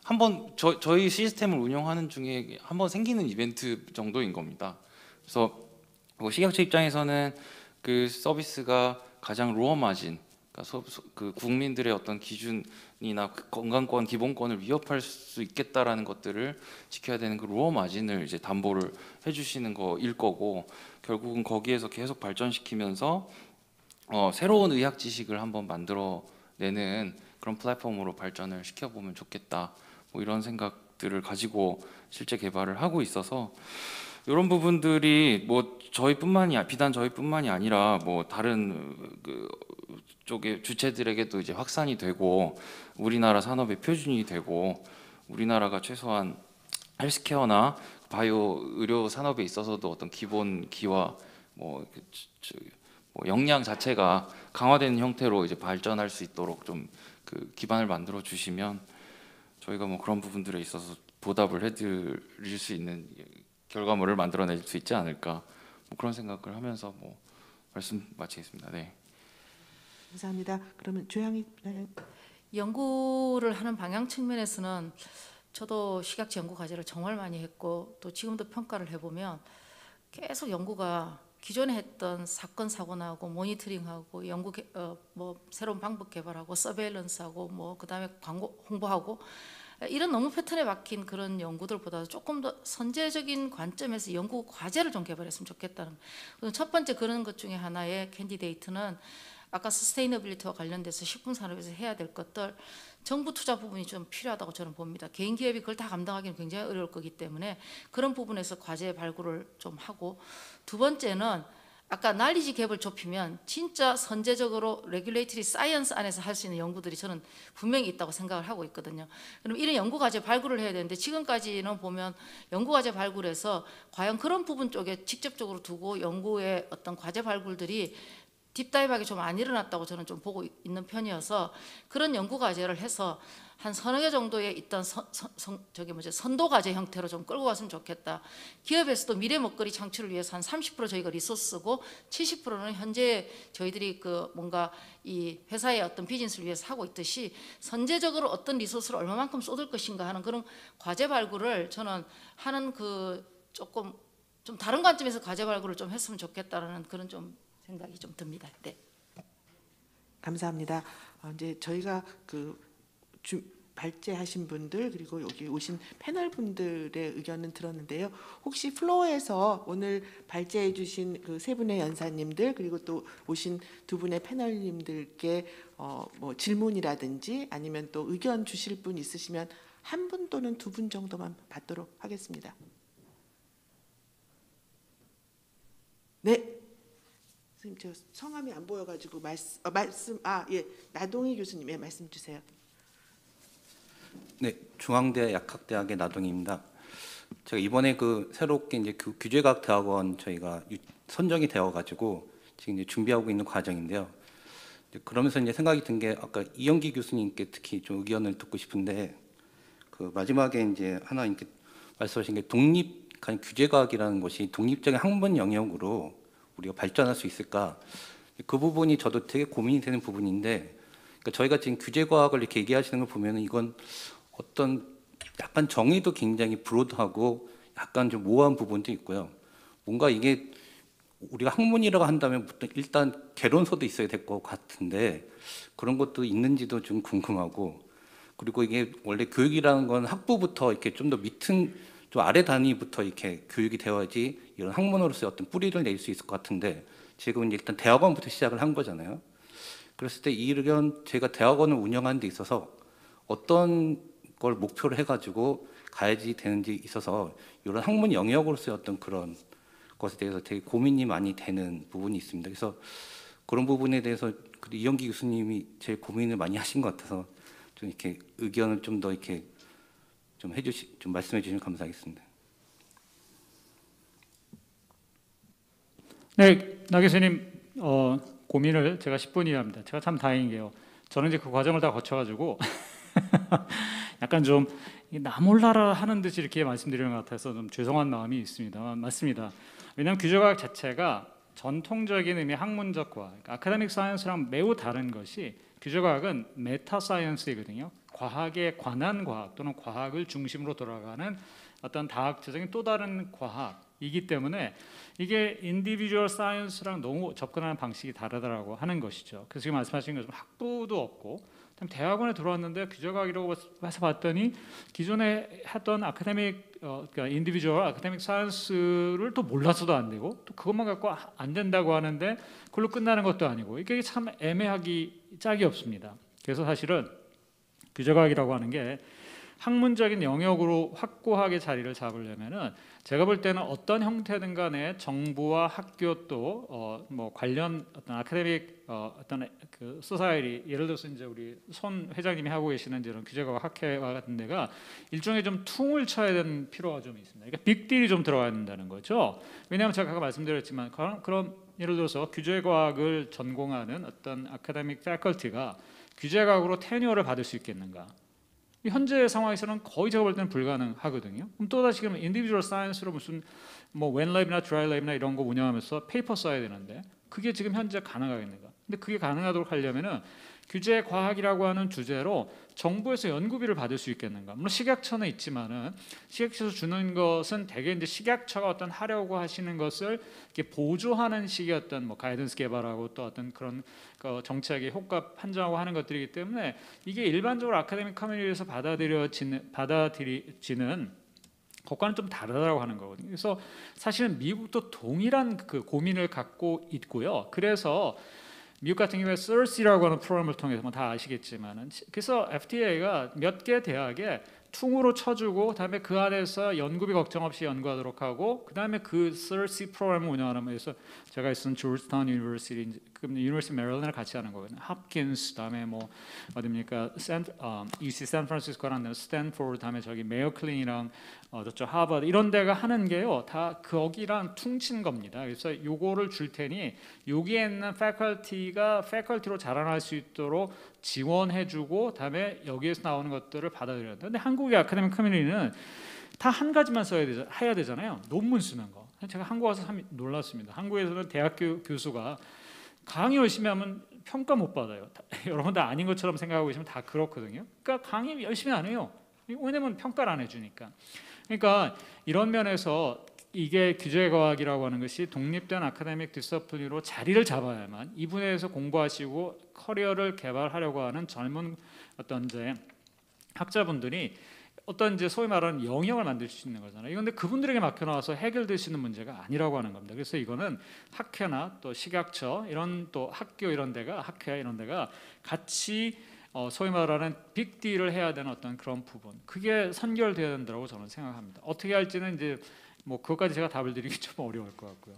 한번 저희 시스템을 운영하는 중에 한번 생기는 이벤트 정도인 겁니다. 그래서 뭐 식약처 입장에서는 그 서비스가 가장 로어 마진, 그러니까 그 국민들의 어떤 기준이나 그 건강권 기본권을 위협할 수 있겠다라는 것들을 지켜야 되는 그 로어 마진을 이제 담보를 해주시는 거일 거고, 결국은 거기에서 계속 발전시키면서 새로운 의학 지식을 한번 만들어내는 그런 플랫폼으로 발전을 시켜보면 좋겠다. 뭐 이런 생각들을 가지고 실제 개발을 하고 있어서 이런 부분들이 뭐 비단 저희뿐만이 아니라 뭐 다른 그 쪽의 주체들에게도 이제 확산이 되고 우리나라 산업의 표준이 되고 우리나라가 최소한 헬스케어나 바이오 의료 산업에 있어서도 어떤 기본 기와 뭐 역량 자체가 강화되는 형태로 이제 발전할 수 있도록 좀 그 기반을 만들어 주시면 저희가 뭐 그런 부분들에 있어서 보답을 해드릴 수 있는 결과물을 만들어낼 수 있지 않을까, 뭐 그런 생각을 하면서 뭐 말씀 마치겠습니다. 네. 감사합니다. 그러면 조양희 연구를 하는 방향 측면에서는 저도 식약처 연구 과제를 정말 많이 했고 또 지금도 평가를 해보면 계속 연구가 기존에 했던 사건 사고 나고 모니터링하고 연구 뭐 새로운 방법 개발하고 서베일런스하고 뭐 그다음에 광고 홍보하고 이런 너무 패턴에 박힌 그런 연구들보다 조금 더 선제적인 관점에서 연구 과제를 좀 개발했으면 좋겠다는. 첫 번째 그런 것 중에 하나의 캔디데이트는 아까 서스테이너빌리티와 관련돼서 식품 산업에서 해야 될 것들 정부 투자 부분이 좀 필요하다고 저는 봅니다. 개인 기업이 그걸 다 감당하기는 굉장히 어려울 거기 때문에 그런 부분에서 과제 발굴을 좀 하고, 두 번째는 아까 날리지 갭을 좁히면 진짜 선제적으로 레귤레이터리 사이언스 안에서 할 수 있는 연구들이 저는 분명히 있다고 생각을 하고 있거든요. 그럼 이런 연구 과제 발굴을 해야 되는데 지금까지는 보면 연구 과제 발굴에서 과연 그런 부분 쪽에 직접적으로 두고 연구의 어떤 과제 발굴들이 딥다이브하게 좀 안 일어났다고 저는 좀 보고 있는 편이어서 그런 연구 과제를 해서 한 서너 개 정도의 있던 선도 과제 형태로 좀 끌고 갔으면 좋겠다. 기업에서도 미래 먹거리 창출을 위해서 한 30% 저희가 리소스 쓰고 70%는 현재 저희들이 그 뭔가 이 회사의 어떤 비즈니스를 위해서 하고 있듯이 선제적으로 어떤 리소스를 얼마만큼 쏟을 것인가 하는 그런 과제 발굴을 저는 하는 그 조금 좀 다른 관점에서 과제 발굴을 좀 했으면 좋겠다라는 그런 좀 생각이 좀 듭니다. 네. 감사합니다. 이제 저희가 발제하신 분들 그리고 여기 오신 패널 분들의 의견은 들었는데요. 혹시 플로어에서 오늘 발제해 주신 그 세 분의 연사님들 그리고 또 오신 두 분의 패널님들께 뭐 질문이라든지 아니면 또 의견 주실 분 있으시면 한 분 또는 두 분 정도만 받도록 하겠습니다. 네. 선생님, 저 성함이 안 보여가지고 예, 나동희 교수님, 예, 말씀 주세요. 네, 중앙대 약학대학의 나동희입니다. 제가 이번에 그 새롭게 이제 그 규제과학대학원 저희가 선정이 되어가지고 지금 이제 준비하고 있는 과정인데요. 그러면서 이제 생각이 든 게 아까 이영기 교수님께 특히 좀 의견을 듣고 싶은데 그 마지막에 이제 하나 이렇게 말씀하신 게 규제과학이라는 것이 독립적인 학문 영역으로 우리가 발전할 수 있을까? 그 부분이 저도 되게 고민이 되는 부분인데, 그러니까 저희가 지금 규제과학을 이렇게 얘기하시는 걸 보면 이건 어떤 약간 정의도 굉장히 브로드하고 약간 좀 모호한 부분도 있고요. 뭔가 이게 우리가 학문이라고 한다면 일단 개론서도 있어야 될 것 같은데 그런 것도 있는지도 좀 궁금하고, 그리고 이게 원래 교육이라는 건 학부부터 이렇게 좀 더 밑은 좀 아래 단위부터 이렇게 교육이 되어야지 이런 학문으로서의 어떤 뿌리를 낼 수 있을 것 같은데 지금은 일단 대학원부터 시작을 한 거잖아요. 그랬을 때 이런 제가 대학원을 운영하는 데 있어서 어떤 걸 목표로 해가지고 가야지 되는지 있어서 이런 학문 영역으로서의 어떤 그런 것에 대해서 되게 고민이 많이 되는 부분이 있습니다. 그래서 그런 부분에 대해서 이영기 교수님이 제일 고민을 많이 하신 것 같아서 좀 이렇게 의견을 좀 더 이렇게 좀 말씀해 주시면 감사하겠습니다. 네, 나 교수님 고민을 제가 10분 이해합니다. 제가 참 다행인 게요. 저는 이제 그 과정을 다 거쳐가지고 약간 좀 나 몰라라 하는 듯이 이렇게 말씀드리는 것 같아서 좀 죄송한 마음이 있습니다. 맞습니다. 왜냐하면 규제과학 자체가 전통적인 의미의 학문적 과학, 아카데믹 사이언스랑 매우 다른 것이 규제과학은 메타 사이언스이거든요. 과학에 관한 과학 또는 과학을 중심으로 돌아가는 어떤 다학적인 또 다른 과학이기 때문에 이게 인디비주얼 사이언스랑 너무 접근하는 방식이 다르다라고 하는 것이죠. 그래서 지금 말씀하신 것처럼 학부도 없고 대학원에 들어왔는데 규제과학이라고 해서 봤더니 기존에 했던 아카데믹 그러니까 인디비주얼 아카데믹 사이언스를 또 몰라서도 안 되고 또 그것만 갖고 안 된다고 하는데 그걸로 끝나는 것도 아니고 이게 참 애매하기 짝이 없습니다. 그래서 사실은 규제과학이라고 하는 게 학문적인 영역으로 확고하게 자리를 잡으려면은 제가 볼 때는 어떤 형태든 간에 정부와 학교 또 뭐 관련 어떤 아카데믹 어떤 그 소사이티 예를 들어서 이제 우리 손 회장님이 하고 계시는 이런 규제과학 학회와 같은 데가 일종의 좀 퉁을 쳐야 되는 필요가 좀 있습니다. 그러니까 빅딜이 좀 들어가야 된다는 거죠. 왜냐하면 제가 아까 말씀드렸지만 그런 예를 들어서 규제과학을 전공하는 어떤 아카데믹 패컬티가 규제과학으로 테뉴어를 받을 수 있겠는가? 현재 상황에서는 거의 제가 볼 때는 불가능하거든요. 그럼 또다시 그러면 인디비주얼 사이언스로 무슨 뭐 웬랩이나 드라이랩이나 이런 거 운영하면서 페이퍼 써야 되는데 그게 지금 현재 가능하겠는가? 근데 그게 가능하도록 하려면은 규제 과학이라고 하는 주제로 정부에서 연구비를 받을 수 있겠는가? 물론 식약처는 있지만은 식약처에서 주는 것은 대개 이제 식약처가 어떤 하려고 하시는 것을 이렇게 보조하는 식의 어떤 뭐 가이던스 개발하고 또 어떤 그런 정책의 효과 판정하고 하는 것들이기 때문에 이게 일반적으로 아카데믹 커뮤니티에서 받아들여지는 것과는 좀 다르다고 하는 거거든요. 그래서 사실은 미국도 동일한 그 고민을 갖고 있고요. 그래서 미국 같은 경우에 CERS이라고 하는 프로그램을 통해서 뭐 다 아시겠지만은 그래서 FDA가 몇 개 대학에 퉁으로 쳐주고 그다음에 그 안에서 연구비 걱정 없이 연구하도록 하고 그다음에 그 CERS 프로그램을 운영하는 거에서 제가 있었던 조지타운 유니버시티, 유니버시티 메릴랜드를 같이 하는 거거든요. 홉킨스, 그다음에 뭐 어디입니까? UC 샌프란시스코랑 스탠포드, 다음에 저기 메이오 클리닉이랑 저쪽 하버드 이런 데가 하는 게요. 다 거기랑 퉁친 겁니다. 그래서 요거를 줄 테니 여기에 있는 패컬티로 자라날 수 있도록 지원해주고 다음에 여기에서 나오는 것들을 받아들여야 돼. 근데 한국의 아카데믹 커뮤니티는 다 한 가지만 해야 되잖아요. 논문 쓰는 거. 제가 한국 와서 참 놀랐습니다. 한국에서는 대학교 교수가 강의 열심히 하면 평가 못 받아요. 여러분 다 아닌 것처럼 생각하고 계시면 다 그렇거든요. 그러니까 강의 열심히 안 해요. 왜냐면 평가를 안 해주니까. 그러니까 이런 면에서 이게 규제과학이라고 하는 것이 독립된 아카데믹 디서플린으로 자리를 잡아야만 이 분야에서 공부하시고 커리어를 개발하려고 하는 젊은 어떤 이제 학자분들이 어떤 이제 소위 말하는 영역을 만들 수 있는 거잖아요. 그런데 그분들에게 맡겨놔서 해결될 수 있는 문제가 아니라고 하는 겁니다. 그래서 이거는 학회나 또 식약처 이런 또 학교 이런 데가 학회 이런 데가 같이 소위 말하는 빅딜을 해야 되는 어떤 그런 부분 그게 선결돼야 된다고 저는 생각합니다. 어떻게 할지는 이제 뭐 그것까지 제가 답을 드리기 좀 어려울 것 같고요.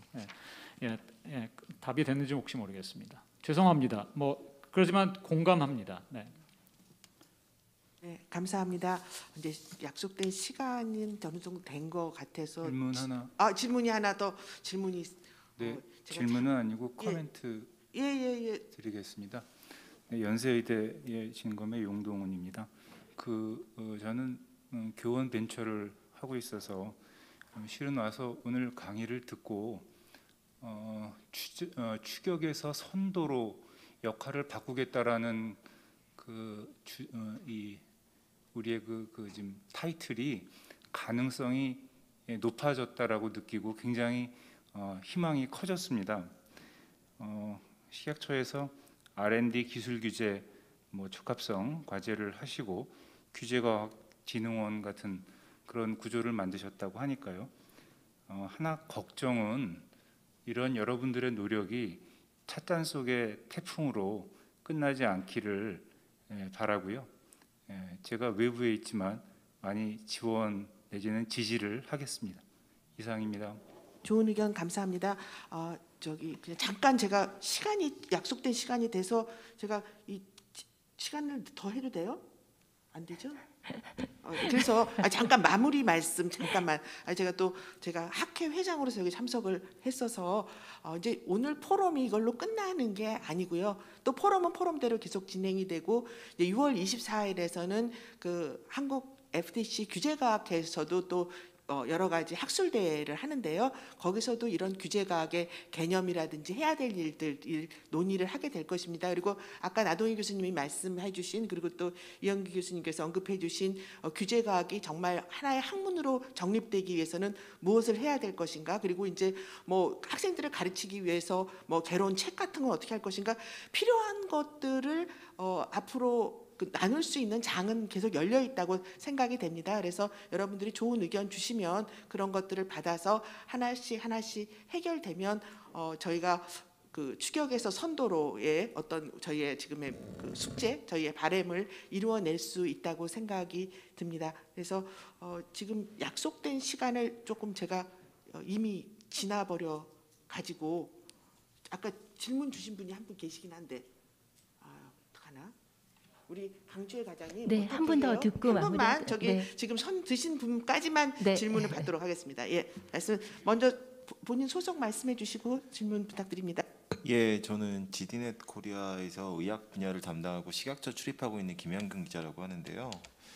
답이 됐는지 혹시 모르겠습니다. 죄송합니다. 뭐 그렇지만 공감합니다. 네. 네, 감사합니다. 이제 약속된 시간은 어느 정도 된 것 같아서 질문 하나. 질문이 하나 더 질문이. 네, 질문은 아니고 코멘트 드리겠습니다. 네, 연세의대 진검의 용동훈입니다. 저는 교원 벤처를 하고 있어서 실은 와서 오늘 강의를 듣고 추격에서 선도로 역할을 바꾸겠다라는 우리의 지금 타이틀이 가능성이 높아졌다라고 느끼고 굉장히 희망이 커졌습니다. 식약처에서 R&D 기술 규제 적합성 과제를 하시고 규제과학진흥원 같은 그런 구조를 만드셨다고 하니까요. 하나 걱정은 이런 여러분들의 노력이 찻잔 속의 태풍으로 끝나지 않기를 바라고요. 제가 외부에 있지만 많이 지원 내지는 지지를 하겠습니다. 이상입니다. 좋은 의견 감사합니다. 그냥 잠깐 제가 약속된 시간이 돼서 제가 이 시간을 더 해도 돼요? 안 되죠? 그래서 잠깐 마무리 말씀 잠깐만. 제가 학회 회장으로서 여기 참석을 했어서 이제 오늘 포럼이 이걸로 끝나는 게 아니고요. 또 포럼은 포럼대로 계속 진행이 되고 이제 6월 24일에서는 그 한국 FDC 규제과학회에서도 또 여러 가지 학술 대회를 하는데요. 거기서도 이런 규제과학의 개념이라든지 해야 될 일들 논의를 하게 될 것입니다. 그리고 아까 나동희 교수님이 말씀해 주신, 그리고 또 이영기 교수님께서 언급해 주신 규제과학이 정말 하나의 학문으로 정립되기 위해서는 무엇을 해야 될 것인가, 그리고 이제 뭐 학생들을 가르치기 위해서 뭐 개론 책 같은 건 어떻게 할 것인가, 필요한 것들을 앞으로 나눌 수 있는 장은 계속 열려 있다고 생각이 됩니다. 그래서 여러분들이 좋은 의견 주시면 그런 것들을 받아서 하나씩 해결되면 저희가 그 추격에서 선도로의 어떤 저희의 지금의 그 숙제, 저희의 바람을 이루어낼 수 있다고 생각이 듭니다. 그래서 지금 약속된 시간을 조금 제가 이미 지나버려 가지고, 아까 질문 주신 분이 한 분 계시긴 한데 어떡하나? 우리 강주혜 과장님, 네, 한 분 더 듣고 한 번만 마무리할까요? 저기 네. 지금 선 드신 분까지만 네. 질문을 받도록 하겠습니다. 예, 말씀 먼저 본인 소속 말씀해 주시고 질문 부탁드립니다. 예, 저는 지디넷 코리아에서 의학 분야를 담당하고 식약처 출입하고 있는 김현근 기자라고 하는데요.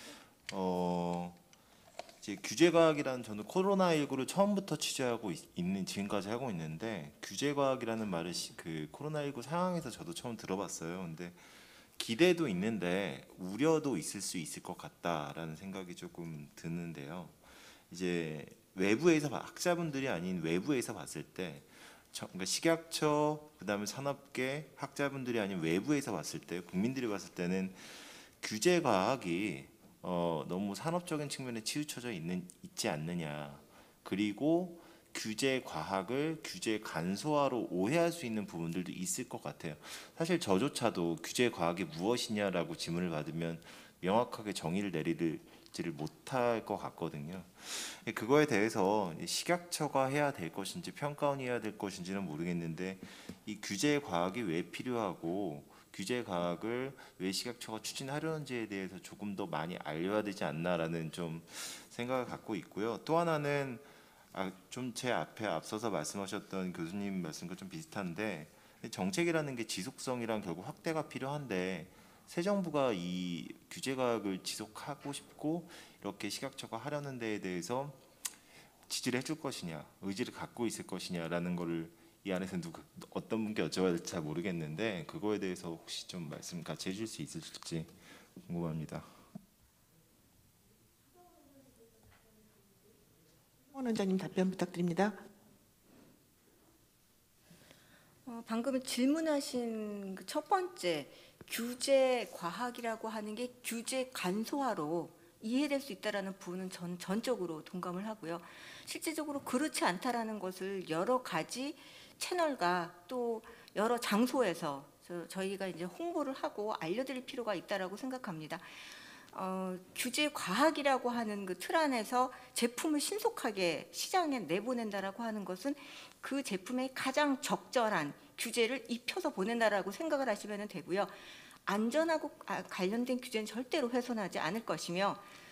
이제 규제과학이라는, 저는 코로나19를 처음부터 취재하고 있는, 지금까지 하고 있는데, 규제과학이라는 말을 그 코로나19 상황에서 저도 처음 들어봤어요. 근데 기대도 있는데 우려도 있을 수 있을 것 같다라는 생각이 조금 드는데요. 이제 외부에서, 학자분들이 아닌 외부에서 봤을 때, 그러니까 식약처, 그다음에 산업계, 학자분들이 아닌 외부에서 봤을 때, 국민들이 봤을 때는 규제 과학이 너무 산업적인 측면에 치우쳐져 있지 않느냐, 그리고 규제 과학을 규제 간소화로 오해할 수 있는 부분들도 있을 것 같아요. 사실 저조차도 규제 과학이 무엇이냐라고 질문을 받으면 명확하게 정의를 내리지를 못할 것 같거든요. 그거에 대해서 식약처가 해야 될 것인지 평가원이 해야 될 것인지는 모르겠는데, 이 규제 과학이 왜 필요하고 규제 과학을 왜 식약처가 추진하려는지에 대해서 조금 더 많이 알려야 되지 않나라는 좀 생각을 갖고 있고요. 또 하나는 좀 제 앞에 앞서서 말씀하셨던 교수님 말씀과 좀 비슷한데, 정책이라는 게 지속성이랑 결국 확대가 필요한데, 새 정부가 이 규제 과학을 지속하고 싶고 이렇게 식약처가 하려는 데에 대해서 지지를 해줄 것이냐, 의지를 갖고 있을 것이냐라는 거를 이 안에서 어떤 분께 여쭤봐야 될지 잘 모르겠는데, 그거에 대해서 혹시 좀 말씀 같이 해줄 수 있을지 궁금합니다. 원장님 답변 부탁드립니다. 방금 질문하신 그 첫 번째 규제 과학이라고 하는 게 규제 간소화로 이해될 수 있다라는 부분은 전 전적으로 동감을 하고요. 실제적으로 그렇지 않다라는 것을 여러 가지 채널과 또 여러 장소에서 저희가 이제 홍보를 하고 알려드릴 필요가 있다라고 생각합니다. 규제 과학이라고 하는 그 틀 안에서 제품을 신속하게 시장에 내보낸다라고 하는 것은 그 제품에 가장 적절한 규제를 입혀서 보낸다라고 생각을 하시면 되고요. 안전하고 관련된 규제는 절대로 훼손하지 않을 것이며,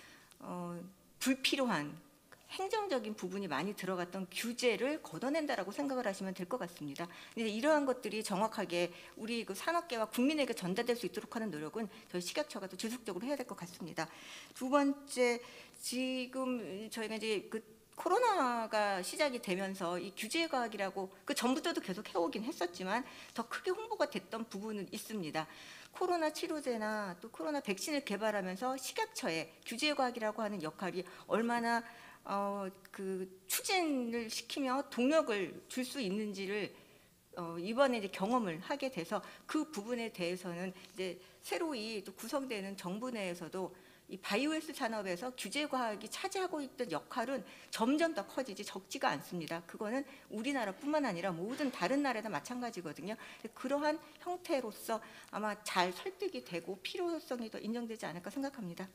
불필요한 행정적인 부분이 많이 들어갔던 규제를 걷어낸다라고 생각을 하시면 될 것 같습니다. 근데 이러한 것들이 정확하게 우리 그 산업계와 국민에게 전달될 수 있도록 하는 노력은 저희 식약처가 또 지속적으로 해야 될 것 같습니다. 두 번째, 지금 저희가 이제 그 코로나가 시작이 되면서 이 규제 과학이라고 그 전부터도 계속 해오긴 했었지만 더 크게 홍보가 됐던 부분은 있습니다. 코로나 치료제나 또 코로나 백신을 개발하면서 식약처의 규제 과학이라고 하는 역할이 얼마나 그 추진을 시키며 동력을 줄 수 있는지를 이번에 이제 경험을 하게 돼서, 그 부분에 대해서는 이제 새로이 또 구성되는 정부 내에서도 이 바이오헬스 산업에서 규제 과학이 차지하고 있던 역할은 점점 더 커지지 적지가 않습니다. 그거는 우리나라뿐만 아니라 모든 다른 나라도 마찬가지거든요. 그러한 형태로서 아마 잘 설득이 되고 필요성이 더 인정되지 않을까 생각합니다.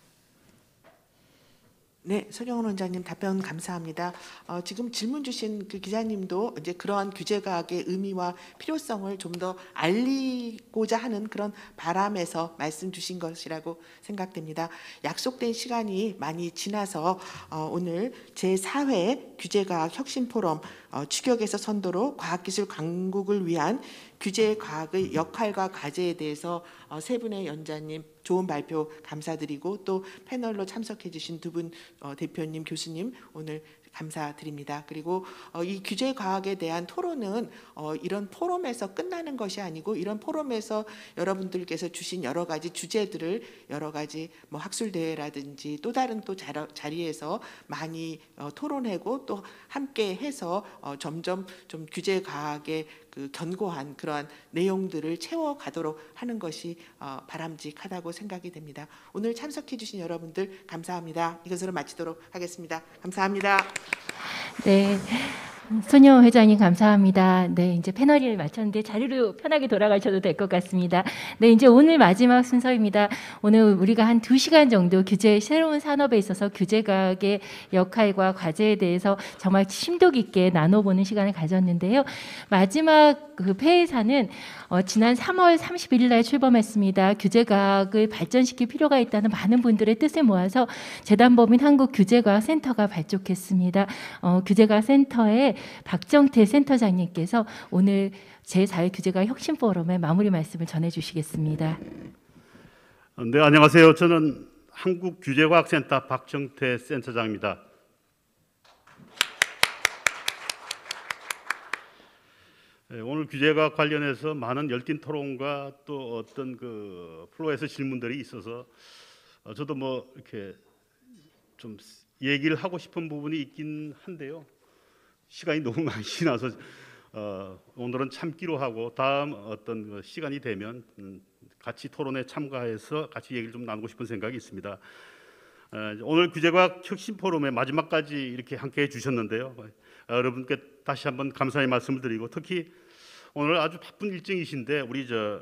네, 손영훈 원장님 답변 감사합니다. 지금 질문 주신 그 기자님도 이제 그러한 규제 과학의 의미와 필요성을 좀 더 알리고자 하는 그런 바람에서 말씀 주신 것이라고 생각됩니다. 약속된 시간이 많이 지나서 오늘 제4회 규제 과학 혁신 포럼 추격에서 선도로 과학기술 강국을 위한 규제과학의 역할과 과제에 대해서 세 분의 연자님 좋은 발표 감사드리고 또 패널로 참석해 주신 두 분 대표님, 교수님 오늘 감사드립니다. 그리고 이 규제 과학에 대한 토론은 이런 포럼에서 끝나는 것이 아니고 이런 포럼에서 여러분들께서 주신 여러 가지 주제들을 여러 가지 뭐 학술 대회라든지 또 다른 또 자리에서 많이 토론하고 또 함께 해서 점점 좀 규제 과학의 그 견고한 그러한 내용들을 채워가도록 하는 것이 바람직하다고 생각이 됩니다. 오늘 참석해 주신 여러분들 감사합니다. 이것으로 마치도록 하겠습니다. 감사합니다. 네. 손효 회장님 감사합니다. 네, 이제 패널을 마쳤는데 자리로 편하게 돌아가셔도 될 것 같습니다. 네, 이제 오늘 마지막 순서입니다. 오늘 우리가 한 2시간 정도 규제 새로운 산업에 있어서 규제과학의 역할과 과제에 대해서 정말 심도 깊게 나눠보는 시간을 가졌는데요. 마지막 그 폐회사는 지난 3월 31일 날 출범했습니다. 규제과학을 발전시킬 필요가 있다는 많은 분들의 뜻을 모아서 재단법인 한국규제과학센터가 발족했습니다. 규제과학센터의 박정태 센터장님께서 오늘 제4회 규제과학 혁신포럼의 마무리 말씀을 전해주시겠습니다. 네, 안녕하세요. 저는 한국규제과학센터 박정태 센터장입니다. 오늘 규제과학 관련해서 많은 열띤 토론과 또 어떤 그 플로에서 질문들이 있어서 저도 뭐 이렇게 좀 얘기를 하고 싶은 부분이 있긴 한데요. 시간이 너무 많이 지나서 오늘은 참기로 하고 다음 어떤 시간이 되면 같이 토론에 참가해서 같이 얘기를 좀 나누고 싶은 생각이 있습니다. 오늘 규제과학 혁신 포럼의 마지막까지 이렇게 함께해 주셨는데요. 여러분께 다시 한번 감사의 말씀을 드리고 특히 오늘 아주 바쁜 일정이신데 우리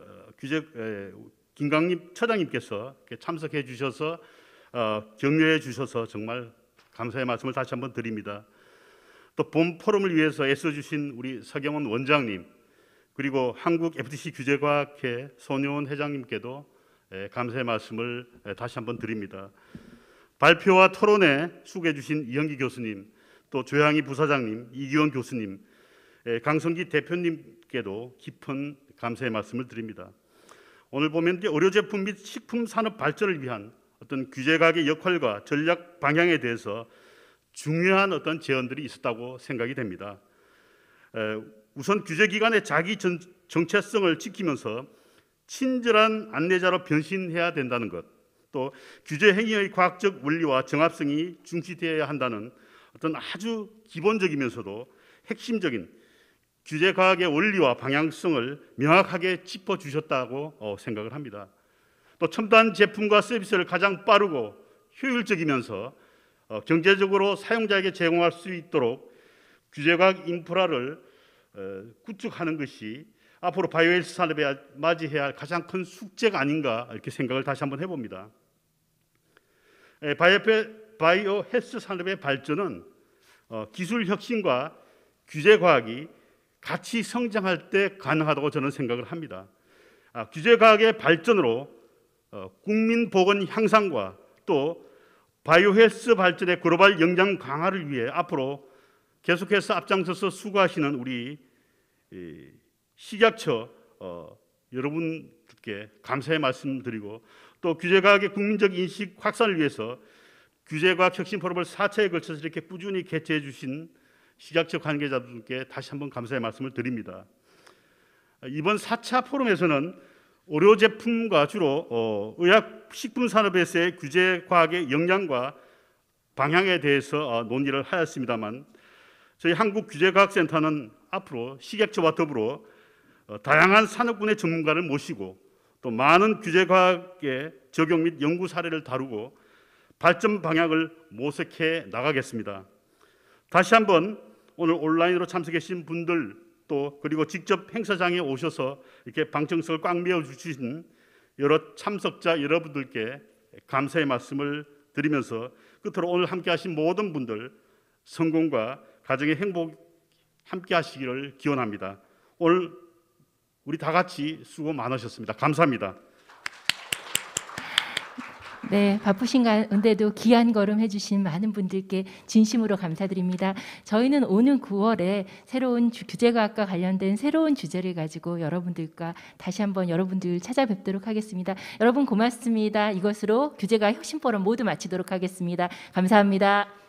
김강림 처장님께서 참석해 주셔서 격려해 주셔서 정말 감사의 말씀을 다시 한번 드립니다. 또 본 포럼을 위해서 애써주신 우리 서경원 원장님 그리고 한국 FTC 규제과학회 손효원 회장님께도 감사의 말씀을 다시 한번 드립니다. 발표와 토론에 수고해 주신 이현기 교수님 또 조향희 부사장님, 이기원 교수님, 강성기 대표님께도 깊은 감사의 말씀을 드립니다. 오늘 보면 의료 제품 및 식품 산업 발전을 위한 어떤 규제과학의 역할과 전략 방향에 대해서 중요한 어떤 제언들이 있었다고 생각이 됩니다. 우선 규제기관의 자기 정체성을 지키면서 친절한 안내자로 변신해야 된다는 것, 또 규제 행위의 과학적 원리와 정합성이 중시되어야 한다는 어떤 아주 기본적이면서도 핵심적인 규제과학의 원리와 방향성을 명확하게 짚어주셨다고 생각을 합니다. 또 첨단 제품과 서비스를 가장 빠르고 효율적이면서 경제적으로 사용자에게 제공할 수 있도록 규제과학 인프라를 구축하는 것이 앞으로 바이오헬스 산업에 맞이해야 할 가장 큰 숙제가 아닌가 이렇게 생각을 다시 한번 해봅니다. 바이오헬스 산업의 발전은 기술 혁신과 규제과학이 같이 성장할 때 가능하다고 저는 생각을 합니다. 규제과학의 발전으로 국민 보건 향상과 또 바이오헬스 발전의 글로벌 역량 강화를 위해 앞으로 계속해서 앞장서서 수고하시는 우리 식약처 여러분께 감사의 말씀드리고 또 규제과학의 국민적 인식 확산을 위해서 규제과학 혁신 포럼을 4차에 걸쳐서 이렇게 꾸준히 개최해 주신 식약처 관계자분께 다시 한번 감사의 말씀을 드립니다. 이번 4차 포럼에서는 의료 제품과 주로 의약 식품 산업에서의 규제 과학의 역량과 방향에 대해서 논의를 하였습니다만 저희 한국규제과학센터는 앞으로 식약처와 더불어 다양한 산업군의 전문가를 모시고 또 많은 규제과학의 적용 및 연구 사례를 다루고 발전 방향을 모색해 나가겠습니다. 다시 한번 오늘 온라인으로 참석해 주신 분들 또 그리고 직접 행사장에 오셔서 이렇게 방청석을 꽉 메워 주신 여러 참석자 여러분들께 감사의 말씀을 드리면서 끝으로 오늘 함께 하신 모든 분들 성공과 가정의 행복 함께 하시기를 기원합니다. 오늘 우리 다 같이 수고 많으셨습니다. 감사합니다. 네, 바쁘신 가운데도 귀한 걸음 해주신 많은 분들께 진심으로 감사드립니다. 저희는 오는 9월에 새로운 규제과학과 관련된 새로운 주제를 가지고 여러분들과 다시 한번 여러분들 찾아뵙도록 하겠습니다. 여러분 고맙습니다. 이것으로 규제과학 혁신 포럼 모두 마치도록 하겠습니다. 감사합니다.